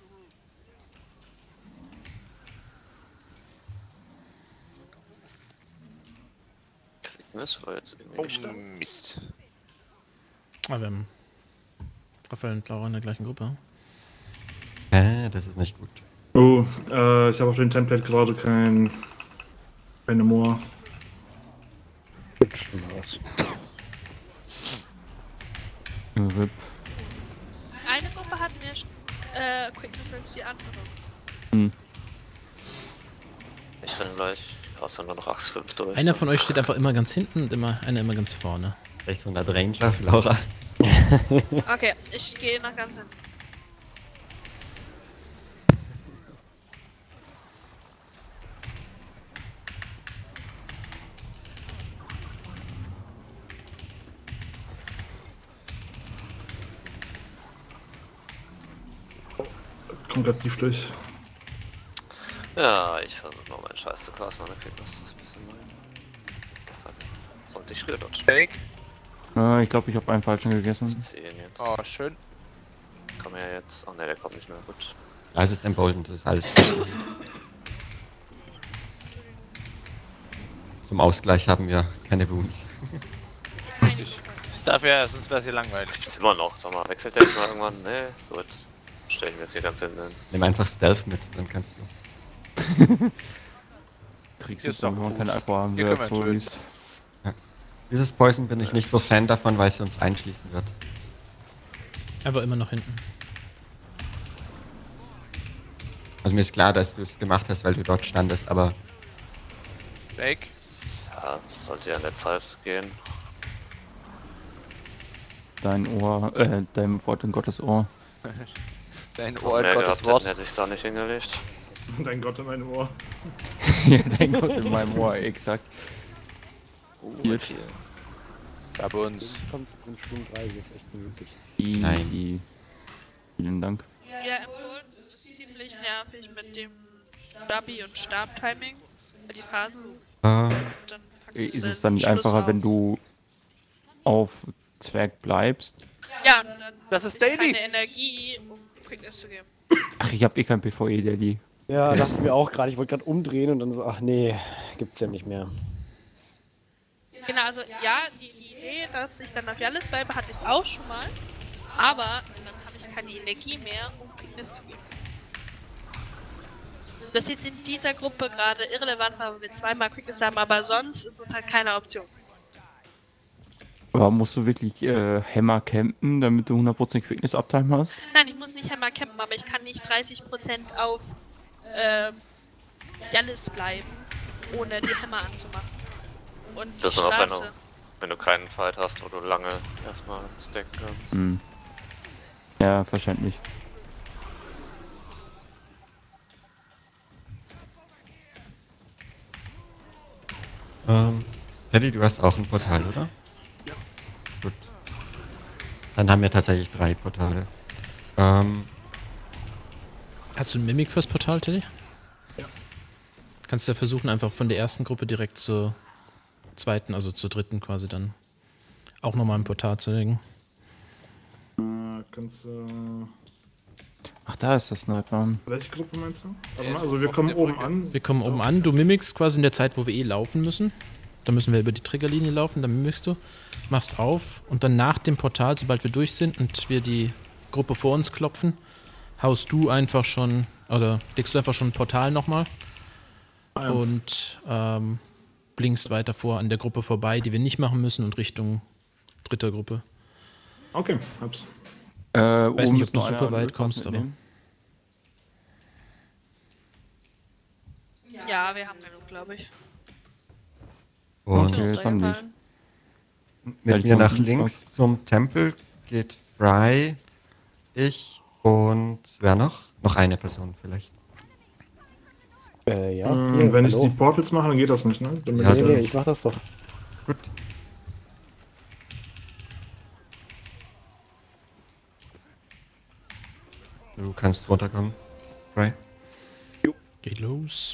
Das war jetzt irgendwie Oh, gestanden. Mist. Ah, wir haben Raphael und Laura in der gleichen Gruppe. Äh, das ist nicht gut. Oh, äh, ich habe auf dem Template gerade kein. keine Moor. Sieht schon aus. RIP. Eine Gruppe hat mehr äh, Quickness als die andere. Hm. Ich wenn gleich. Hast du nur noch Axt fünf durch. Einer von euch steht einfach immer ganz hinten und immer, einer immer ganz vorne. sechshundert Ranger, Laura. Okay, ich gehe nach ganz hinten. Kommt grad tief durch. Ja, ich versuche noch meinen Scheiß zu casten, dann kriegt das ein bisschen mein. Deshalb sollte ich früher dodgen. Fake. Äh, ich glaube, ich habe einen falschen gegessen. zehn jetzt. Oh, schön. Komm her jetzt. Oh ne, der kommt nicht mehr. Gut. Da ist es emboldened, das ist alles. Zum Ausgleich haben wir keine Wounds. Das darf ja, sonst wäre es hier langweilig. Ich bin's immer noch. Sag mal, wechselt der jetzt mal irgendwann? Ne, gut. Stellen wir jetzt hier ganz hinten hin. Nimm einfach Stealth mit, dann kannst du. Tricks Hier ist ist doch, doch wenn man gut. keine Akku haben Hier will, können als wir so töten. ist. Dieses Poison bin ich nicht so Fan davon, weil sie uns einschließen wird. Einfach immer noch hinten. Also mir ist klar, dass du es gemacht hast, weil du dort standest, aber Fake. Ja, sollte ja in der Zeit gehen. Dein Ohr, äh, dein Wort in Gottes Ohr. Dein So Ohr mehr in Gottes gehabt Wort. hätten, hätte ich da nicht hingelegt. Dein Gott in meinem Ohr. Ja, dein Gott in meinem Ohr, exakt. Uh, Hier. viel. Bei uns. Kommt zu Sturm drei, das ist echt gemütlich. Easy. Nein. Vielen Dank. Ja, empfohlen ist ziemlich nervig mit dem Stabi- und Stab-Timing. Weil die Phasen äh, dann fangen Ist sie es dann nicht Schluss einfacher, wenn aus. du auf Zwerg bleibst? Ja, und dann Das ist hab ich Daily. keine Energie, um Quickness zu geben. Ach, ich hab eh kein PvE, Daddy. Ja, dachte ich mir auch gerade. Ich wollte gerade umdrehen und dann so, ach nee, gibt's ja nicht mehr. Genau, also ja, die, die Idee, dass ich dann auf Jallis bleibe, hatte ich auch schon mal. Aber dann habe ich keine Energie mehr, um Quickness zu geben. Das ist jetzt in dieser Gruppe gerade irrelevant, weil wir zweimal Quickness haben, aber sonst ist es halt keine Option. Aber musst du wirklich äh, Hammer campen, damit du hundert Prozent Quickness Uptime hast? Nein, ich muss nicht Hammer campen, aber ich kann nicht dreißig Prozent auf äh, Jallis bleiben, ohne die Hammer anzumachen. Und die Das ist auch, wenn Straße. du, wenn du keinen Fight hast, wo du lange erstmal stacken kannst. Hm. Ja, verständlich. ähm, Teddy, du hast auch ein Portal, oder? Ja. Gut. Dann haben wir tatsächlich drei Portale. Ähm, Hast du ein Mimik fürs Portal, Teddy? Ja. Kannst du ja versuchen, einfach von der ersten Gruppe direkt zur zweiten, also zur dritten quasi dann auch nochmal ein Portal zu legen. Äh, kannst du. Ach, da ist das Sniper. Welche Gruppe meinst du? Warte mal, also wir kommen oben an. Wir kommen oben an, du mimikst quasi in der Zeit, wo wir eh laufen müssen. Dann müssen wir über die Triggerlinie laufen, dann mimikst du, machst auf und dann nach dem Portal, sobald wir durch sind und wir die Gruppe vor uns klopfen, haust du einfach schon, oder legst du einfach schon ein Portal nochmal Ah, ja. und ähm, blinkst weiter vor an der Gruppe vorbei, die wir nicht machen müssen und Richtung dritter Gruppe. Okay, hab's. Äh, Weiß oben nicht, ob ist du noch super einer weit Ölfass kommst, aber- mitnehmen. Ja, wir haben genug, glaube ich. und Okay, Uns dann nicht. eingefallen. mit ich mir komm nach nicht links zum Tempel geht Fry, ich und wer noch? Noch eine Person vielleicht. Äh, ja. Ähm, hier, wenn hallo. ich die Portals mache, dann geht das nicht, ne? Dann bin Ja, ich Nee, da nee, nicht. ich mach das doch. Gut. Du kannst runterkommen, Fry. Geht los.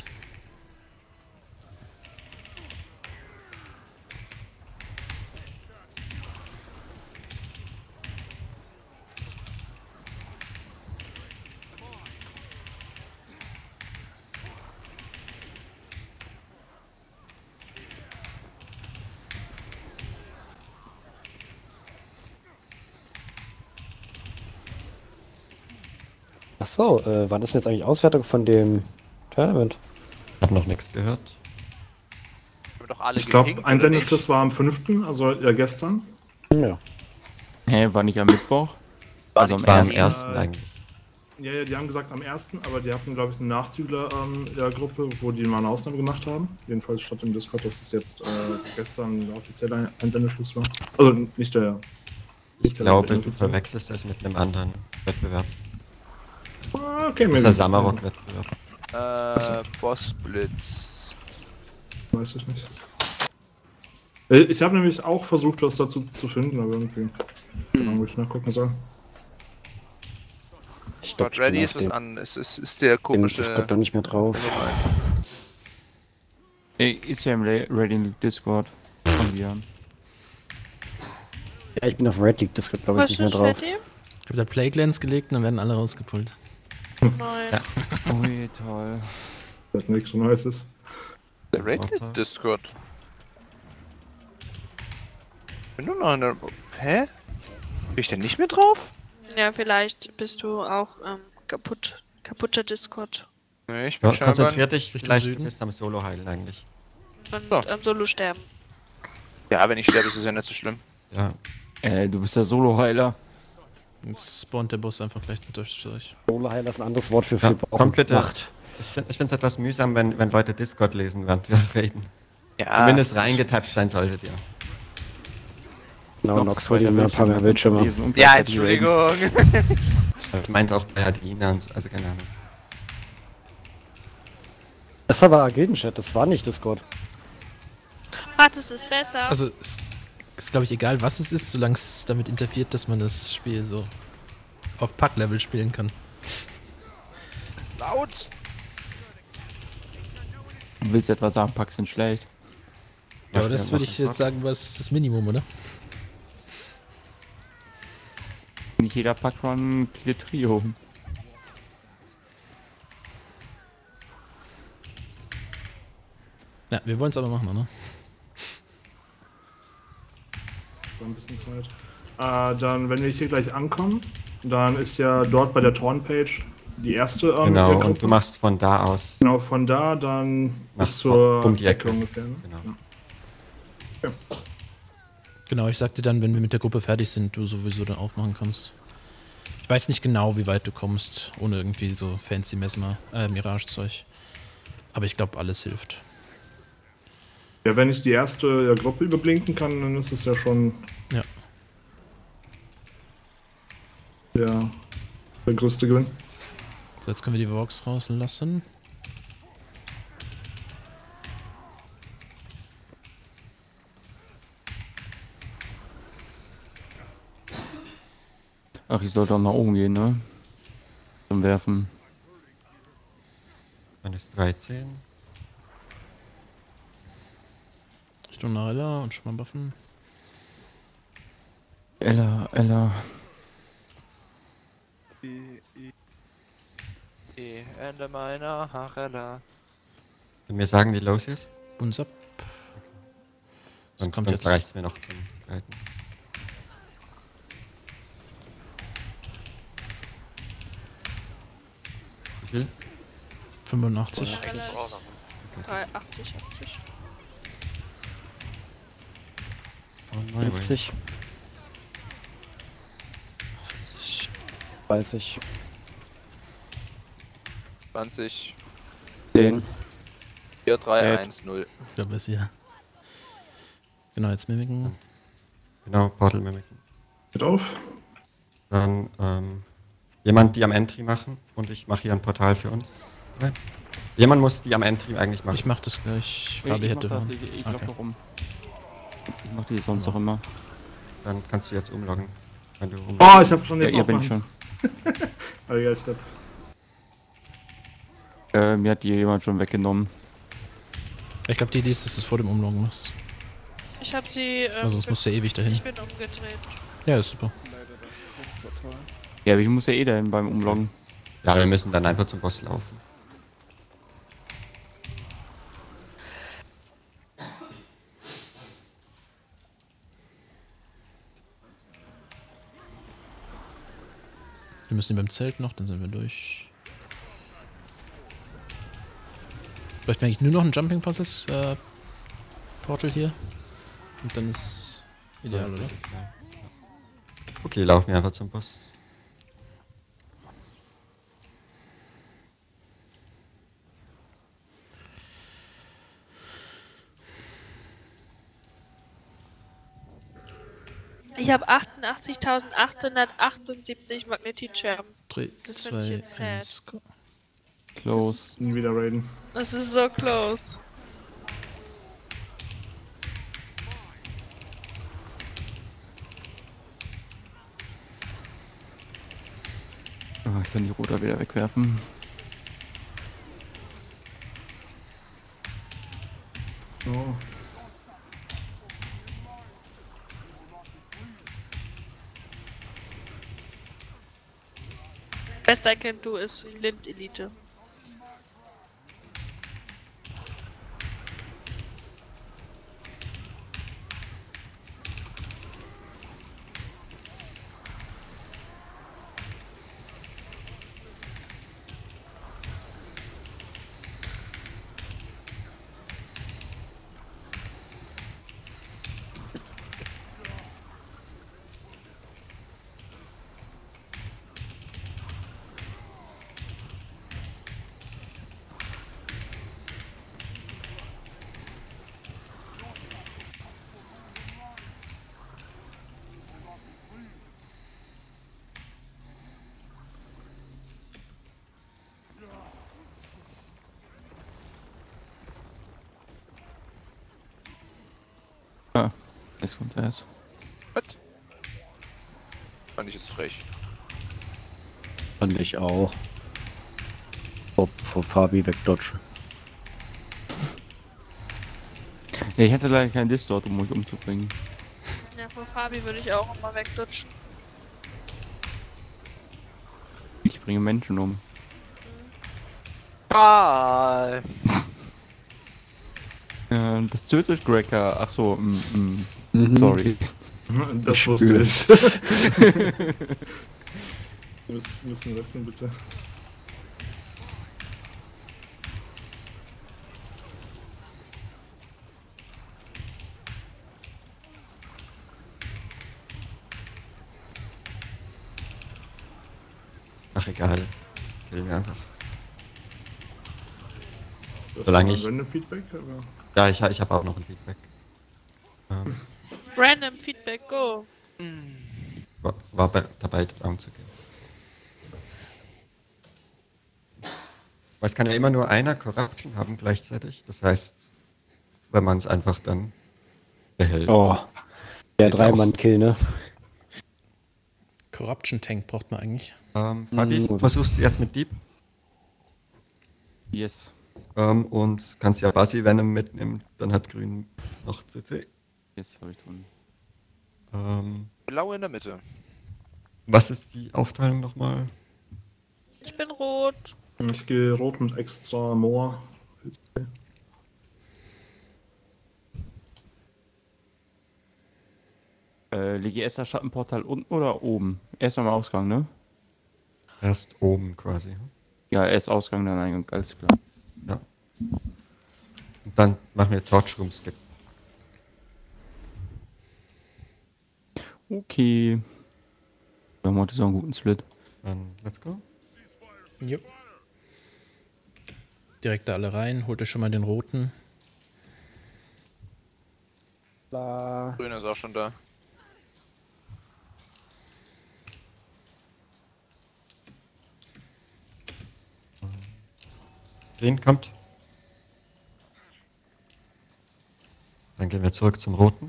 Ach so, äh, wann ist denn jetzt eigentlich Auswertung von dem Tournament? Hab noch nichts gehört. Wir haben doch alle Ich glaube, gepinkt, oder nicht? Einsendeschluss war am fünften, also ja gestern. Ja. Hä, war nicht am Mittwoch? Also am War am ersten. ersten eigentlich. Ja, ja, die haben gesagt am ersten, aber die hatten, glaube ich, eine Nachzügler ähm, in der Gruppe, wo die mal eine Ausnahme gemacht haben. Jedenfalls stand im Discord, dass es jetzt äh, gestern der offizielle Einsendeschluss war. Also nicht der. Ich glaube, du verwechselst das mit einem anderen Wettbewerb. Ah, okay, das ist der Samarok-Wettbewerb. Äh, Bossblitz. Weiß ich nicht. Äh, Ich habe nämlich auch versucht, was dazu zu finden, aber irgendwie. Genau, muss ich nachgucken soll. Ich Dort bin ready auf ist was dem- an. Es ist, ist der Bin komische. Discord noch nicht mehr drauf. Ey, ist ja im La- Ready Discord von Jan. Ja, ich bin auf Red League Discord, glaube ich, Was nicht mehr ist drauf. fertig? Ich habe da Plaguelands gelegt und dann werden alle rausgepult. Nein. Ui, toll. Das nichts so Neues ist. Der Rated Discord. Bin nur noch in der. Hä? Bin ich denn nicht mehr drauf? Ja, vielleicht bist du auch ähm, kaputt. Kaputter Discord. Nee, ich bin Ja, scheinbar konzentrier dich, Richtung vielleicht Süden. du bist am Solo heilen eigentlich. Und So. ähm, Solo sterben. Ja, wenn ich sterbe, ist es ja nicht so schlimm. Ja. Äh, du bist der Solo-Heiler. Jetzt spawnt der Boss einfach gleich mit euch durch. Solo-Heiler ist ein anderes Wort für Ja, viel Bauch komm und bitte. Macht. Ich finde es etwas mühsam, wenn, wenn Leute Discord lesen, während wir reden. Ja. Zumindest reingetappt sein solltet ihr. Genau, Noch Nox, zwei hol dir mir ein paar mehr Bildschirme. lesen und Ja, gleichzeitig reden. Entschuldigung. Ich meinte auch bei Adina und so, also keine Ahnung. Das war aber Agilden-Chat, das war nicht Discord. Ah, das ist besser. Also, es ist, glaube ich, egal, was es ist, solange es damit interferiert, dass man das Spiel so auf Pack-Level spielen kann. Laut! Du willst etwa sagen, Packs sind schlecht. Ja, aber Ja, das ja, würde mach ich das jetzt sagen, was das Minimum, oder? Nicht jeder Packrun clear Trio. Ja, wir wollen es aber machen, oder? So ein bisschen Zeit. Äh, dann, wenn wir hier gleich ankommen, dann ist ja dort bei der Torn-Page die erste. Ähm, Genau, der Gruppe. und du machst von da aus. Genau, von da dann Nach bis zur um die Ecke. ungefähr. Ne? Genau. Ja. Genau, ich sagte dann, wenn wir mit der Gruppe fertig sind, du sowieso dann aufmachen kannst. Ich weiß nicht genau, wie weit du kommst, ohne irgendwie so fancy Mesmer, äh, Mirage-Zeug. Aber ich glaube, alles hilft. Ja, wenn ich die erste ja, Gruppe überblinken kann, dann ist es ja schon Ja. der, der größte Gewinn. So, jetzt können wir die Vox rauslassen. Ach, ich sollte auch nach oben gehen, ne? Zum Werfen. Dann ist dreizehn. Richtung Narella und schon mal buffen. Ella, Ella. Die Ende meiner Harella. Wenn wir sagen, wie los ist, Uns ab. Das dann kommt sonst jetzt. reicht's mir noch zum Reiten. Wie viel? fünfundachtzig. Alles. drei, achtzig, achtzig. On my way. fünfzig. dreißig. zwanzig, Den. vier, drei, Äh. eins, null. Ich glaube, es hier. Genau, jetzt mimiken. Genau, Portal Mimiken. Geht auf. Dann ähm, jemand die am Entry machen und ich mache hier ein Portal für uns. Nein. Jemand muss die am Entry eigentlich machen. Ich mach das gleich. Ich, Fabi ich hätte. mach das, Warn. ich, ich Okay. okay. rum. Ich mach die sonst auch immer. Dann kannst du jetzt umloggen. Wenn du umloggen. Oh, ich habe schon Ja, jetzt ja, bin ich aufmachen. schon. Aber ja, ich glaub, Äh, mir hat die jemand schon weggenommen. Ich glaube, die Idee ist, dass du es vor dem Umloggen machst. Ich habe sie. Ähm, Also, es muss ja ewig dahin. ich bin umgedreht. Ja, ist super. Ja, aber ich muss ja eh dahin beim Umloggen. Ja, wir müssen dann einfach zum Boss laufen. Wir müssen beim Zelt noch, dann sind wir durch. Bräuchten wir eigentlich nur noch ein Jumping Puzzles äh, Portal hier. Und dann ist ideal, oder? Okay, laufen wir einfach zum Boss. Ich habe achtundachtzigtausendachthundertachtundsiebzig Magnetitscherben. drei, Das finde ich zwei, jetzt sad. eins, go. Close. Nie wieder raiden. Das ist so close. Ah, ich kann die Roter wieder wegwerfen. Oh. Best I can do ist Lind Elite. Ah, jetzt kommt er erst. Was? Fand ich jetzt frech. Fand ich auch. Vor, vor Fabi wegdodgen. Ja, ich hatte leider keinen Distort, um mich umzubringen. Ja, vor Fabi würde ich auch immer wegdutschen. Ich bringe Menschen um. Ah, Äh, das tötet Cracker. Ach so, mm, mm. Mhm. Sorry. Das Ich wusste spür's. ich. Wir müssen- müssen wechseln, bitte. Ach egal. Killen wir einfach. Das Solange war ich- Random Feedback, aber Ja, ich, ich habe auch noch ein Feedback. Ähm, Random Feedback, go. war, war bei, dabei, down zu gehen. Weil es kann ja immer nur einer Corruption haben gleichzeitig. Das heißt, wenn man es einfach dann behält. Oh. Der Geht Drei-Mann-Kill, ne? Corruption Tank braucht man eigentlich. Ähm, Fabi, Mhm. versuchst du jetzt mit Dieb Yes. ähm, und kannst ja Basi Venom mitnehmen. Dann hat Grün noch C C. Jetzt habe ich drin. Ähm, blau in der Mitte. was ist die Aufteilung nochmal? Ich bin rot. ich gehe rot mit extra Moor. Äh, lege ich erst das Schattenportal unten oder oben? Erst am Ausgang, ne? Erst oben quasi. Ja, erst Ausgang, dann Eingang, alles klar. Ja. Und dann machen wir Torch Room Skip. Okay. Wir haben heute so einen guten Split. Dann let's go. Jo. Direkt da alle rein, holt euch schon mal den roten. La. Grüner ist auch schon da. Green kommt. Dann gehen wir zurück zum Roten.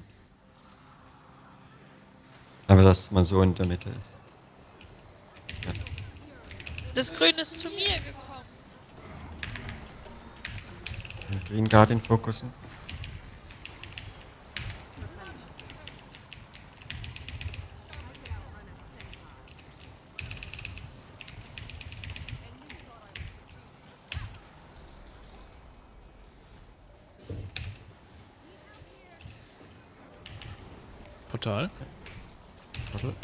Aber dass man so in der Mitte ist. Das Grün ist zu mir gekommen. Und Green Guardian fokussen. Portal. Warte.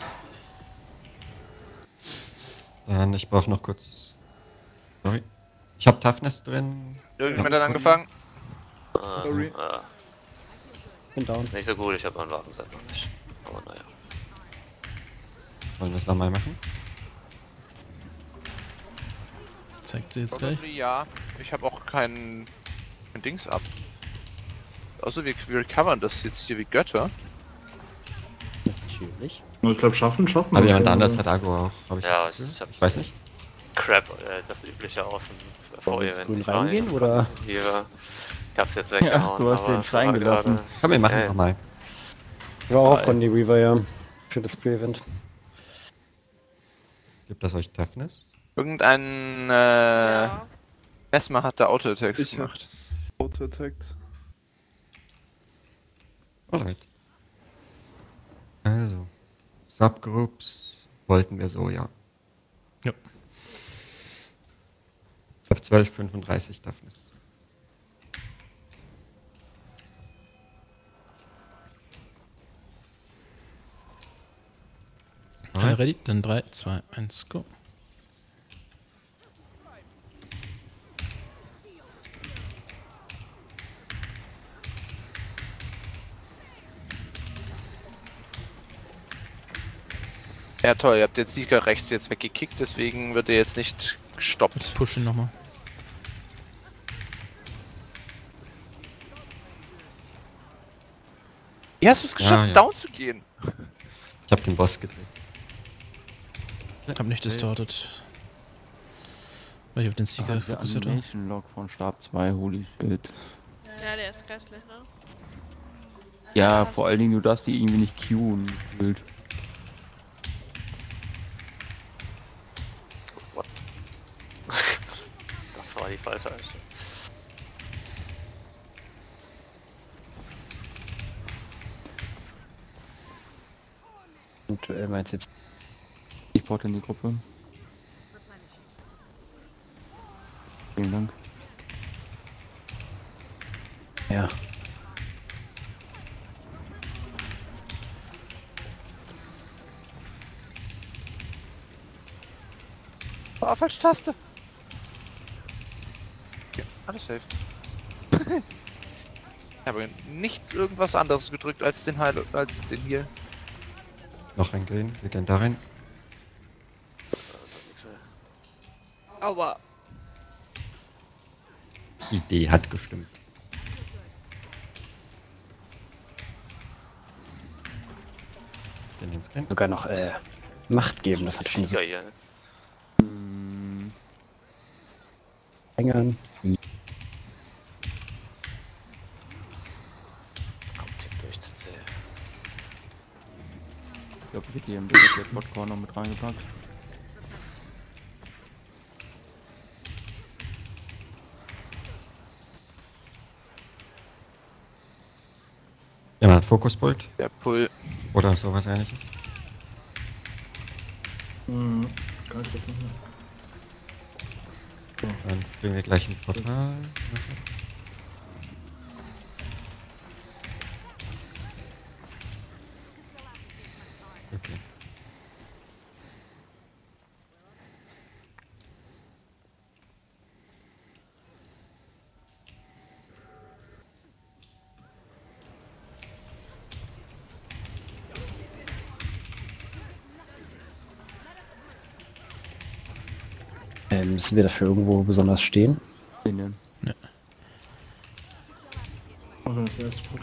Dann, ich brauche noch kurz. Sorry. Ich habe Toughness drin. Irgendjemand hat angefangen? Ah, Sorry. ah, Bin down. ist nicht so gut, ich habe meinen Waffenset noch nicht. Aber naja. Wollen wir es nochmal machen? Zeigt sie jetzt gleich. Probably ja. Ich habe auch kein, kein Dings ab. Außer wir, wir recovern das jetzt hier wie Götter. Natürlich. Ich glaube, schaffen, schaffen. Aber wir jemand schon, anders oder? hat Agro auch, habe ich. Ja, das ich, Gefühl. ich hab Ich weiß nicht. Crap, äh, das übliche aus dem Wollen wir ins Vorevent. Grün Ich war reingehen, hier oder? Hier. Ich hab's jetzt weggehauen. du hast aber den es Stein war gelassen. gerade- Komm, wir machen es Äh, nochmal. Ich war auch auf Geil. Condy Weaver, ja. Für das Pre-Event. Gibt das euch Toughness? Irgendein äh, Ja. Mesmer hat da Auto-Attacks Ich gemacht. hab's auto-attacked. Alright. Also, Subgroups wollten wir so, ja. Ja. Ich habe zwölf, fünfunddreißig Toughness. Alle ready? Dann drei, zwei, eins, go. Ja toll, ihr habt den Sieger rechts jetzt weggekickt, deswegen wird er jetzt nicht gestoppt. Push ihn nochmal. Wie hast du es geschafft, Ja, ja. down zu gehen? Ich habe den Boss gedreht. Hab nicht distorted. Weil ich auf den Sieger Ah, dieser fokussiert war. Animation Log von Stab zwei, holy shit. Ja, der ist geistlich, ne? Ja, hast vor allen Dingen, du darfst die irgendwie nicht queuen, gefühlt. What? Das war die falsche Einstellung. Und äh, meinst du jetzt? Ich porte in die Gruppe. Vielen Dank. Ja. Oh, falsche Taste. Ja, alles safe. Ich habe nicht irgendwas anderes gedrückt als den Heil als den hier. Noch ein Green, wir gehen da rein. Aua. Die Idee hat gestimmt. Gehen ins Green. Sogar noch äh, Macht geben, das hat schon so Sieger hier. ne? Hm, Längern. Kommt hier durchzuziehen. ich glaube, ich hätte hier im Bild Bot Corner mit reingepackt. Jemand hat Fokuspult Der Pull. oder sowas ähnliches. Hm, kann ich das nicht mehr. Dann kriegen wir gleich ein Portal. Okay. Äh, müssen wir dafür irgendwo besonders stehen? Den denn? Okay, das erste Foto.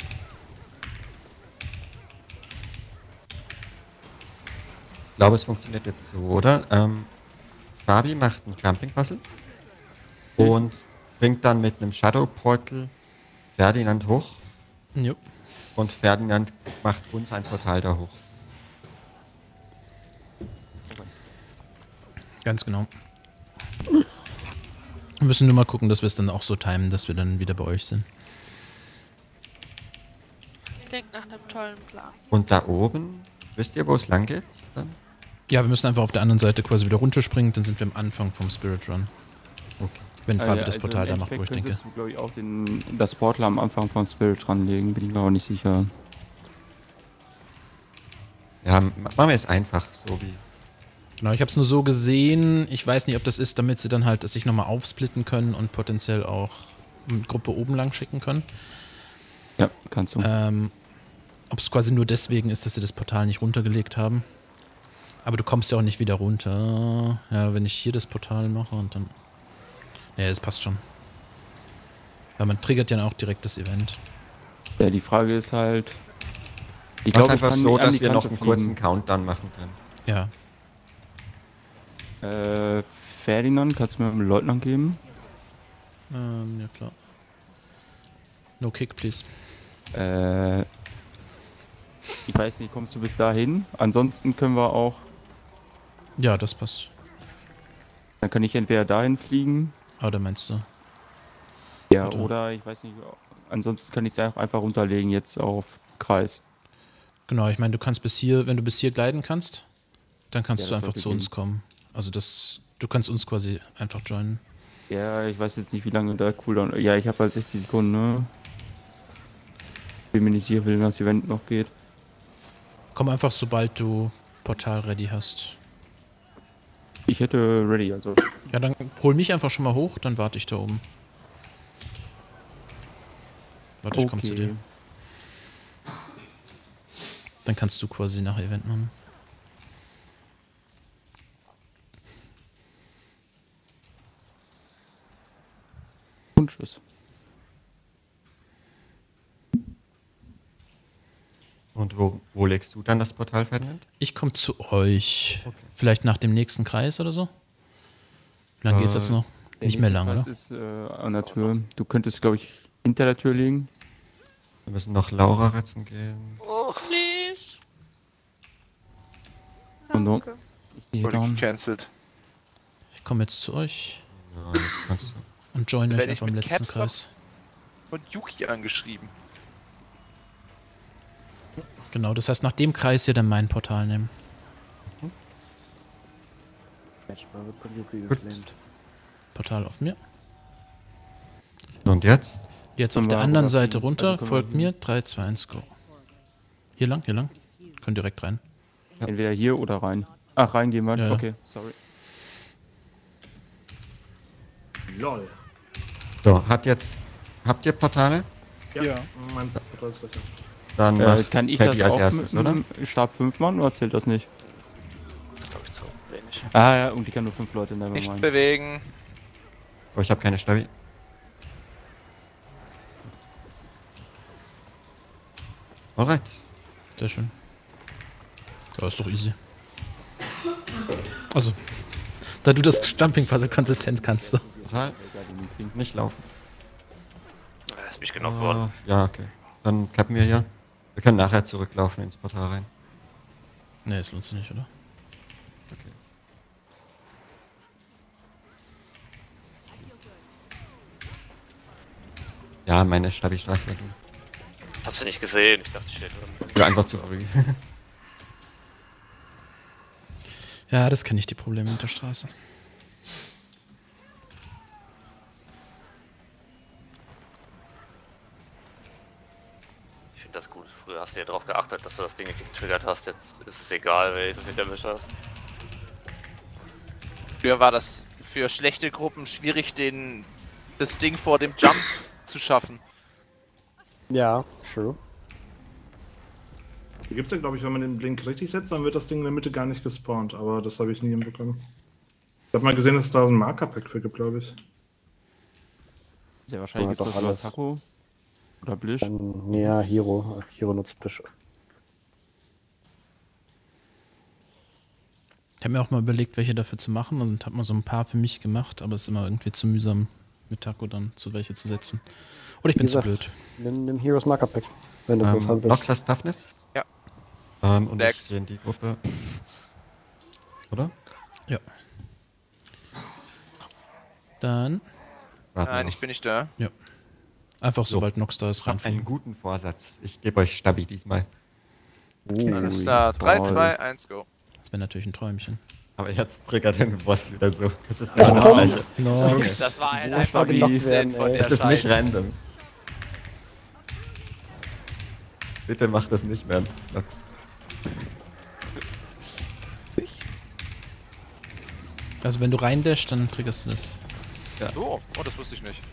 Ich glaube, es funktioniert jetzt so, oder? Ähm, Fabi macht ein Clumping-Puzzle und bringt dann mit einem Shadow Portal Ferdinand hoch Jo. und Ferdinand macht uns ein Portal da hoch. Ganz genau. Wir müssen nur mal gucken, dass wir es dann auch so timen, dass wir dann wieder bei euch sind. Klingt nach einem tollen Plan. Und da oben, wisst ihr, wo es lang geht? Dann? Ja, wir müssen einfach auf der anderen Seite quasi wieder runterspringen, dann sind wir am Anfang vom Spirit Run. Okay. Wenn Äh, Fabi ja, das also Portal im da macht, wo ich Endeffekt denke. könntest du, glaube ich, auch den, das Portal am Anfang von Spirit dranlegen, bin ich mir aber nicht sicher. Ja, m- machen wir es einfach, so wie. Genau, ich habe es nur so gesehen. Ich weiß nicht, ob das ist, damit sie dann halt sich nochmal aufsplitten können und potenziell auch eine Gruppe oben lang schicken können. Ja, kannst du. Ähm, ob es quasi nur deswegen ist, dass sie das Portal nicht runtergelegt haben. Aber du kommst ja auch nicht wieder runter. Ja, wenn ich hier das Portal mache und dann... Ja, das passt schon. Weil man triggert ja auch direkt das Event. Ja, die Frage ist halt, Ich Mach's glaube, einfach ich kann so, an dass die wir noch Kante einen kurzen fliegen. Countdown machen können. Ja. Äh, Ferdinand, kannst du mir einen Leutnant geben? Ähm, ja klar. No kick, please. Äh, ich weiß nicht, kommst du bis dahin? Ansonsten können wir auch, Ja, das passt. dann kann ich entweder dahin fliegen, Oder meinst du? ja, Warte. oder ich weiß nicht, ansonsten kann ich es einfach runterlegen jetzt auf Kreis. Genau, ich meine, du kannst bis hier, wenn du bis hier gleiten kannst, dann kannst Ja, du das einfach sollte zu uns gehen. kommen. Also das, du kannst uns quasi einfach joinen. Ja, ich weiß jetzt nicht, wie lange der Cooldown, ja, ich habe halt sechzig Sekunden, ne? Bin mir nicht sicher, wie lange das Event noch geht. Komm einfach, sobald du Portal ready hast. Ich hätte ready, also. Ja, dann hol mich einfach schon mal hoch, dann warte ich da oben. Warte, ich komm zu dir. Dann kannst du quasi nach Event machen. Und tschüss. Und wo, wo legst du dann das Portal, Ferdinand? Ich komme zu euch. Vielleicht nach dem nächsten Kreis oder so? Wie lange geht's Äh, jetzt noch? Der Nicht mehr nächste lang, Kreis oder? ist äh, an der Tür. Du könntest, glaube ich, hinter der Tür liegen. Wir müssen noch Laura retten gehen. Oh, please. Und so. Danke. Ich gehe Wurde down. gecancelt. Ich komme jetzt zu euch Ja, jetzt kannst du. und join euch Werde ich einfach im mit letzten Caps Kreis. Und Yuki angeschrieben. Genau, das heißt, nach dem Kreis hier dann mein Portal nehmen. Portal auf mir. Und jetzt? Jetzt auf Können der wir anderen rüberfliegen? Seite runter, Also können wir folgt hier- mir, drei, zwei, eins, go. Hier lang, hier lang. Könnt direkt rein. Entweder hier oder rein. Ach, reingehen wir. Ja, ja. Okay, sorry. Lol. So, hat jetzt. Habt ihr Portale? Ja. Mein Portal ist gleich. Dann Äh, macht kann ich Patty das als auch erstes, mit oder? einem Stab fünf Mann oder zählt das nicht? Das glaube ich zu wenig. Ah ja, und die kann nur fünf Leute nehmen. Nicht bewegen. Oh, ich habe keine Stabi. Alright. Sehr schön. Das ist doch easy. Also, da du das Jumping quasi konsistent kannst. So. Portal. Nicht laufen. Er ist mich genockt worden. Äh, ja, okay. Dann cappen wir hier. Wir können nachher zurücklaufen ins Portal rein. Ne, das lohnt sich nicht, oder? Okay. Ja, meine Stabi-Straße weg. Ich hab sie nicht gesehen, ich dachte, ich stehe drin. Ja, einfach zu früh. Ja, das kenne ich, die Probleme mit der Straße. Ich finde das gut. Früher hast du ja darauf geachtet, dass du das Ding getriggert hast. Jetzt ist es egal, wer so viel Damage hast. Früher war das für schlechte Gruppen schwierig, den, das Ding vor dem Jump zu schaffen. Ja, true. Hier gibt es ja, glaube ich, wenn man den Blink richtig setzt, dann wird das Ding in der Mitte gar nicht gespawnt. Aber das habe ich nie hinbekommen. Ich habe mal gesehen, dass es da so ein Marker-Pack für gibt, glaube ich. Sehr wahrscheinlich Ja, gibt es doch das über alles. Taco oder Blish. Dann, ja, Hero. Hero nutzt Bisch. Ich habe mir auch mal überlegt, welche dafür zu machen. Also habe mal so ein paar für mich gemacht, aber es ist immer irgendwie zu mühsam, mit Taco dann zu welche zu setzen. Oder ich bin Wie zu gesagt, blöd. Nimm, nimm Heroes Marker Pack, wenn du das Ähm, haben Nox willst. hast Toughness. Ja. Ähm, und Dex. ich gehe in die Gruppe. Oder? Ja. Dann Warten wir Nein, noch. ich bin nicht da. einfach So. sobald Nox da ist, Ich habe einen reinfliegen. guten Vorsatz. Ich gebe euch Stabi diesmal. Alles klar. drei, toll. zwei, eins, go. Das wäre natürlich ein Träumchen. Aber jetzt triggert den Boss wieder so. Das ist nicht das komm. gleiche. Nox. Das war halt Wo einfach soll gelockt Reset werden, von ey? der Es ist nicht Scheiße. random. Bitte mach das nicht mehr, Nox. Also wenn du reindashst, dann triggerst du das. So, oh, das wusste ich nicht.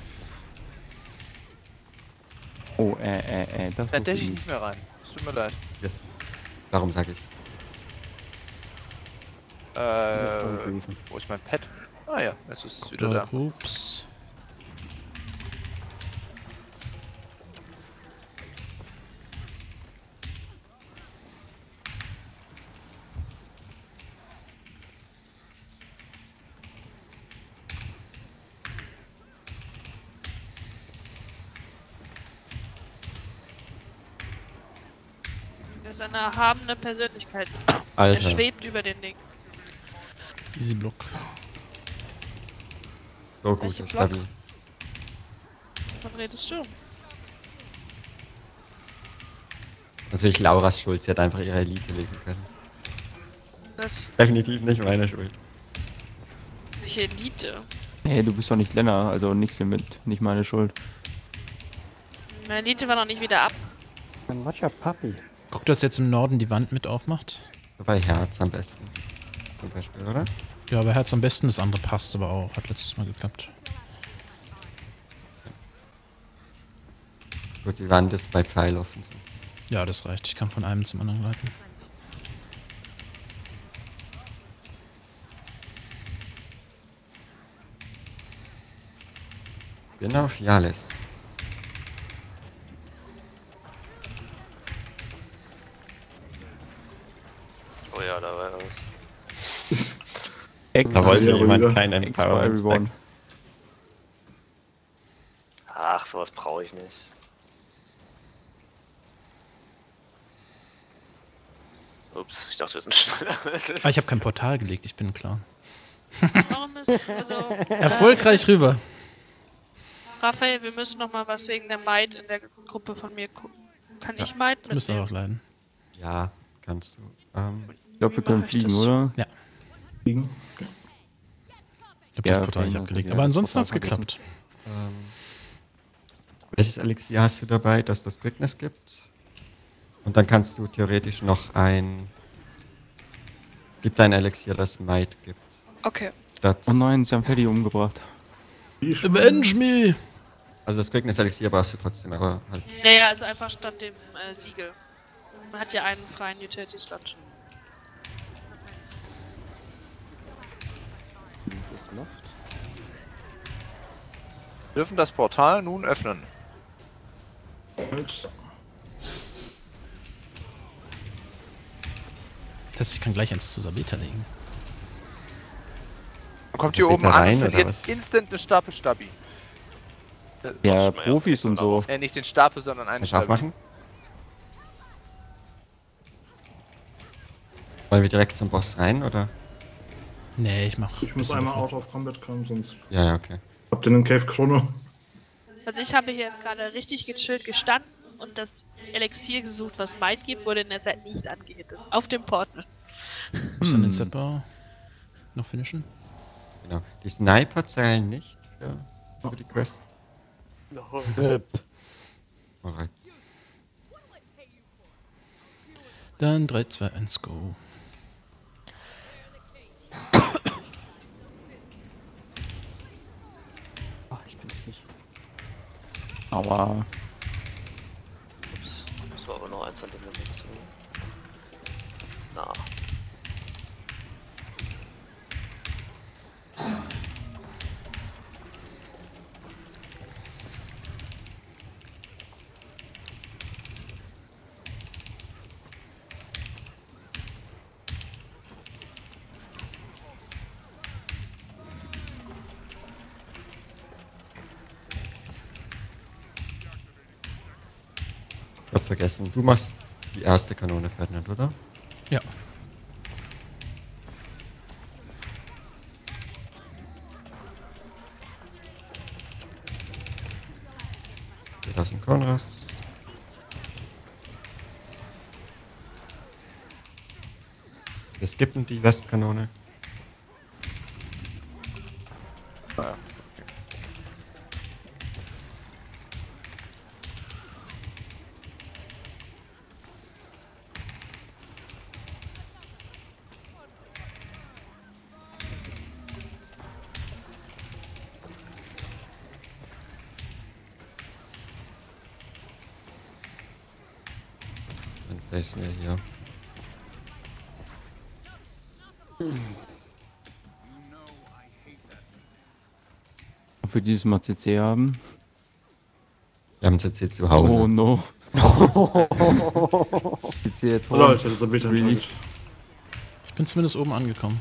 Oh, äh, äh, äh, das Dann wusste dash ich ich nicht. nicht mehr rein. Es tut mir leid. Yes. Darum sage ich's. Äh, wo ist mein Pad? Ah ja, jetzt ist es wieder da. Ups. Er ist eine erhabene Persönlichkeit. Er Alter. schwebt über den Ding. Easy Block. So gut, Welche ist Block? stabil. Wovon redest du? Natürlich Lauras Schuld, sie hat einfach ihre Elite legen können. Das Definitiv nicht meine Schuld. welche Elite? Hey, du bist doch nicht Lenner, also nichts hiermit, nicht meine Schuld. Meine Elite war noch nicht wieder ab. Dann watch your puppy. Guck, dass jetzt im Norden die Wand mit aufmacht. So bei Herz am besten. Zum Beispiel, oder? Ja, aber Herz am besten, das andere passt aber auch. Hat letztes Mal geklappt. Gut, die Wand ist bei Pfeil offen. Ja, das reicht. Ich kann von einem zum anderen gleiten. Bin auf Jales. Oh ja, da war was. Ex Da wollte Ja, jemand Rüdiger. kein Ex for Empowerment everyone. Stacks. Ach, sowas brauche ich nicht. Ups, ich dachte, wir sind schneller. Ah, ich habe kein Portal gelegt, ich bin klar. Warum ist also Erfolgreich rüber. Raphael, wir müssen noch mal was wegen der Maid in der Gruppe von mir gucken. Kann ich Maid Du musst aber mitnehmen? auch leiden. Ja, kannst du. Ähm, Ich glaube, wir können Mach ich fliegen, das. oder? Fliegen. Ich habe Ja, das Portal nicht okay, abgelegt. ja, Aber das ansonsten hat's Portal geklappt. ähm, welches Elixier hast du dabei, dass das Quickness gibt? Und dann kannst du theoretisch noch ein... Gib dein Elixier, das Might gibt. Okay. Das, Oh nein, sie haben Freddy umgebracht. Wie schon. Avenge me! also das Quickness Elixier brauchst du trotzdem, aber halt... Naja, also einfach statt dem äh, Siegel. Man hat ja einen freien Utility-Slot. Das macht. Wir dürfen das Portal nun öffnen. Gut. Das heißt, ich kann gleich eins zu Sabeta legen. Man kommt Also hier oben bitte an rein, und oder verliert was? instant eine Stapel Stabi. Ja, Profis und so. Äh, nicht den Stapel, sondern einen Kannst du Stabi. aufmachen? Wollen wir direkt zum Boss rein, oder? Nee, ich mach. Ich muss bisschen einmal davor. out of combat kommen, sonst Ja, ja, okay. habt ihr einen Cave Chrono. Also ich habe hier jetzt gerade richtig gechillt gestanden und das Elixier gesucht, was Might gibt, wurde in der Zeit nicht angehittet. Auf dem Portal. Muss dann den Setbau noch finishen? Genau. Die Sniper zählen nicht für, für die Quest. Alright. Dann drei, zwei, eins, go. Ach, ich bin's nicht. Aua. Ups, das war aber noch ein Zentimeter zu. Na. Ich hab vergessen. Du machst die erste Kanone, Ferdinand, oder? Ja. Wir lassen Konras. Wir skippen die Westkanone. Dann facen wir hier. Ob wir dieses Mal C C haben? Wir haben C C zu Hause. Oh no. C C at Oder home. ich hätte so bitte Really? enttäuscht. Ich bin zumindest oben angekommen.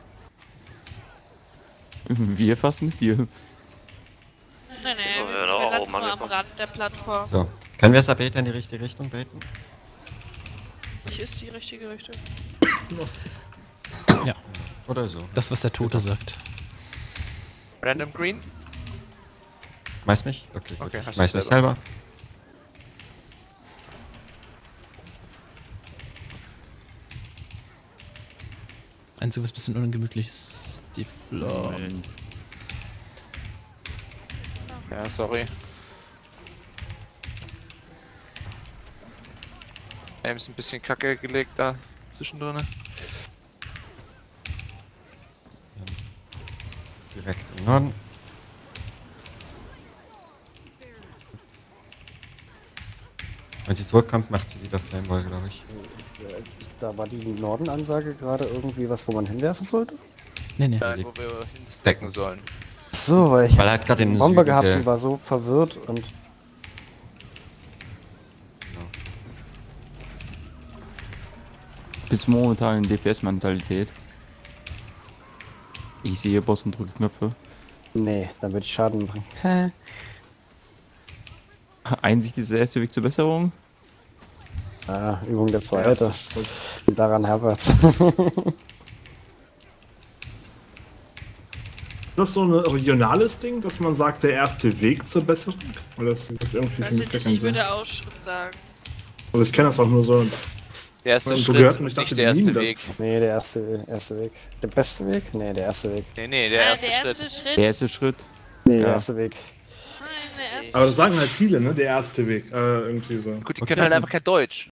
Wir fast mit dir. Nee, nee, So, wir, wir wir sind auch landen oben nur am angekommen. Rand der Plattform. So, können wir Sabeta in die richtige Richtung beten? Ich ist die richtige Richtung. Ja, Oder so. das, was der Tote sagt. Random Green? Schmeiß mich? Okay, gut. Okay, Ich hast schmeiß du mich selber. selber. Einzige, was ein bisschen ungemütlich ist, die Floor. Ja, sorry. Aim ist ein bisschen kacke gelegt da zwischendrin. Direkt im Norden. Wenn sie zurückkommt, macht sie wieder Flameball, glaube ich. Da war die Norden-Ansage gerade irgendwie was, wo man hinwerfen sollte? Nee, nee. Nein, wo wir hinstecken sollen. Ach so, weil ich Weil er hat gerade den eine Bombe Süden gehabt ge- und war so verwirrt und Bis momentan in D P S-Mentalität. Ich sehe Boss und drücke Knöpfe. nee, dann würde ich Schaden bringen. Hä? Einsicht ist der erste Weg zur Besserung. Ah, Übung der zweite. Und daran hapert's. Ist das so ein regionales Ding, dass man sagt, der erste Weg zur Besserung? Oder das irgendwie für Weiß mich ich gar nicht, keinen ich Sinn. würde auch schon sagen. Also ich kenne das auch nur so. Der erste Und so Schritt gehört und und ich dachte, nicht der die erste lieben Weg. Nee, der erste, erste Weg. Der beste Weg? Nee, der erste Weg. Nee, nee, der Ah, erste der erste Schritt. Schritt. Der erste Schritt. Nee, Ja. der erste Weg. Nein, der erste Aber das Schritt. sagen halt viele, ne? Der erste Weg. Äh, irgendwie so. Gut, die Okay. können halt einfach kein Deutsch.